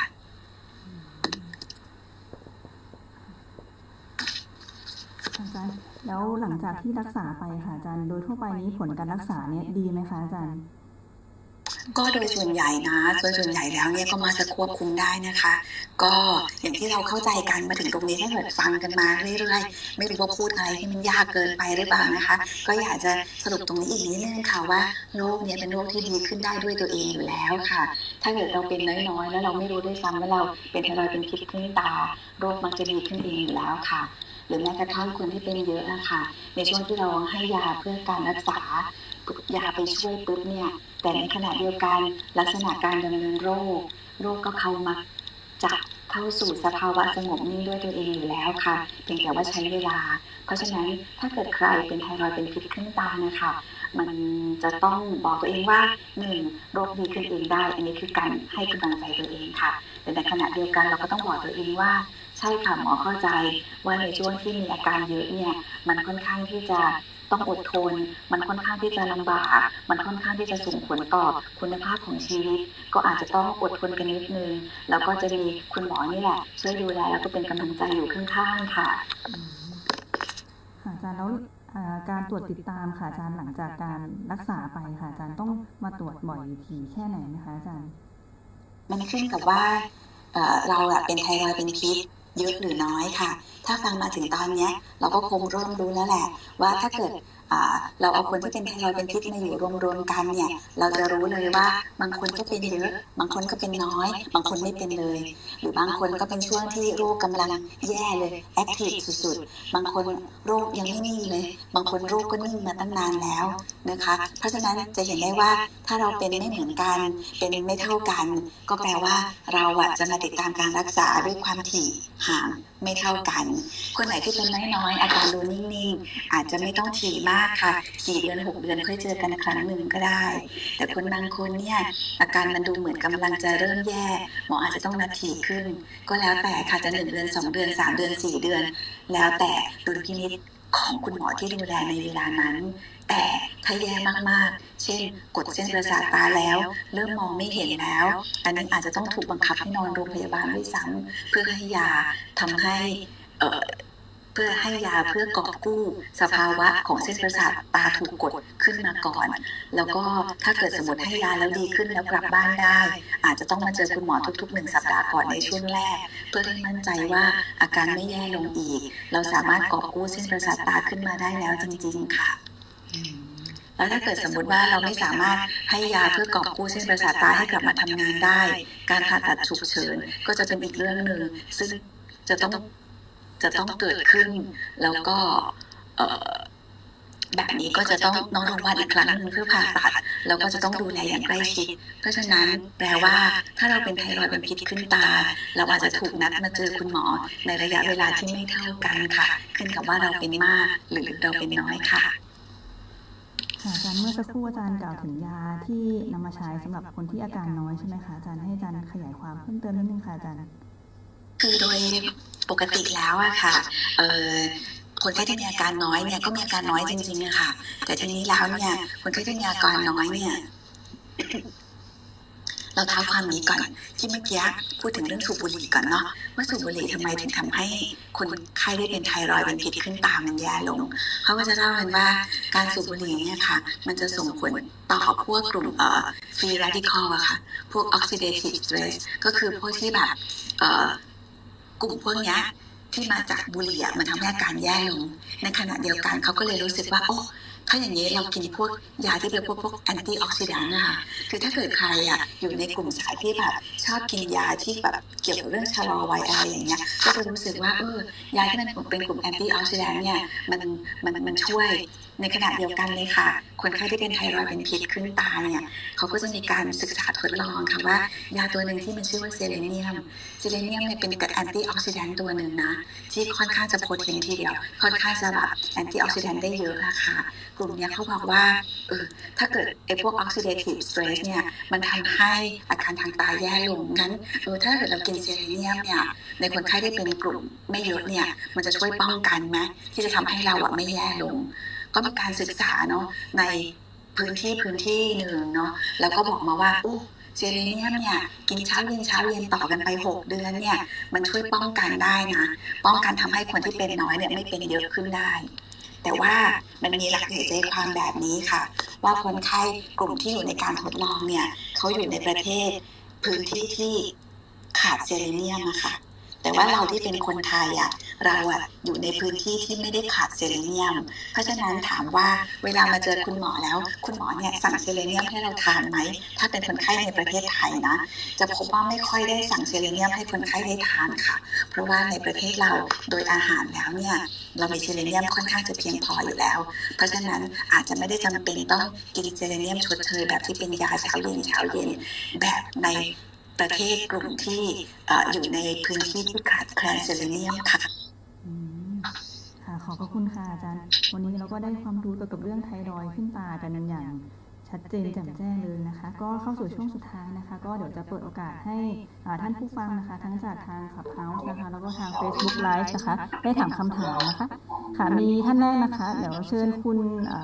อาจารย์แล้วหลังจากที่รักษาไปค่ะอาจารย์โดยทั่วไปนี้ผลการรักษาเนี่ยดีไหมคะอาจารย์ก็โดยส่วนใหญ่แล้วเนี่ยก็มาจะควบคุมได้นะคะก็อย่างที่เราเข้าใจกันมาถึงตรงนี้ถ้าเกิดฟังกันมาเรื่อยๆไม่รู้ว่าพูดอะไรที่มันยากเกินไปหรือเปล่านะคะก็อยากจะสรุปตรงนี้อีกนิดนึงค่ะว่าโรคนี้เป็นโรคที่ดีขึ้นได้ด้วยตัวเองอยู่แล้วค่ะถ้าเกิดเราเป็นน้อยๆแล้วเราไม่รู้ด้วยซ้ำว่าเราเป็นไทรอยด์เป็นพิษขึ้นตาโรคมันจะดีขึ้นเองอยู่แล้วค่ะหรือแม้กระทั่งคนที่เป็นเยอะนะคะในช่วงที่เราให้ยาเพื่อการรักษายาไปช่วยปุ๊บเนี่ยแต่ในขณะเดียวกันลักษณะการดำเนินโรคก็เข้ามาจะเข้าสู่สภาวะสงบนิ่งด้วยตัวเองอยู่แล้วค่ะเพียงแต่ว่าใช้เวลาเพราะฉะนั้นถ้าเกิดใครเป็นไทรอยด์เป็นพิษขึ้นตานะคะมันจะต้องบอกตัวเองว่า1โรคดีขึ้นเองได้อันนี้คือการให้กำลังใจตัวเองค่ะแต่ในขณะเดียวกันเราก็ต้องบอกตัวเองว่าใช่ค่ะหมอเข้าใจว่าในช่วงที่มีอาการเยอะเนี่ยมันค่อนข้างที่จะต้องอดทนมันค่อนข้างที่จะลำบากมันค่อนข้างที่จะส่งผลต่อคุณภาพของชีวิตก็อาจจะต้องอดทนกันนิดนึงแล้วก็จะมีคุณหมอนี่แหละช่วยดูแลแล้วก็เป็นกำลังใจอยู่ข้างๆค่ะค่ะอาจารย์แล้วการตรวจติดตามค่ะอาจารย์หลังจากการรักษาไปค่ะอาจารย์ต้องมาตรวจบ่อยถี่แค่ไหนนะคะอาจารย์มันขึ้นกับว่าเราเป็นไทรอยด์เป็นพิษเยอะหรือน้อยค่ะถ้าฟังมาถึงตอนนี้เราก็คงเริ่มรู้แล้วแหละว่าถ้าเกิดเราเอาคนที่เป็นไทรอยด์เป็นพิษมาอยู่รวมๆกันเนี่ยเราจะรู้เลยว่าบางคนก็เป็นเยอะบางคนก็เป็นน้อยบางคนไม่เป็นเลยหรือบางคนก็เป็นช่วงที่โรคกำลังแย่เลยแอคทีฟสุดๆบางคนโรคยังไม่นิ่งเลยบางคนโรคก็นิ่งมาตั้งนานแล้วนะคะเพราะฉะนั้นจะเห็นได้ว่าถ้าเราเป็นไม่เหมือนกันเป็นไม่เท่ากันก็แปลว่าเราจะมาติดตามการรักษาด้วยความถี่ห่างไม่เท่ากันคนไหนที่เป็นน้อยๆอาการดูนิ่งๆอาจจะไม่ต้องถี่มมากค่ะ4 เดือน 6 เดือนค่อยเจอกันครั้งหนึ่งก็ได้แต่คนบางคนเนี่ยอาการมันดูเหมือนกำลังจะเริ่มแย่หมออาจจะต้องนัดถี่ขึ้นก็แล้วแต่ค่ะจะ1 เดือน 2 เดือน 3 เดือน 4 เดือนแล้วแต่ดุลพินิจของคุณหมอที่ดูแลในเวลานั้นแต่ถ้าแย่มากๆเช่นกดเส้นประสาทตาแล้วเริ่มมองไม่เห็นแล้วอันนี้อาจจะต้องถูกบังคับให้นอนโรงพยาบาลด้วยซ้ำเพื่อให้ยาทำให้เพื่อให้ยาเพื่อกอบกู้สภาวะของเส้นประสาทตาถูกกดขึ้นมาก่อนแล้วก็ถ้าเกิดสมมติให้ยาแล้วดีขึ้นแล้วกลับบ้านได้อาจจะต้องมาเจอคุณหมอทุกๆ1 สัปดาห์ก่อนในช่วงแรกเพื่อให้มั่นใจว่าอาการไม่แย่ลงอีกเราสามารถกอบกู้เส้นประสาทตาขึ้นมาได้แล้วจริงๆค่ะแล้วถ้าเกิดสมมติว่าเราไม่สามารถให้ยาเพื่อกอบกู้เส้นประสาทตาให้กลับมาทำงานได้การผ่าตัดฉุกเฉินก็จะเป็นอีกเรื่องหนึ่งซึ่งจะต้องเกิดขึ้นแล้วก็แบบนี้ก็จะต้องนอนโรงพยาบาลอีกครั้งนึงเพื่อผ่าตัดแล้วก็จะต้องดูแลอย่างใกล้ชิดเพราะฉะนั้นแปลว่าถ้าเราเป็นไทรอยด์เป็นพิษขึ้นตาเราอาจจะถูกนัดมาเจอคุณหมอในระยะเวลาที่ไม่เท่ากันค่ะขึ้นกับว่าเราเป็นมากหรือเราเป็นน้อยค่ะอาจารย์เมื่อสักครู่อาจารย์กล่าวถึงยาที่นำมาใช้สำหรับคนที่อาการน้อยใช่ไหมคะอาจารย์ให้อาจารย์ขยายความเพิ่มเติมนิดนึงค่ะอาจารย์คือโดยปกติแล้วอะค่ะคนไข้ที่มีอาการน้อยเนี่ยก็มีอาการน้อยจริงๆอะค่ะแต่ทีนี้แล้วเนี่ยคนไข้ที่มีอาการน้อยเนี่ยเราเท้าความนี้ก่อนที่เมื่อกี้พูดถึงเรื่องสูบบุหรี่ก่อนเนาะว่าสูบบุหรี่ทำไมถึงทำให้คนไข้ที่เป็นไทรอยด์เป็นพิษขึ้นตามันแย่ลงเขาก็จะเล่ากันว่าการสูบบุหรี่เนี่ยค่ะมันจะส่งผลต่อพวกกลุ่มฟรีแรดิคอลอะค่ะพวกออกซิเดทีฟสเตรสก็คือพวกที่แบบกลุ่มพวกนี้ที่มาจากบุหรี่มันทำให้อาการแย่ลงในขณะเดียวกันเขาก็เลยรู้สึกว่าโอ้ถ้าอย่างนี้เรากินพวกยาที่เป็นพวกแอนตี้ออกซิแดนต์นะคะคือถ้าเกิดใครอยู่ในกลุ่มสายที่แบบชอบกินยาที่แบบเกี่ยวกับเรื่องชะลอวัยอะไรอย่างเงี้ยก็จะรู้สึกว่ายาที่มันเป็นกลุ่มแอนตี้ออกซิแดนต์เนี่ยมันช่วยในขณะเดียวกันเลยค่ะคนไข้ที่เป็นไทรอยด์เป็นพิษขึ้นตาเนี่ยเขาก็จะมีการศึกษาทดลองค่ะว่ายาตัวหนึ่งที่มันชื่อว่าเซเลเนียมเนี่ยเป็นแอนตี้ออกซิแดนต์ตัวหนึ่งนะที่ค่อนข้างจะโพเทนทีเดียวค่อนข้างจะแบบแอนตี้ออกซิแดนต์ได้เยอะค่ะกลุ่มนี้เขาบอกว่าถ้าเกิดไอ้พวกออกซิเดทีฟสเตรสเนี่ยมันทำให้อาการทางตาแย่ลงงั้นถ้าเกิดเรากินเซเลเนียมเนี่ยในคนไข้ที่เป็นกลุ่มไม่เยอะเนี่ยมันจะช่วยป้องกันไหมที่จะทำให้เราไม่แย่ลงก็มีการศึกษาเนาะในพื้นที่หนึ่งเนาะแล้วก็บอกมาว่าเซเลเนียมเนี่ยกินเช้าเย็นต่อกันไป6 เดือนเนี่ยมันช่วยป้องกันได้นะป้องกันทำให้คนที่เป็นน้อยเนี่ยไม่เป็นเยอะขึ้นได้แต่ว่ามันมีหลักใจความแบบนี้ค่ะว่าคนไข้กลุ่มที่อยู่ในการทดลองเนี่ยเขาอยู่ในประเทศพื้นที่ที่ขาดเซเลเนียมอะค่ะแต่ว่าเราที่เป็นคนไทยเราอยู่ในพื้นที่ที่ไม่ได้ขาดเซเลเนียมเพราะฉะนั้นถามว่าเวลามาเจอคุณหมอแล้วคุณหมอเนี่ยสั่งเซเลเนียมให้เราทานไหมถ้าเป็นคนไข้ในประเทศไทยนะจะพบว่าไม่ค่อยได้สั่งเซเลเนียมให้คนไข้ได้ทานค่ะเพราะว่าในประเทศเราโดยอาหารแล้วเนี่ยเรามีเซเลเนียมค่อนข้างจะเพียงพออยู่แล้วเพราะฉะนั้นอาจจะไม่ได้จำเป็นต้องกินเซเลเนียมชดเชยแบบที่เป็นยาเช้าเย็นแบบในประเทศกลุ่มที่อยู่ในพื้นที่ที่ขาดแคลนเซเลเนียมค่ะค่ะขอบพระคุณค่ะอาจารย์วันนี้เราก็ได้ความรู้เกี่ยวกับเรื่องไทรอยด์ขึ้นตากันอย่างชัดเจนแจ่มแจ้งเลยนะคะก็เข้าสู่ช่วงสุดท้ายนะคะก็เดี๋ยวจะเปิดโอกาสให้ท่านผู้ฟังนะคะทั้งจากทาง Clubhouse นะคะแล้วก็ทาง Facebook Live นะคะได้ถามคำถามนะคะค่ะมีท่านแรกนะคะเดี๋ยวเชิญคุณ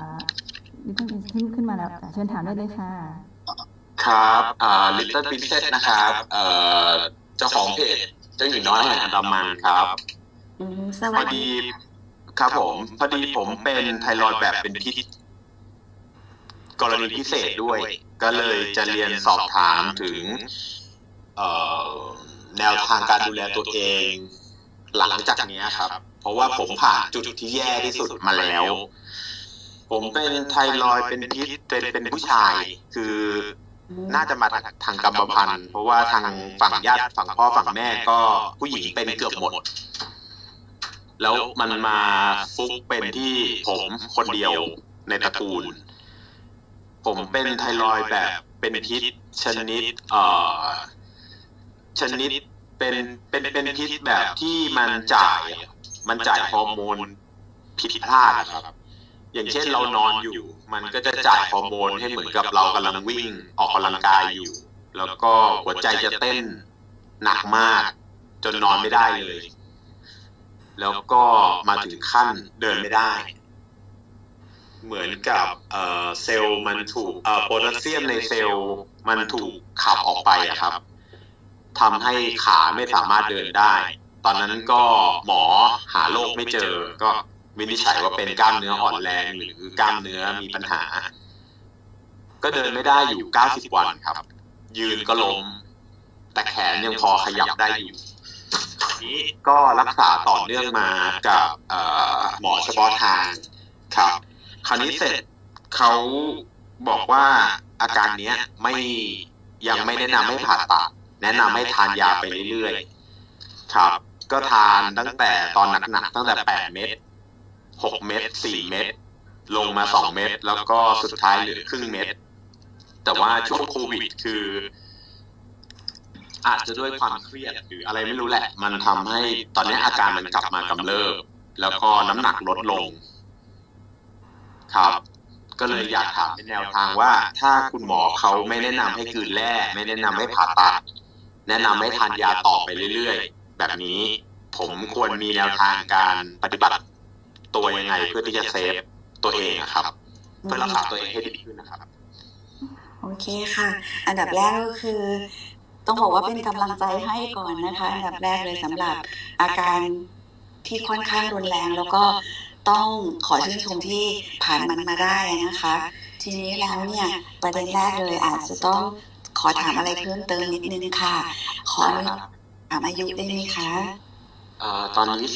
ขึ้นมาแล้วเชิญถามได้เลยค่ะครับLittle Princess นะครับเจ้าของเพจเจ้าหญิงน้อยแห่งอันดามันครับพอดีครับผมพอดีผมเป็นไทรอยด์แบบเป็นพิษกรณีพิเศษด้วยก็เลยจะเรียนสอบถามถึงแนวทางการดูแลตัวเองหลังจากนี้ครับเพราะว่าผมผ่านจุดที่แย่ที่สุดมาแล้วผมเป็นไทรอยด์เป็นพิษเป็นผู้ชายคือน่าจะมาทางกรรมพันธุ์เพราะว่าทางฝั่งญาติฝั่งพ่อฝั่งแม่ก็ผู้หญิงเป็นเกือบหมดแล้วมันมาฟุกเป็นที่ผมคนเดียวในตระกูลผมเป็นไทรอยด์แบบเป็นพิษชนิดเป็นพิษแบบที่มันจ่ายฮอร์โมนผิดพลาดครับอย่างเช่นเรานอนอยู่มันก็จะจ่ายฮอร์โมนให้เหมือนกับเรากำลังวิ่งออกกำลังกายอยู่แล้วก็หัวใจจะเต้นหนักมากจนนอนไม่ได้เลยแล้วก็มาถึงขั้นเดินไม่ได้เหมือนกับเซลล์มันถูกโพแทสเซียมในเซลล์มันถูกขับออกไปอะครับทำให้ขาไม่สามารถเดินได้ตอนนั้นก็หมอหาโรคไม่เจอก็วินิจฉัยว่าเป็นกล้ามเนื้ออ่อนแรงหรือกล้ามเนื้อมีปัญหาก็เดินไม่ได้อยู่90 วันครับยืนก็ล้มแต่แขนยังพอขยับได้อยู่นี้ก็รักษาต่อเนื่องมากับหมอเฉพาะทางครับคราวนี้เสร็จเขาบอกว่าอาการเนี้ยยังไม่แนะนำให้ผ่าตัดแนะนำให้ทานยาไปเรื่อยๆครับก็ทานตั้งแต่ตอนหนักๆตั้งแต่8 เม็ด6 เม็ด4 เม็ดลงมา2 เม็ดแล้วก็สุดท้ายเหลือครึ่งเม็ดแต่ว่าช่วงโควิดคืออาจจะด้วยความเครียดหรืออะไรไม่รู้แหละมันทำให้ตอนนี้อาการมันกลับมากำเริบแล้วก็น้ำหนักลดลงครับก็เลยอยากถามเป็นแนวทางว่าถ้าคุณหมอเขาไม่แนะนำให้กลืนแร่ไม่แนะนำให้ผ่าตัดแนะนำให้ทานยาต่อไปเรื่อยๆแบบนี้ผมควรมีแนวทางการปฏิบัติตัวยังไงเพื่อที่จะเซฟตัวเองครับเพื่อรักษาตัวเองให้ดีขึ้นนะครับโอเคค่ะอันดับแรกก็คือต้องบอกว่าเป็นกำลังใจให้ก่อนนะคะอันดับแรกเลยสำหรับอาการที่ค่อนข้างรุนแรงแล้วก็ต้องขอชื่นชมที่ผ่านมันมาได้นะคะทีนี้แล้วเนี่ยประเด็นแรกเลยอาจจะต้องขอถามอะไรเพิ่มเติมนิดนึงค่ะขอถามอายุได้ไหมคะตอนนี้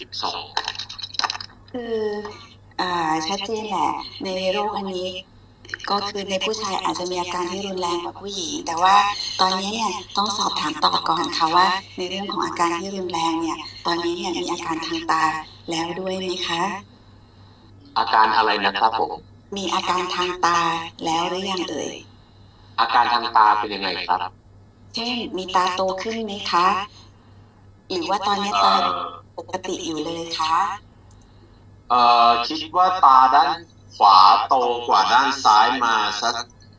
42 คือชัดเจนแหละในโรคอันนี้ก็คือในผู้ชายอาจจะมีอาการที่รุนแรงกว่าผู้หญิงแต่ว่าตอนนี้เนี่ยต้องสอบถามต่อก่อนค่ะว่าในเรื่องของอาการที่รุนแรงเนี่ยตอนนี้เนี่ยมีอาการทางตาแล้วด้วยไหมคะอาการอะไรนะครับผมมีอาการทางตาแล้วหรือยังเอ่ยอาการทางตาเป็นยังไงครับเช่นมีตาโตขึ้นไหมคะหรือว่าตอนนี้ตาปกติอยู่เลยคะคิดว่าตาด้านขวาโตกว่าด้านซ้ายมาสัก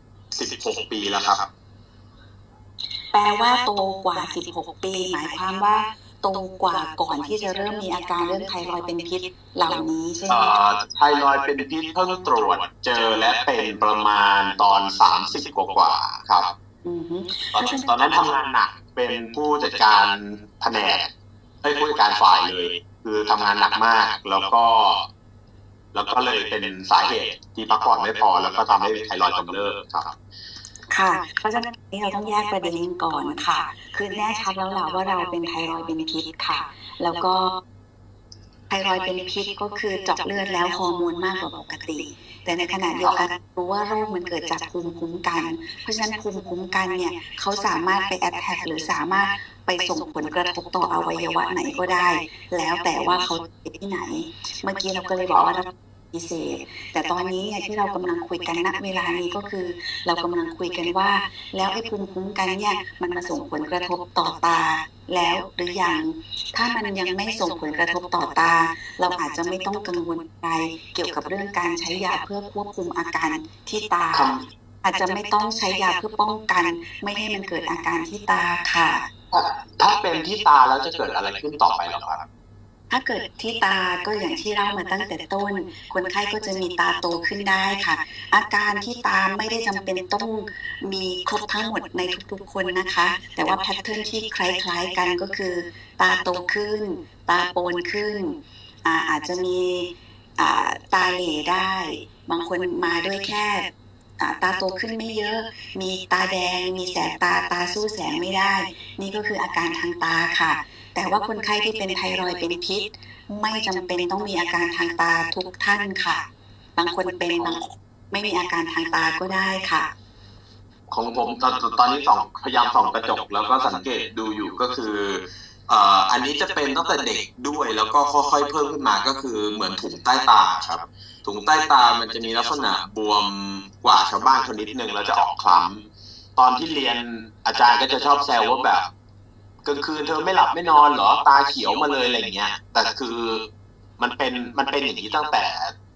16 ปีแล้วครับแปลว่าโตกว่า16 ปีหมายความว่าโตกว่าก่อนที่จะเริ่มมีอาการเรื่องไทรอยด์เป็นพิษเหล่านี้ใช่ไหมไทรอยด์เป็นพิษเพิ่งตรวจเจอและเป็นประมาณตอน30 กว่าครับตอนนั้นทำงานหนักเป็นผู้จัดการแผนกผู้จัดการฝ่ายเลยคือทำงานหนักมากแล้วก็เลยเป็นสาเหตุที่พักผ่อนไม่พอแล้วก็ทำให้ไทรอยด์กำเริบครับค่ะเพราะฉะนั้นนี้เราต้องแยกประเด็นก่อนค่ะคือแน่ชัดแล้วล่ะว่าเราเป็นไทรอยด์เป็นพิษค่ะแล้วก็ไทรอยด์เป็นพิษก็คือเจาะเลือดแล้วฮอร์โมนมากกว่าปกติแต่ในขณะเดียวกันรู้ว่าโรคมันเกิดจากภูมิคุ้มกันเพราะฉะนั้นภูมิคุ้มกันเนี่ยเขาสามารถไปแอทแทคหรือสามารถไปส่งผลกระทบต่ออวัยวะไหนก็ได้แล้วแต่ว่าเขาไปที่ไหนเมื่อกี้เราก็เลยบอกว่าพิเศษแต่ตอนนี้เนี่ยที่เรากำลังคุยกันณเวลานี้ก็คือเรากำลังคุยกันว่าแล้วไอ้ภูมิคุ้มกันเนี่ยมันมาส่งผลกระทบต่อตาแล้วหรือยังถ้ามันยังไม่ส่งผลกระทบต่อตาเราอาจจะไม่ต้องกังวลใจเกี่ยวกับเรื่องการใช้ยาเพื่อควบคุมอาการที่ตาอาจจะไม่ต้องใช้ยาเพื่อป้องกันไม่ให้มันเกิดอาการที่ตาค่ะถ้าเป็นที่ตาแล้วจะเกิดอะไรขึ้นต่อไปหรอครับถ้าเกิดที่ตาก็อย่างที่เล่ามาตั้งแต่ต้นคนไข้ก็จะมีตาโตขึ้นได้ค่ะอาการที่ตาไม่ได้จำเป็นต้องมีครบทั้งหมดในทุกๆคนนะคะแต่ว่าแพทเทิร์นที่คล้ายๆกันก็คือตาโตขึ้นตาโปนขึ้นอาจจะมีตาเหล่ได้บางคนมาด้วยแค่ตาโตขึ้นไม่เยอะมีตาแดงมีแสบตาสู้แสงไม่ได้นี่ก็คืออาการทางตาค่ะแต่ว่าคนไข้ที่เป็นไทรอยด์เป็นพิษไม่จำเป็นต้องมีอาการทางตาทุกท่านค่ะบางคนเป็นบางไม่มีอาการทางตาก็ได้ค่ะของผมตอนนี้พยายามส่องกระจกแล้วก็สังเกตดูอยู่ก็คืออันนี้จะเป็นตั้งแต่เด็กด้วยแล้วก็ค่อยๆเพิ่มขึ้นมาก็คือเหมือนถุงใต้ตาครับถุงใต้ตามันจะมีลักษณะบวมกว่าชาวบ้านคนนิดนึงแล้วจะออกคล้ำตอนที่เรียนอาจารย์ก็จะชอบแซวว่าแบบกลางคืนเธอไม่หลับไม่นอนเหรอตาเขียวมาเลยอะไรเงี้ยแต่คือมันเป็นอย่างนี้ตั้งแต่ต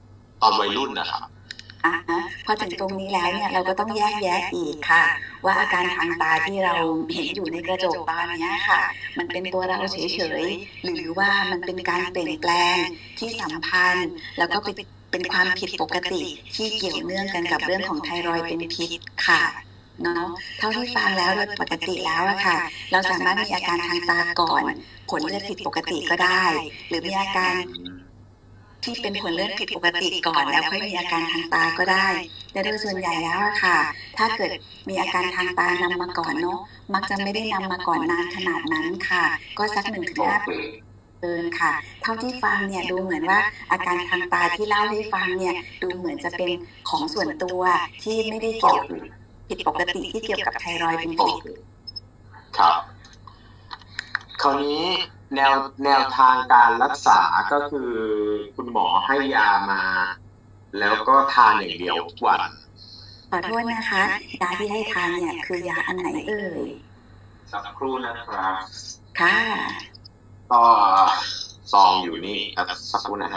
ตอนวัยรุ่นนะครับพอถึงตรงนี้แล้วเนี่ยเราก็ต้องแยกแยะอีกค่ะว่าอาการทางตาที่เราเห็นอยู่ในกระจกตอนนี้ค่ะมันเป็นตัวเราเฉยๆหรือว่ามันเป็นการเปลี่ยนแปลงที่สัมพันธ์แล้วก็เป็นความผิดปกติที่เกี่ยวเนื่องกันกับเรื่องของไทรอยด์เป็นพิษค่ะเนาะเท่าที่ฟังแล้วโดยปกติแล้วอะค่ะเราสามารถมีอาการทางตาก่อนผลเลือดผิดปกติก็ได้หรือมีอาการที่เป็นผลเลือดผิดปกติก่อนแล้วค่อยมีอาการทางตาก็ได้แต่โดยส่วนใหญ่แล้วอะค่ะถ้าเกิดมีอาการทางตานำมาก่อนเนาะมักจะไม่ได้นำมาก่อนนานขนาดนั้นค่ะก็สัก 1-5 ปีค่ะเท่าที่ฟังเนี่ยดูเหมือนว่าอาการทางตาที่เล่าให้ฟังเนี่ยดูเหมือนจะเป็นของส่วนตัวที่ไม่ได้เกี่ยวผิดปกติที่เกี่ยวกับไทรอยด์เป็นพิษครับคราวนี้แนวทางการรักษาก็คือคุณหมอให้ยามาแล้วก็ทานอย่างเดียวทุกวันขอโทษนะคะยาที่ให้ทานเนี่ยคือยาอันไหนเอ่ยสักครู่นะครับค่ะก็ซองอยู่นี่สักครู่นะฮะ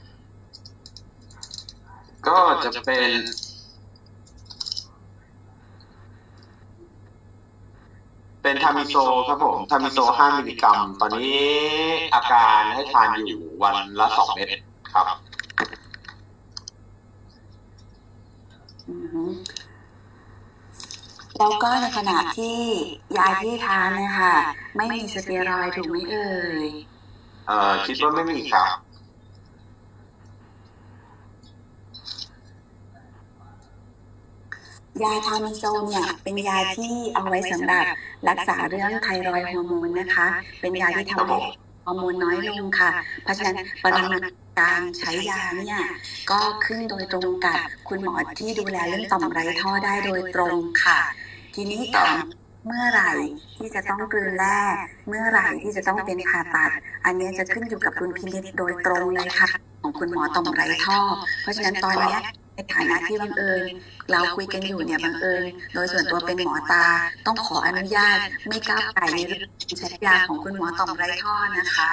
ก็จะเป็นทามิโซครับผมทามิโซ5 มิลลิกรัมตอนนี้อาการให้ทานอยู่วันละ2 เม็ดครับแล้วก็ในขณะที่ยาที่ทานเนี่ยค่ะไม่มีสเตียรอยด์ถูกไหมเอ่ยคิดว่าไม่มีครับยาทามิโซเนี่ยเป็นยาที่เอาไว้สำหรับรักษาเรื่องไทรอยด์ฮอร์โมนนะคะเป็นยาที่ทำให้ฮอร์โมนน้อยลงค่ะเพราะฉะนั้นปริมาณการใช้ยาเนี่ยก็ขึ้นโดยตรงกับคุณหมอที่ดูแลเรื่องต่อมไร้ท่อได้โดยตรงค่ะทีนี้ถามเมื่อไหร่ที่จะต้องกลืนแร่เมื่อไหร่ที่จะต้องเป็นผ่าตัดอันนี้จะขึ้นอยู่กับดุลพินิจโดยตรงเลยค่ะของคุณหมอต่อมไร้ท่อเพราะฉะนั้นตอนนี้ในฐานะที่บังเอิญเราคุยกันอยู่เนี่ยบังเอิญโดยส่วนตัวเป็นหมอตาต้องขออนุญาตไม่ก้าวไก่ในเรื่องใช้ยาของคุณหมอต่อมไร้ท่อนะคะ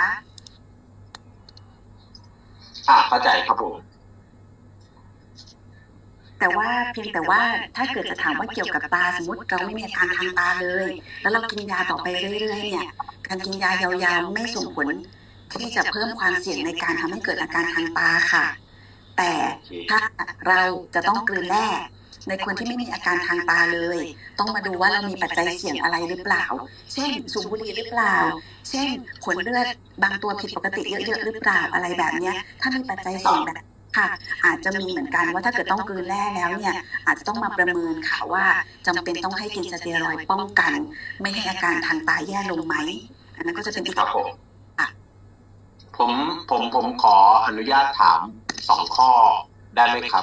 เข้าใจครับผมแต่ว่าเพียงแต่ว่าถ้าเกิดจะถามว่าเกี่ยวกับตาสมมติเราไม่มีอาการทางตาเลยแล้วเรากินยาต่อไปเรื่อยๆเนี่ยการกินยายาวๆไม่ส่งผลที่จะเพิ่มความเสี่ยงในการทำให้เกิดอาการทางตาค่ะแต่ถ้าเราจะต้องกลืนแร่ในคนที่ไม่มีอาการทางตาเลยต้องมาดูว่าเรามีปัจจัยเสี่ยงอะไรหรือเปล่าเช่นสูบบุหรี่หรือเปล่าเช่นผลเลือดบางตัวผิดปกติเยอะๆหรือเปล่าอะไรแบบนี้ถ้ามีปัจจัยเสี่ยงแบบค่ะอาจจะมีเหมือนกันว่าถ้าเกิดต้องกลืนแร่แล้วเนี่ยอาจจะต้องมาประเมินค่ะว่าจำเป็นต้องให้กินสเตียรอยด์ป้องกันไม่ให้อาการทางตาแย่ลงไหมอันนั้นก็จะเป็นอีกผมขออนุญาตถาม2 ข้อได้ไหมครับ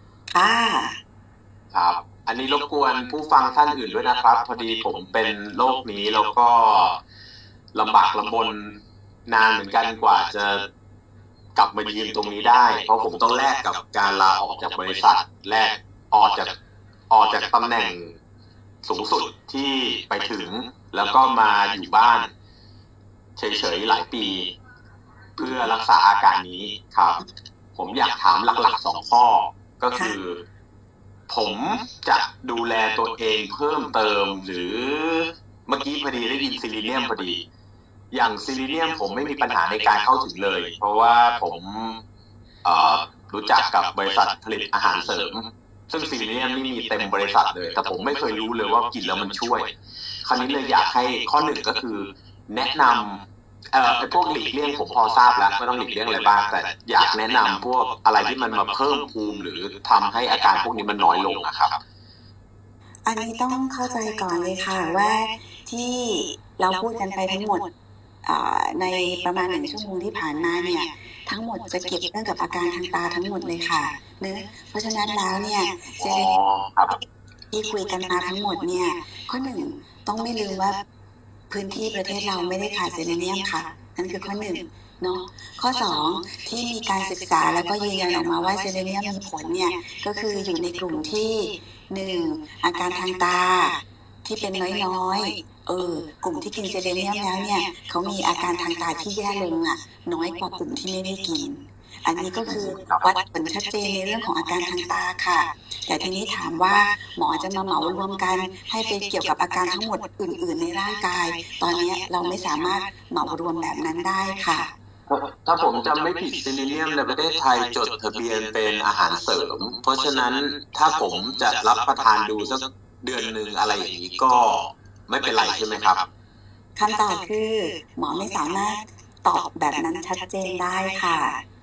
ครับอันนี้รบกวนผู้ฟังท่านอื่นด้วยนะครับพอดีผมเป็นโรคนี้แล้วก็ลำบากลำบนนานเหมือนกันกว่าจะกลับมายืนตรงนี้ได้เพราะผมต้องแลกกับการลาออกจากบริษัทแลกออกจากตำแหน่งสูงสุดที่ไปถึงแล้วก็มาอยู่บ้านเฉยๆหลายปีเพื่อรักษาอาการนี้ครับผมอยากถามหลักๆ2 ข้อก็คือผมจะดูแลตัวเองเพิ่มเติมหรือเมื่อกี้พอดีได้ยินซิลิเนียมพอดีอย่างซิลิเนียมผมไม่มีปัญหาในการเข้าถึงเลยเพราะว่าผมรู้จักกับบริษัทผลิตอาหารเสริมซึ่งซิลิเนียมนี่มีเต็มบริษัทเลยแต่ผมไม่เคยรู้เลยว่ากินแล้วมันช่วยคราวนี้เลยอยากให้ข้อ1ก็คือแนะนำไอ้พวกหลีกเลี่ยงผมพอทราบแล้วไม่ต้องหลีกเลี่ยงอะไรบ้างแต่อยากแนะนำพวกอะไรที่มันมาเพิ่มภูมิหรือทำให้อาการพวกนี้มันน้อยลงนะครับอันนี้ต้องเข้าใจก่อนเลยค่ะว่าที่เราพูดกันไปทั้งหมดในประมาณ1 ชั่วโมงที่ผ่านมาเนี่ยทั้งหมดจะเกี่ยวเรื่องกับอาการทางตาทั้งหมดเลยค่ะเนอะเพราะฉะนั้นแล้วเนี่ยที่คุยกันมาทั้งหมดเนี่ยข้อ1ต้องไม่ลืมว่าพื้นที่ประเทศเราไม่ได้ขาดเซเลเนียมค่ะนั่นคือข้อ1เนาะข้อ2ที่มีการศึกษาแล้วก็ยืนยันออกมาว่าเซเลเนียมมีผลเนี่ยก็คืออยู่ในกลุ่มที่1อาการทางตาที่เป็นน้อยๆกลุ่มที่กินเซเลเนียมแล้วเนี่ยเขามีอาการทางตาที่แย่ลงน้อยกว่ากลุ่มที่ไม่ได้กินอันนี้ก็คือวัดผลชัดเจนในเรื่องของอาการทางตาค่ะแต่ทีนี้ถามว่าหมอจะมาเหมารวมกันให้ไปเกี่ยวกับอาการทั้งหมดอื่นๆในร่างกายตอนนี้เราไม่สามารถเหมารวมแบบนั้นได้ค่ะถ้าผมจำไม่ผิดซิลิเนียมในประเทศไทยจดทะเบียนเป็นอาหารเสริมเพราะฉะนั้นถ้าผมจะรับประทานดูสักเดือนหนึ่งอะไรอย่างนี้ก็ไม่เป็นไรใช่ไหมครับคำตอบคือหมอไม่สามารถตอบแบบนั้นชัดเจนได้ค่ะ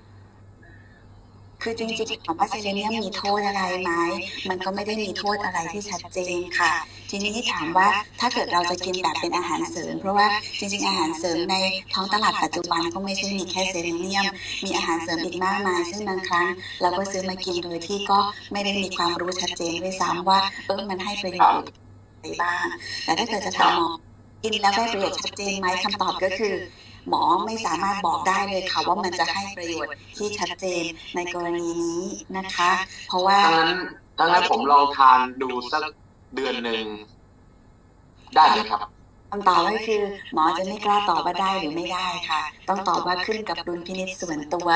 คือจริงๆถามว่าเซเลเนียมมีโทษอะไรไหมมันก็ไม่ได้มีโทษอะไรที่ชัดเจนค่ะทีนี้ถามว่าถ้าเกิดเราจะกินแบบเป็นอาหารเสริมเพราะว่าจริงๆอาหารเสริมในท้องตลาดปัจจุบันก็ไม่ใช่มีแค่เซเลเนียมมีอาหารเสริมอีกมากมายซึ่งบางครั้งเราก็ซื้อมากินโดยที่ก็ไม่ได้มีความรู้ชัดเจนด้วยซ้ำว่ามันให้ประโยชน์อะไรบ้างแต่ถ้าเกิดจะถามหมอกินแล้วได้ประโยชน์ชัดเจนไหมคำตอบก็คือหมอไม่สามารถบอกได้เลยค่ะว่ามันจะให้ประโยชน์ที่ชัดเจนในกรณีนี้นะคะเพราะว่าดังนั้นผมลองทานดูสักเดือนหนึ่งได้ไหมครับคำตอบก็คือหมอจะไม่กล้าตอบว่าได้หรือไม่ได้ค่ะต้องตอบว่าขึ้นกับดุลพินิจส่วนตัว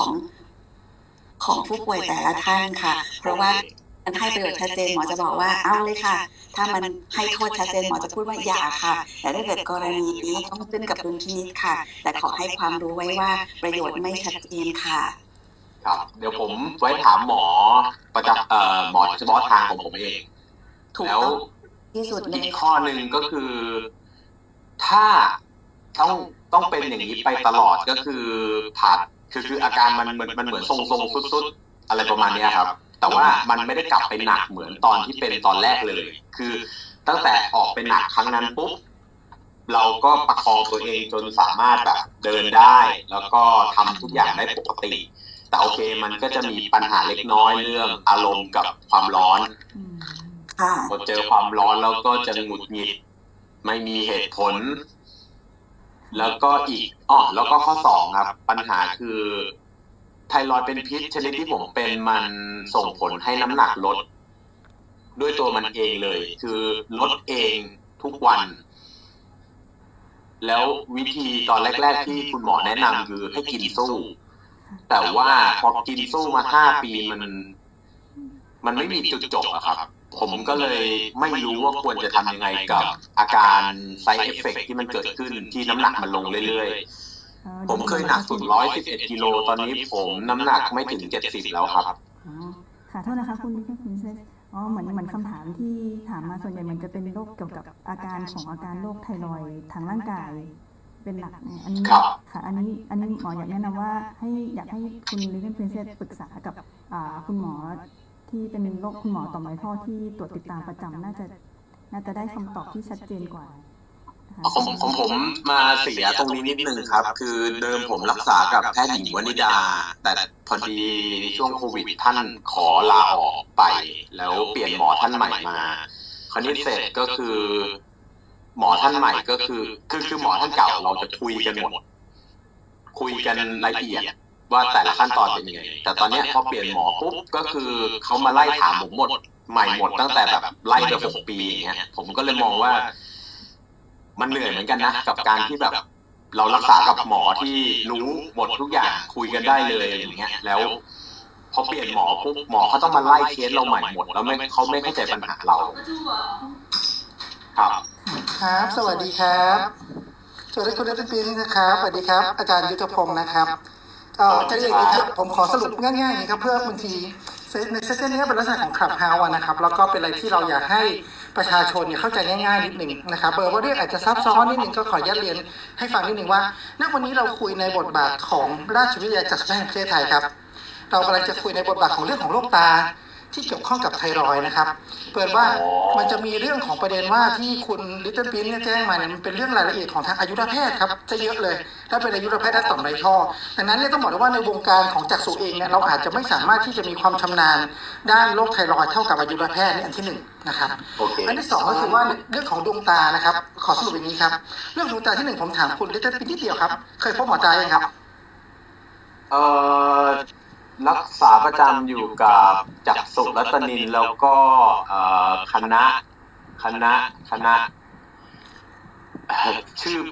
ของผู้ป่วยแต่ละท่านค่ะเพราะว่ามันให้ประโยชน์ชัดเจนหมอจะบอกว่าเอาเลยค่ะถ้ามันให้โทษชัดเจนหมอจะพูดว่าอย่าค่ะแต่ถ้าเกิดกรณีนี้ต้องขึ้นกับดุลพินิจค่ะแต่ขอให้ความรู้ไว้ว่าประโยชน์ไม่ชัดเจนค่ะครับเดี๋ยวผมไว้ถามหมอประจำหมอเฉพาะทางของผมเองแล้วที่สุดอีกข้อหนึ่งก็คือถ้าต้องเป็นอย่างนี้ไปตลอดก็คือผ่านคืออาการมันเหมือนทรงๆสุดๆอะไรประมาณนี้ครับแต่ว่ามันไม่ได้กลับไปหนักเหมือนตอนที่เป็นตอนแรกเลยคือตั้งแต่ออกไปหนักครั้งนั้นปุ๊บเราก็ประคองตัวเองจนสามารถแบบเดินได้แล้วก็ทำทุกอย่างได้ปกติแต่โอเคมันก็จะมีปัญหาเล็กน้อยเรื่องอารมณ์กับความร้อนพอเจอความร้อนแล้วก็จะหงุดหงิดไม่มีเหตุผลแล้วก็อีกแล้วก็ข้อ2ครับปัญหาคือไทรอยด์เป็นพิษชนิดที่ผมเป็นมันส่งผลให้น้ำหนักลดด้วยตัวมันเองเลยคือลดเองทุกวันแล้ววิธีตอนแรกๆที่คุณหมอแนะนำคือให้กินสู้แต่ว่าพอกินสู้มา5 ปีมันไม่มีจุดจบอะครับผมก็เลยไม่รู้ว่าควรจะทำยังไงกับอาการไซด์เอฟเฟกต์ที่มันเกิดขึ้นที่น้ำหนักมันลงเรื่อยๆผมเคยหนักสุด111 กิโลตอนนี้ผมน้ำหนักไม่ถึง70แล้วครับค่ะโทษนะคะคุณเซสเหมือนคำถามที่ถามมาส่วนใหญ่มันจะเป็นโรคเกี่ยวกับอาการโรคไทรอยด์ทางร่างกายเป็นหลักอันนี้ค่ะอันนี้หมออยากแนะนำว่าอยากให้คุณลิเคนเพนเซสปรึกษากับคุณหมอที่เป็นโรคคุณหมอต่อมไร้ท่อที่ตรวจติดตามประจำน่าจะได้คำตอบที่ชัดเจนกว่าของผมมาเสียตรงนี้นิดนึงครับคือเดิมผมรักษากับแพทย์หญิงวนิดาแต่พอดีช่วงโควิดท่านขอลาออกไปแล้วเปลี่ยนหมอท่านใหม่มาคราวนี้เสร็จก็คือหมอท่านใหม่ก็คือหมอท่านเก่าเราจะคุยกันหมดคุยกันละเอียดว่าแต่ละขั้นตอนเป็นยังไงแต่ตอนนี้พอเปลี่ยนหมอปุ๊บก็คือเขามาไล่ถามผมหมดใหม่หมดตั้งแต่แบบไล่ไป6 ปีอย่างเงี้ยผมก็เลยมองว่ามันเหนื่อยเหมือนกันนะกับการที่แบบเรารักษากับหมอที่รู้หมดทุกอย่างคุยกันได้เลยอย่างเงี้ยแล้วพอเปลี่ยนหมอปุ๊บหมอเขาต้องมาไล่เคสเราใหม่หมดแล้วเขาไม่เข้าใจปัญหาเราครับสวัสดีครับสวัสดีคุณรัตน์ปีนะครับสวัสดีครับอาจารย์ยุทธพงศ์นะครับจะเรียกอย่างนี้ครับผมขอสรุปง่ายๆอย่างนี้ครับเพื่อบางทีในเซสชันนี้เป็นลักษณะของคลับเฮาส์นะครับแล้วก็เป็นอะไรที่เราอยากให้ประชาชนเข้าใจง่ายๆนิดหนึ่งนะครับว่าเรื่องอาจจะซับซ้อนนิดหนึ่งก็ขออนุญาตเรียนให้ฟังนิดหนึ่งว่าณวันนี้เราคุยในบทบาทของราชวิทยาลัยจักษุแพทย์แห่งประเทศไทยครับเรากำลังจะคุยในบทบาทของเรื่องของโรคตาที่เกี่ยวข้องกับไทรอยด์นะครับเปิดว่ามันจะมีเรื่องของประเด็นว่าที่คุณลิตเติ้ลพินแจ้งมาเนี่ยมันเป็นเรื่องรายละเอียดของทางอายุรแพทย์ครับจะเยอะเลยถ้าเป็นอายุรแพทย์ด้านต่อมไรท่อดังนั้นเนี่ยต้องบอกว่าในวงการของจักษุเองเนี่ยเราอาจจะไม่สามารถที่จะมีความชำนาญด้านโรคไทรอยด์เท่ากับอายุรแพทย์นี่อันที่1นะครับอันที่2ก็คือว่าเรื่องของดวงตานะครับขอสรุปอย่างนี้ครับเรื่องดวงตาที่1ผมถามคุณลิตเติ้ลพินนิดเดียวครับเคยพบหมอตายังครับรักษาประจำอยู่กับจักษุรัตนินแล้วก็คณะชื่อ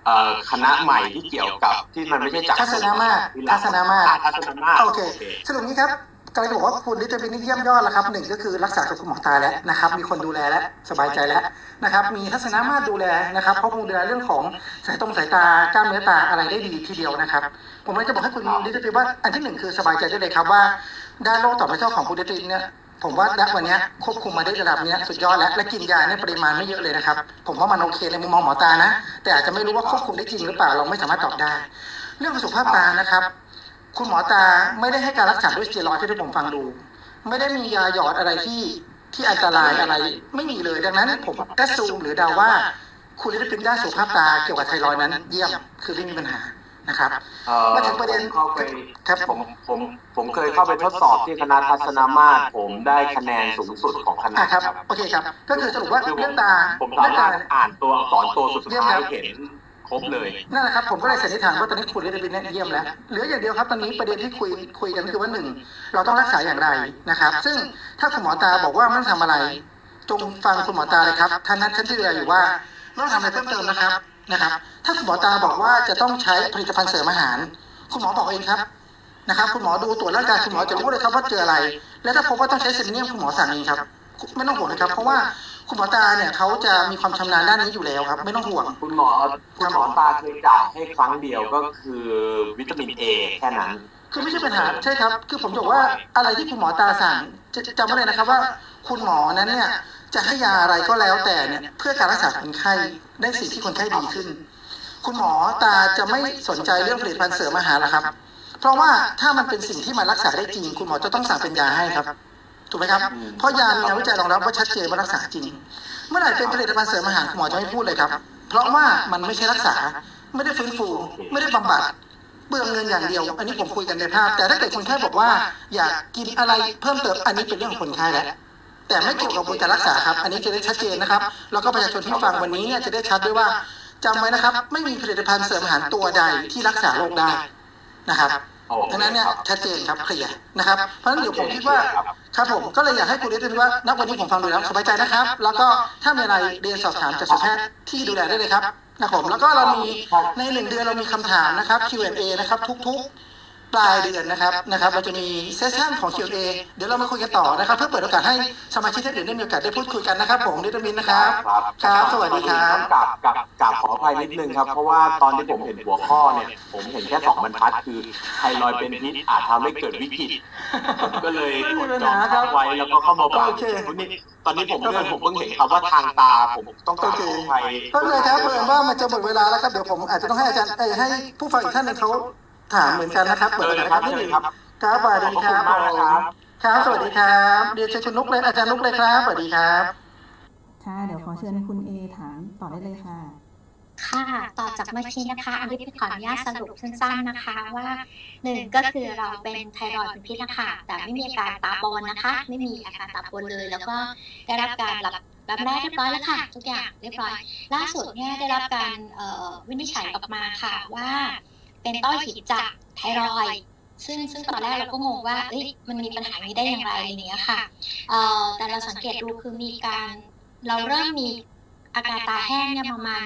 คณะใหม่ที่เกี่ยวกับที่มันไม่ใช่จากทัศนมาตรโอเคสรุปนี้ครับกำลังจะบอกว่าคุณลิตเติ้ลนี่เยี่ยมยอดแล้วครับหนึ่งก็คือรักษากับคุณหมอตาแล้วนะครับมีคนดูแลแล้วสบายใจแล้วนะครับมีทัศนมาตรดูแลนะครับเพราะคงดูแลเรื่องของสายตากล้ามเนื้อตาอะไรได้ดีทีเดียวนะครับผมเลยจะบอกให้คุณลิตเติ้ลว่าอันที่หนึ่งคือสบายใจได้เลยครับว่าด้านโรคต่อมน้ำเต้าของคุณลิตเติ้ลเนี่ยผมว่าณวันนี้ควบคุมมาได้ระดับนี้สุดยอดแล้วและกินยาในปริมาณไม่เยอะเลยนะครับผมว่ามันโอเคในมุมมองหมอตานะแต่อาจจะไม่รู้ว่าควบคุมได้จริงหรือเปล่าเราไม่สามารถตอบได้เรื่องสุขภาพตานะครับคุณหมอตาไม่ได้ให้การรักษาด้วยสเตียรอยด์ที่ผมฟังดูไม่ได้มียาหยอดอะไรที่อันตรายอะไรไม่มีเลยดังนั้นผมแอสซูมหรือเดาว่าคุณลิตเติ้ลด้านสุขภาพตาเกี่ยวกับไทรอยด์นั้นเยี่ยมคือไม่มีปัญหานะครับมาถึงประเด็นครับผมเคยเข้าไปทดสอบที่คณะทัศนมาตรผมได้คะแนนสูงสุดของคณะครับโอเคครับก็คือสรุปว่าเรื่องตาผมสามารถอ่านตัวอักษรตัวสุดท้ายเห็นครบเลยนั่นแหละครับผมก็เลยสันนิษฐานว่าตอนนี้คุณลิตเติ้ลเนี่ยเยี่ยมแล้วเหลืออย่างเดียวครับตอนนี้ประเด็นที่คุยกันคือว่าหนึ่งเราต้องรักษาอย่างไรนะครับซึ่งถ้าคุณหมอตาบอกว่าไม่ต้องทำอะไรจงฟังคุณหมอตาเลยครับท่านที่ดูแลอยู่ว่าไม่ต้องทำอะไรเพิ่มเติมนะครับถ้าคุณหมอตาบอกว่าจะต้องใช้ผลิตภัณฑ์เสริมอาหารคุณหมอบอกเองครับนะครับคุณหมอดูตรวจร่างกายคุณหมอจะรู้เลยครับว่าเจออะไรและถ้าพบว่าต้องใช้เซเลเนียมคุณหมอสั่งเองครับไม่ต้องห่วงนะครับเพราะว่าคุณหมอตาเนี่ยเขาจะมีความชำนาญด้านนี้อยู่แล้วครับไม่ต้องห่วงคุณหมอตาเคยจ่ายให้ครั้งเดียวก็คือวิตามิน A แค่นั้นคือไม่ใช่ปัญหาใช่ครับคือผมบอกว่าอะไรที่คุณหมอตาสั่งจำไว้เลยนะครับว่าคุณหมอนั้นเนี่ยจะให้ยาอะไรก็แล้วแต่เนี่ยเพื่อการรักษาคนไข้ได้สิ่งที่คนไข้ดีขึ้นคุณหมอตาจะไม่สนใจเรื่องผลิตภัณฑ์เสริมอาหารหรอกครับเพราะว่าถ้ามันเป็นสิ่งที่มันรักษาได้จริงคุณหมอจะต้องสั่งเป็นยาให้ครับถูกไหมครับเพราะยามีงานวิจัยรองรับว่าชัดเจนว่ารักษาจริงเมื่อไหร่เป็นผลิตภัณฑ์เสริมอาหารคุณหมอจะไม่พูดเลยครับเพราะว่ามันไม่ใช่รักษาไม่ได้ฟื้นฟูไม่ได้บำบัดเบื่อเงินอย่างเดียวอันนี้ผมคุยกันในภาพแต่ถ้าเกิดคนไข้บอกว่าอยากกินอะไรเพิ่มเติมอันนี้เป็นเรื่องของคนไข้แล้วแต่ไม่เกี่ยวกับการรักษาครับอันนี้จะได้ชัดเจนนะครับแล้วก็ประชาชนที่ฟังวันนี้เนี่ยจะได้ชัดด้วยว่าจำไว้นะครับไม่มีผลิตภัณฑ์เสริมอาหารตัวใดที่รักษาโรคได้นะครับดังนั้นเนี่ยชัดเจนครับเคลียร์นะครับเพราะฉะนั้นเดี๋ยวผมคิดว่าครับผมก็เลยอยากให้คุณลิตเติ้ลว่าณวันนี้ผมฟังดูแล้วสบายใจนะครับแล้วก็ถ้ามีอะไรเรียนสอบถามจากสัตวแพทย์ที่ดูแลได้เลยครับนะผมแล้วก็เรามีใน1 เดือนเรามีคำถามนะครับ Q&A นะครับทุกปลายเดือนนะครับเราจะมีเซสชั่นของ Q&A เดี๋ยวเรามาคุยกันต่อนะครับเพื่อเปิดโอกาสให้สมาชิกท่านอื่นได้มีโอกาสได้พูดคุยกันนะครับผมลิตเติ้ลมินนะครับครับสวัสดีครับกับขออภัยนิดนึงครับเพราะว่าตอนที่ผมเห็นหัวข้อเนี่ยผมเห็นแค่2 บรรทัดคือไทรอยด์เป็นพิษอาจทำให้เกิดวิกฤตผมก็เลยกดจองไว้แล้วก็เข้ามาฟังตอนนี้ผมเพิ่งเห็นคำว่าทางตาผมต้องการขออภัยก็เลยครับเปิดว่ามันจะหมดเวลาแล้วครับเดี๋ยวผมอาจจะต้องให้อาจารย์ให้ผู้ฟังอีกท่านนึงเขาถามเหมือนกันนะครับเปิดเลยครับนี่ครับสวัสดีครับครับสวัสดีครับเรียนเชิญคุณนุ๊กเลยอาจารย์นุ๊กเลยครับสวัสดีครับค่ะเดี๋ยวขอเชิญคุณเอถามต่อได้เลยค่ะค่ะต่อจากเมื่อกี้นะคะอันนี้ขออนุญาตสรุปสั้นๆนะคะว่า1ก็คือเราเป็นไทรอยด์เป็นพิษนะคะแต่ไม่มีอาการตาบอดนะคะไม่มีอาการตาบอดเลยแล้วก็ได้รับการรับแรกเรียบร้อยแล้วค่ะทุกอย่างเรียบร้อยล่าสุดเนี่ยได้รับการวินิจฉัยออกมาค่ะว่าเป็นต้อหินจากไทรอยด์ซึ่งตอนแรกเราก็งงว่ามันมีปัญหานี้ได้อย่างไรอะไรอย่างเงี้ยค่ะแต่เราสังเกตดูคือมีการเราเริ่มมีอาการตาแห้งเนี่ยประมาณ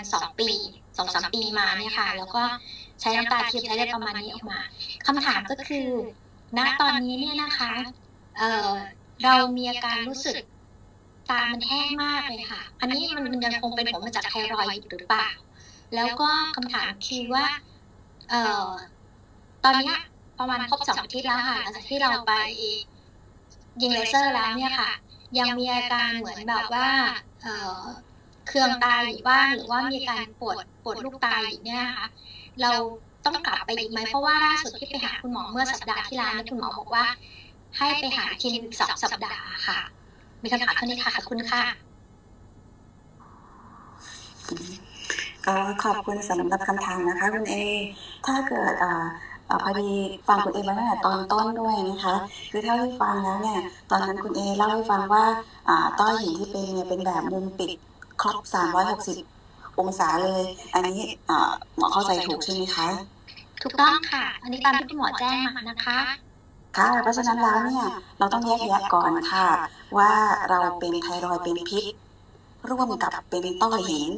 2-3 ปีมาเนี่ยค่ะแล้วก็ใช้น้ำตาเทียมใช้ได้ประมาณนี้ออกมาคำถามก็คือณตอนนี้เนี่ยนะคะเรามีอาการรู้สึกตามันแห้งมากเลยค่ะอันนี้มันยังคงเป็นผลมาจากไทรอยด์หรือเปล่าแล้วก็คำถามคือว่าตอนนี้ประมาณครบ2 อาทิตย์แล้วค่ะหลังจากที่เราไปยิงเลเซอร์แล้วเนี่ยค่ะยังมีอาการเหมือนแบบว่าเคืองตาอยู่บ้างหรือว่ามีการปวดลูกตาอยู่เนี่ยค่ะเราต้องกลับไปอีกไหมเพราะว่าล่าสุดที่ไปหาคุณหมอเมื่อสัปดาห์ที่แล้วคุณหมอบอกว่าให้ไปหาคลินิกอีก2 สัปดาห์ค่ะมีคำถามเท่านี้ค่ะขอบคุณค่ะก็ขอบคุณสำหรับคำถามนะคะคุณเอถ้าเกิดพอดีฟังคุณเอมาตั้งแต่ตอนต้นด้วยนะคะคือเท่าที่ฟังแล้วเนี่ยตอนนั้นคุณเอเล่าให้ฟังว่าต้อหินที่เป็นเนี่ยเป็นแบบมุมปิดครบ360 องศาเลยอันนี้หมอเข้าใจถูกใช่ไหมคะถูกต้องค่ะอันนี้ตามที่คุณหมอแจ้งมานะคะค่ะเพราะฉะนั้นแล้วเนี่ยเราต้องแยกแยะก่อนค่ะว่าเราเป็นไทรอยด์เป็นพิษร่วมกับเป็นต้อหิน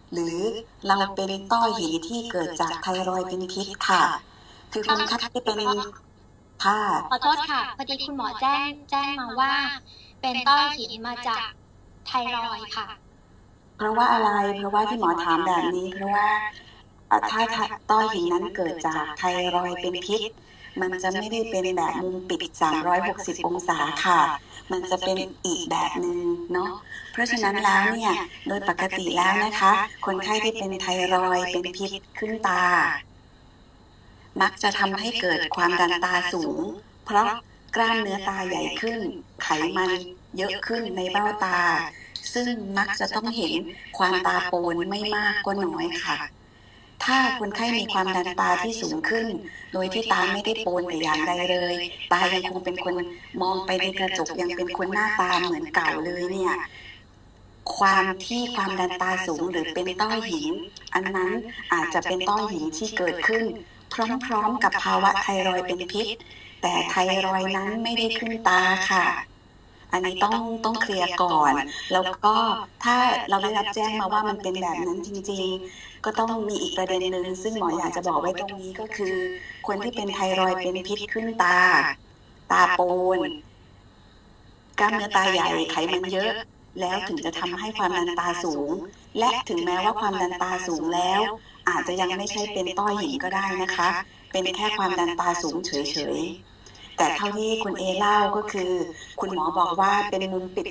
หรือเราเป็นต้อหินที่เกิดจากไทรอยด์เป็นพิษค่ะคือคนไข้ที่เป็นค่ะขอโทษค่ะพอดีคุณหมอแจ้งมาว่าเป็นต้อหินมาจากไทรอยด์ค่ะเพราะว่าอะไรเพราะว่าที่หมอถามแบบนี้เพราะว่าถ้าต้อหินนั้นเกิดจากไทรอยด์เป็นพิษมันจะไม่ได้เป็นแบบมุมปิด360องศาค่ะมันจะเป็นอีกแบบนึงเนาะเพราะฉะนั้นแล้วเนี่ยโดยปกติแล้วนะคะคนไข้ที่เป็นไทรอยด์เป็นพิษขึ้นตามักจะทำให้เกิดความดันตาสูงเพราะกล้ามเนื้อตาใหญ่ขึ้นไขมันเยอะขึ้นในเบ้าตาซึ่งมักจะต้องเห็นความตาโปนไม่มากก็น้อยค่ะถ้าคนไข้มีความดันตาที่สูงขึ้นโดยที่ตาไม่ได้โปนแต่อย่างใดเลยตายังคงเป็นคนมองไปในกระจกยังเป็นคนหน้าตาเหมือนเก่าเลยเนี่ยความดันตาสูงหรือเป็นต้อหินอันนั้นอาจจะเป็นต้อหินที่เกิดขึ้นพร้อมๆกับภาวะไทรอยด์เป็นพิษแต่ไทรอยด์นั้นไม่ได้ขึ้นตาค่ะอันนี้ต้องเคลียร์ก่อนแล้วก็ถ้าเราได้รับแจ้งมาว่ามันเป็นแบบนั้นจริงๆก็ต้องมีอีกประเด็นหนึ่งซึ่งหมออยากจะบอกไว้ตรงนี้ก็คือคนที่เป็นไทรอยด์เป็นพิษขึ้นตาโปนกล้ามเนื้อตาใหญ่ไขมันเยอะแล้วถึงจะทำให้ความดันตาสูงและถึงแม้ว่าความดันตาสูงแล้วอาจจะยังไม่ใช่เป็นต้อหินก็ได้นะคะเป็นแค่ความดันตาสูงเฉยๆแต่เท่าที่คุณเอเล่าก็คือคุณหมอบอกว่าเป็นมุมปิด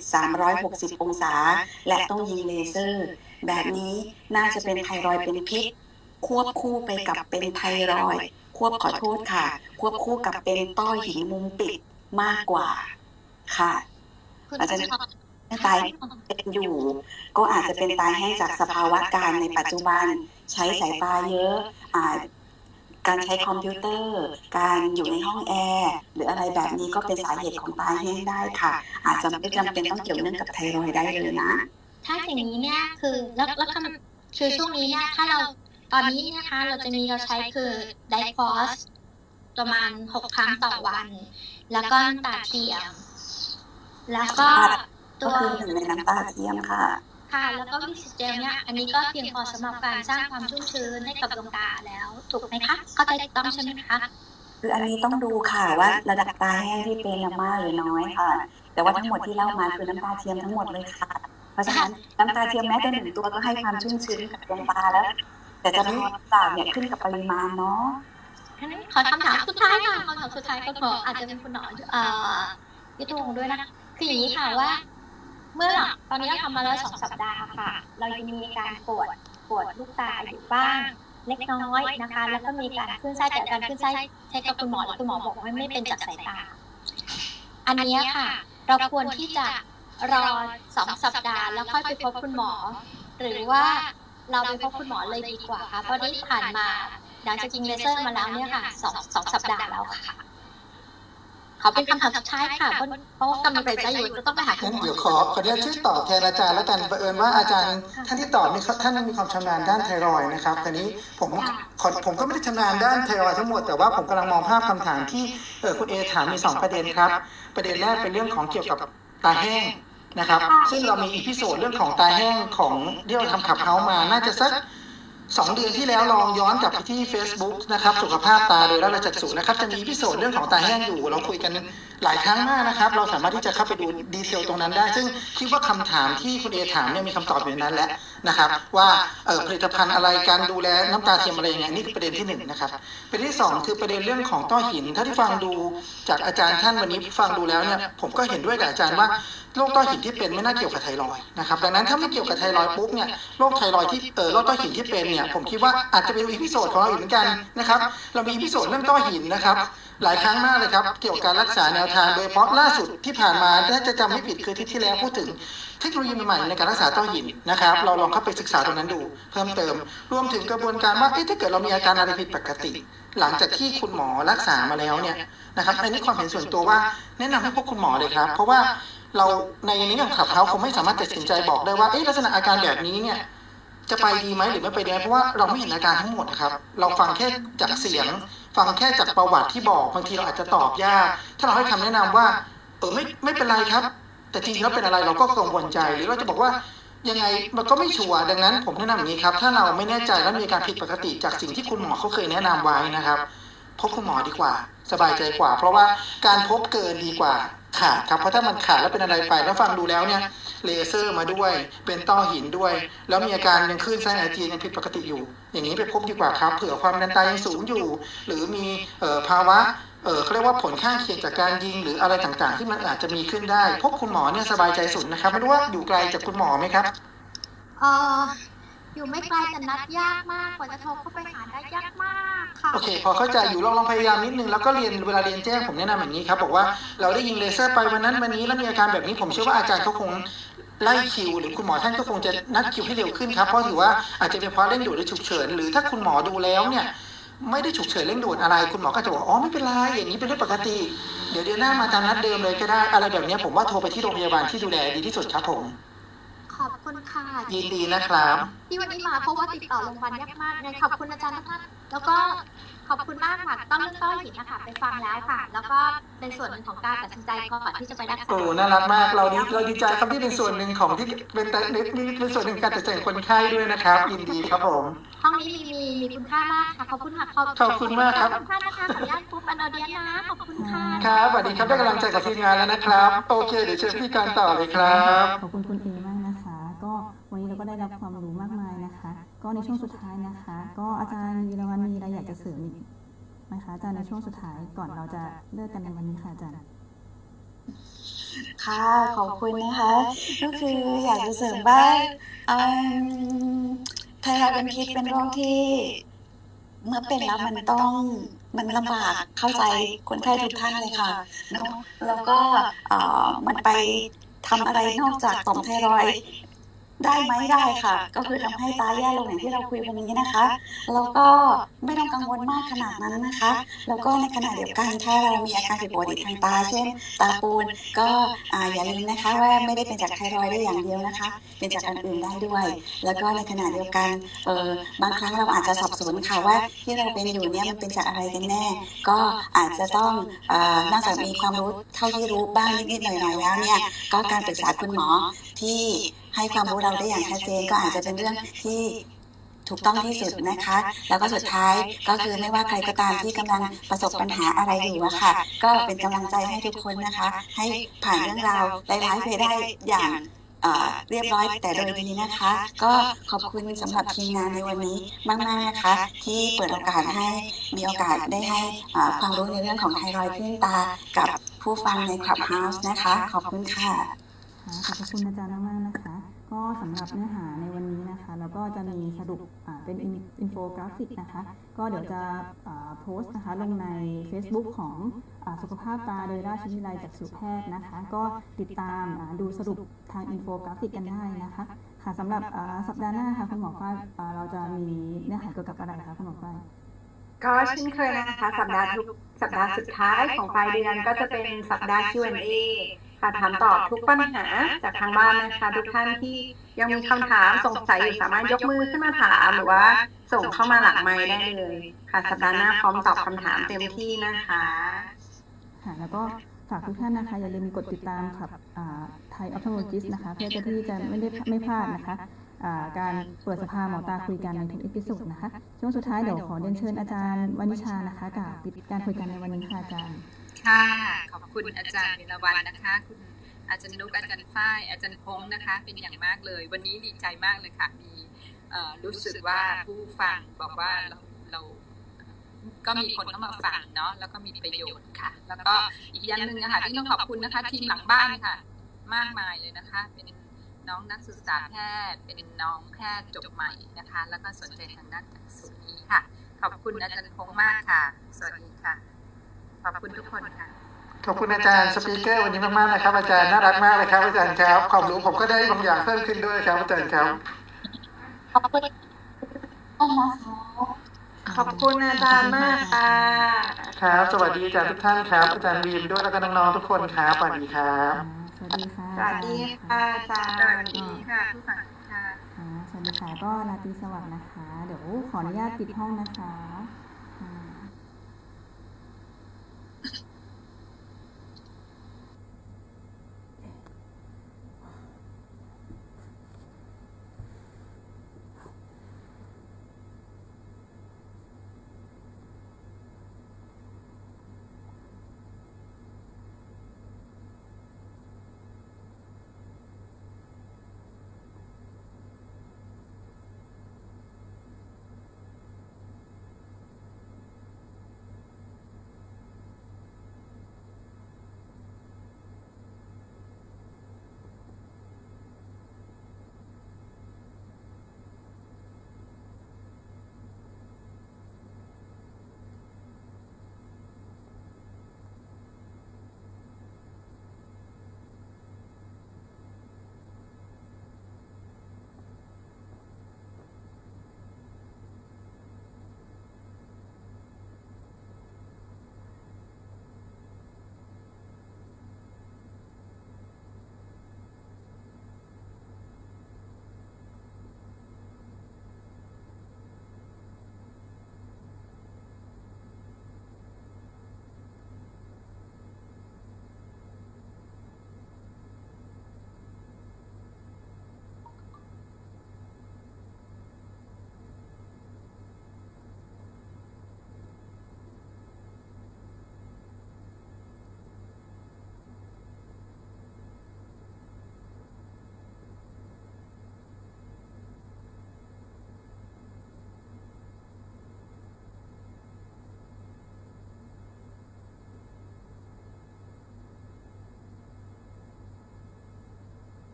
360องศาและต้องยิงเลเซอร์แบบนี้น่าจะเป็นไทรอยด์เป็นพิษควบคู่ไปกับเป็นไทรอยด์ควบคู่กับเป็นต้อหินมุมปิดมากกว่าค่ะอาจจะตายเป็นอยู่ก็อาจจะเป็นตายแห้งจากสภาวะการในปัจจุบันใช้สายตาเยอะการใช้คอมพิวเตอร์การอยู่ในห้องแอร์หรืออะไรแบบนี้ก็เป็นสาเหตุของตาแห้งได้ค่ะอาจจะไม่จำเป็นต้องเกี่ยวเนื่องกับไทรอยด์ได้เลยนะถ้าอย่างนี้เนี่ยคือแล้วคือช่วงนี้เนี่ยถ้าเราตอนนี้นะคะเราใช้คือไดฟอสประมาณ6 ครั้งต่อวันแล้วก็น้ำตาเทียมแล้วก็ตัวคือหนึ่งในน้ำตาเทียมค่ะแล้วก็วิสิเจลเนี่ยอันนี้ก็เพียงพอสำหรับการสร้างความชุ่มชื้นให้กับดวงตาแล้วถูกไหมคะเข้าใจถูกต้องใช่ไหมคะคืออันนี้ต้องดูค่ะว่าระดับตาแห้งที่เป็นมากหรือน้อยค่ะแต่ว่าทั้งหมดที่เล่ามาคือน้ำตาเทียมทั้งหมดเลยค่ะเพราะฉะนั้นน้ำตาเทียมแม้แต่1 ตัวก็ให้ความชุ่มชื้นกับดวงตาแล้วแต่จะมีน้ำตาเนี่ยขึ้นกับปริมาณเนาะขอคำถามสุดท้ายค่ะคำถามสุดท้ายก็ขออาจจะเป็นคุณหมอยุทธวงศ์ด้วยนะคืออย่างนี้ค่ะว่าเมื่อตอนนี้เราทำมาแล้ว2 สัปดาห์ค่ะเรายังมีการปวดลูกตาอยู่บ้างเล็กน้อยนะคะแล้วก็มีการขึ้นไส้แต่การขึ้นไส้ใช้กับคุณหมอแล้วคุณหมอบอกว่าไม่เป็นจากสายตาอันนี้ค่ะเราควรที่จะรอ2 สัปดาห์แล้วค่อยไปพบคุณหมอหรือว่าเราไปพบคุณหมอเลยดีกว่าค่ะเพราะนี่ผ่านมาหลังจากยิงเลเซอร์มาแล้วเนี่ยค่ะ2 สัปดาห์แล้วค่ะเขาเป็นคำถามสุดท้ายค่ะเพราะกำลังใจอยู่จะต้องไปหาคุณหมอเดี๋ยวขออนุญาตช่วยตอบแทนอาจารย์แล้วกันเผอิญว่าอาจารย์ท่านที่ตอบนี่ท่านมีความชำนาญด้านไทรอยด์นะครับทีนี้ผมก็ไม่ได้ชำนาญด้านไทรอยด์ทั้งหมดแต่ว่าผมกำลังมองภาพคำถามที่คุณเอถามมี2 ประเด็นครับประเด็นแรกเป็นเรื่องของเกี่ยวกับตาแห้งนะครับซึ่งเรามีอีพิโซดเรื่องของตาแห้งของที่เราทำขับเฮ้ามาน่าจะสัก2 เดือนที่แล้วลองย้อนกลับไปที่ Facebook นะครับสุขภาพตาโดยราชจักษุนะครับจะมีอีพิโซดเรื่องของตาแห้งอยู่เราคุยกันหลายครั้งมากนะครับเราสามารถที่จะเข้าไปดูดีเทลตรงนั้นได้ซึ่งคิดว่าคำถามที่คุณเอถามเนี่ยมีคำตอบอยู่ในนั้นแล้วนะครับว่าผลิตภัณฑ์อะไรการดูแลน้ำตาเทียมอะไรยังไงนี่คือประเด็นที่1นะครับประเด็นที่2คือประเด็นเรื่องของต้อหินถ้าที่ฟังดูจากอาจารย์ท่านวันนี้ฟังดูแล้วเนี่ยผมก็เห็นด้วยกับอาจารย์ว่าโรคต้อหินที่เป็นไม่น่าเกี่ยวกับไทรอยด์นะครับดังนั้นถ้าไม่เกี่ยวกับไทรอยด์ปุ๊บเนี่ยโรคไทรอยด์ที่โรคต้อหินที่เป็นเนี่ยผมคิดว่าอาจจะเป็นอีพิโซดของเราอีกเหมือนกันนะครับเรามีอีพิโซดเรื่องต้อหินนะครับหลายครั้งมากเลยครับเกี่ยวกับการรักษาแนวทางโดยเฉพาะล่าสุดที่ผ่านมาถ้าจะจำไม่ผิดคือที่แล้วพูดถึงเทคโนโลยีใหม่ในการรักษาต้อหินนะครับเราลองเข้าไปศึกษาตรงนั้นดูเพิ่มเติมรวมถึงกระบวนการว่าถ้าเกิดเรามีอาการอะไรผิดปกติหลังจากที่คุณหมอรักษามาแล้วเนี่ยนะครับอันนี้ความเห็นส่วนตัวว่าแนะนำให้พบคุณหมอเลยครับเพราะว่าเราในนี้อย่างขับเฮ้าคงไม่สามารถตัดสินใจบอกได้ว่าลักษณะอาการแบบนี้เนี่ยจะไปดีไหมหรือไม่ไปดีเพราะว่าเราไม่เห็นอาการทั้งหมดครับเราฟังแค่จากเสียงฟังแค่จากประวัติที่บอกบางทีเราอาจจะตอบยากถ้าเราให้คำแนะนำว่าไม่เป็นไรครับแต่จริงๆแล้วเป็นอะไรเราก็กังวลใจหรือเราจะบอกว่ายังไงมันก็ไม่ชัวร์ดังนั้นผมแนะนำอย่างนี้ครับถ้าเราไม่แน่ใจแล้วมีอาการผิดปกติจากสิ่งที่คุณหมอเขาเคยแนะนำไว้นะครับพบคุณหมอดีกว่าสบายใจกว่าเพราะว่าการพบเกินดีกว่าขาดครับเพราะถ้ามันขาดแล้วเป็นอะไรไปแล้วฟังดูแล้วเนี่ยเลเซอร์มาด้วยเป็นต้อหินด้วยแล้วมีอาการยังคลื่นไส้อาเจียนยังผิดปกติอยู่อย่างนี้ไปพบดีกว่าครับเผื่อความดันไตยังสูงอยู่หรือมีภาวะเขาเรียกว่าผลข้างเคียงจากการยิงหรืออะไรต่างๆที่มันอาจจะมีขึ้นได้พบคุณหมอเนี่ยสบายใจสุดนะครับไม่รู้ว่าอยู่ไกลจากคุณหมอไหมครับอยู่ไม่ไกลแต่นัดยากมากกว่าจะโทรเข้าไปหาได้ยากมากค่ะโอเคพอเข้าใจอยู่ลองพยายามนิดนึงแล้วก็เรียนเวลาเรียนแจ้งผมแนะนำอย่างนี้ครับบอกว่าเราได้ยิงเลเซอร์ไปวันนั้นวันนี้แล้วมีอาการแบบนี้ผมเชื่อว่าอาจารย์เขาคงไล่คิวหรือคุณหมอท่านก็คงจะนัดคิวให้เร็วขึ้นครับเพราะถือว่าอาจจะเป็นเพราะเร่งด่วนหรือฉุกเฉินหรือถ้าคุณหมอดูแล้วเนี่ยไม่ได้ฉุกเฉินเร่งด่วนอะไรคุณหมอก็จะบอกอ๋อไม่เป็นไรอย่างนี้เป็นเรื่องปกติเดี๋ยวเดือนหน้ามาตามนัดเดิมเลยก็ได้อะไรแบบนี้ผมว่าโทรไปที่โรงพยาบาลที่ดูแลดีที่สุดครับผมขอบคุณค่ะยินดีนะครับที่วันนี้มาเพราะว่าติดต่อโรงพยาบาลยากมากเลยขอบคุณอาจารย์ทุกท่านแล้วก็ขอบคุณมากค่ะต้องเรื่องต้อหินนะคะไปฟังแล้วค่ะแล้วก็ในส่วนหนึ่งของการตัดสินใจก่อนที่จะไปรักษาโอ้น่ารักมากเราดีใจครับที่เป็นส่วนหนึ่งของที่เป็นส่วนหนึ่งการตัดสินใจคนไข้ด้วยนะครับยินดีครับผมห้องนี้มีคุณค่ามากค่ะขอบคุณค่ะขอบคุณมากครับขอบคุณนะคะขออนุญาตปุ๊บอันเดียนะขอบคุณค่ะครับสวัสดีครับได้กำลังใจกับทีมงานแล้วนะครับโอเคเดี๋ยวเชิญพี่การต่อเลยครับขอบคุณคุณเอมากนะคะก็วันนี้เราก็ได้รับความรู้มากมายนะคะก็ในช่วงสุดท้ายนะคะก็อาจารย์วีรวรรณมีอะไรอยากจะเสริมอีกไหมคะอาจารย์ในช่วงสุดท้ายก่อนเราจะเลิกกันในวันนี้ค่ะอาจารย์ค่ะขอบคุณนะคะก็คืออยากจะเสริมว่าไทรอยด์เป็นพิษเป็นโรคที่เมื่อเป็นแล้วมันลำบากเข้าใจคนไข้ทุกท่านเลยค่ะเนาะแล้วก็มันไปทำอะไรนอกจากต่อมไทรอยด์ได้ไหมได้ค่ะก็คือทำให้ตาแย่ลงอย่างที่เราคุยวันนี้นะคะแล้วก็ไม่ต้องกังวลมากขนาดนั้นนะคะแล้วก็ในขณะเดียวกันถ้าเรามีอาการผิดปกติทางตาเช่นตาปูนก็อย่าลืมนะคะว่าไม่ได้เป็นจากไทรอยด์ได้อย่างเดียวนะคะเป็นจากอันอื่นได้ด้วยแล้วก็ในขณะเดียวกันบางครั้งเราอาจจะสับสนค่ะว่าที่เราเป็นอยู่เนี่ยมันเป็นจากอะไรกันแน่ก็อาจจะต้องนอกจากมีความรู้เท่าที่รู้บ้างนิดๆหน่อยๆแล้วเนี่ยก็การปรึกษาคุณหมอที่ให้ความรู้เราได้อย่างชัดเจนก็อาจจะเป็นเรื่องที่ถูกต้องที่สุดนะคะแล้วก็สุดท้ายก็คือไม่ว่าใครก็ตามที่กำลังประสบปัญหาอะไรอยู่อะค่ะก็เป็นกำลังใจให้ทุกคนนะคะให้ผ่านเรื่องราวหลายๆไปได้อย่างเรียบร้อยแต่โดยดีนะคะก็ขอบคุณสำหรับทีมงานในวันนี้มากๆนะคะที่เปิดโอกาสให้มีโอกาสได้ให้ความรู้ในเรื่องของไทรอยด์ขึ้นตากับผู้ฟังใน Clubhouse นะคะขอบคุณค่ะขอบคุณอาจารย์มากๆนะคะก็สำหรับเนื้อหาในวันนี้นะคะแล้วก็จะมีสรุปเป็นอินโฟกราฟิกนะคะก็เดี๋ยวจะโพสต์นะคะลงใน Facebook ของสุขภาพตาโดยราชวิทยาลัยจักษุแพทย์นะคะก็ติดตามดูสรุปทางอินโฟกราฟิกกันได้นะคะค่ะสำหรับสัปดาห์หน้าค่ะคุณหมอฝ้ายเราจะมีเนื้อหาเกี่ยวกับอะไรคะคุณหมอฝ้ายก็เช่นเคยนะคะสัปดาห์สุดท้ายของปลายเดือนก็จะเป็นสัปดาห์ Q&A ค่ะถามตอบทุกปัญหาจากทางบ้านนะคะทุกท่านที่ยังมีคำถามสงสัยอยู่สามารถยกมือขึ้นมาถามหรือว่าส่งเข้ามาหลังไมค์ได้เลยค่ะสัปดาห์หน้าพร้อมตอบคำถามเต็มที่นะคะค่ะแล้วก็ฝากทุกท่านนะคะอย่าลืมกดติดตามค่ะไทยออฟทอมโลจิสต์นะคะเพื่อที่จะไม่พลาดนะคะการเปิดสภาหมอตาคุยกันในทุกอีพิโซดนะคะช่วงสุดท้ายเดี๋ยวขอเรียนเชิญอาจารย์วณิชานะคะกับปิดการคุยกันในวันนี้ค่ะอาจารย์ค่ะขอบคุณอาจารย์วีรวรรณนะคะคุณอาจารย์นุกอาจารย์ฝ้ายอาจารย์พงษ์นะคะเป็นอย่างมากเลยวันนี้ดีใจมากเลยค่ะมีรู้สึกว่าผู้ฟังบอกว่าเราก็มีคนเข้ามาฟังเนาะแล้วก็มีประโยชน์ค่ะแล้วก็อีกอย่างหนึ่งนะคะที่ต้องขอบคุณนะคะทีมหลังบ้านค่ะมากมายเลยนะคะเป็นน้องนักศึกษาแพทย์เป็นน้องแพทย์จบใหม่นะคะแล้วก็สนใจทางด้านจักษุนี้ค่ะขอบคุณอาจารย์พงษ์มากค่ะสวัสดีค่ะขอบคุณทุกคนค่ะขอบคุณอาจารย์สปีกเกอร์วันนี้มากๆนะครับอาจารย์น่ารักมากเลยครับอาจารย์ครับความรู้ผมก็ได้บางอย่างเพิ่มขึ้นด้วยครับอาจารย์ครับขอบคุณอาจารย์มากค่ะครับสวัสดีอาจารย์ทุกท่านครับอาจารย์บีมด้วยแล้วก็น้องๆทุกคนครับสวัสดีครับสวัสดีค่ะสวัสดีค่ะอาจารย์สวัสดีค่ะผู้ฟังค่ะสวัสดีค่ะก็ราตรีสวัสดิ์นะคะเดี๋ยวขออนุญาตปิดห้องนะคะ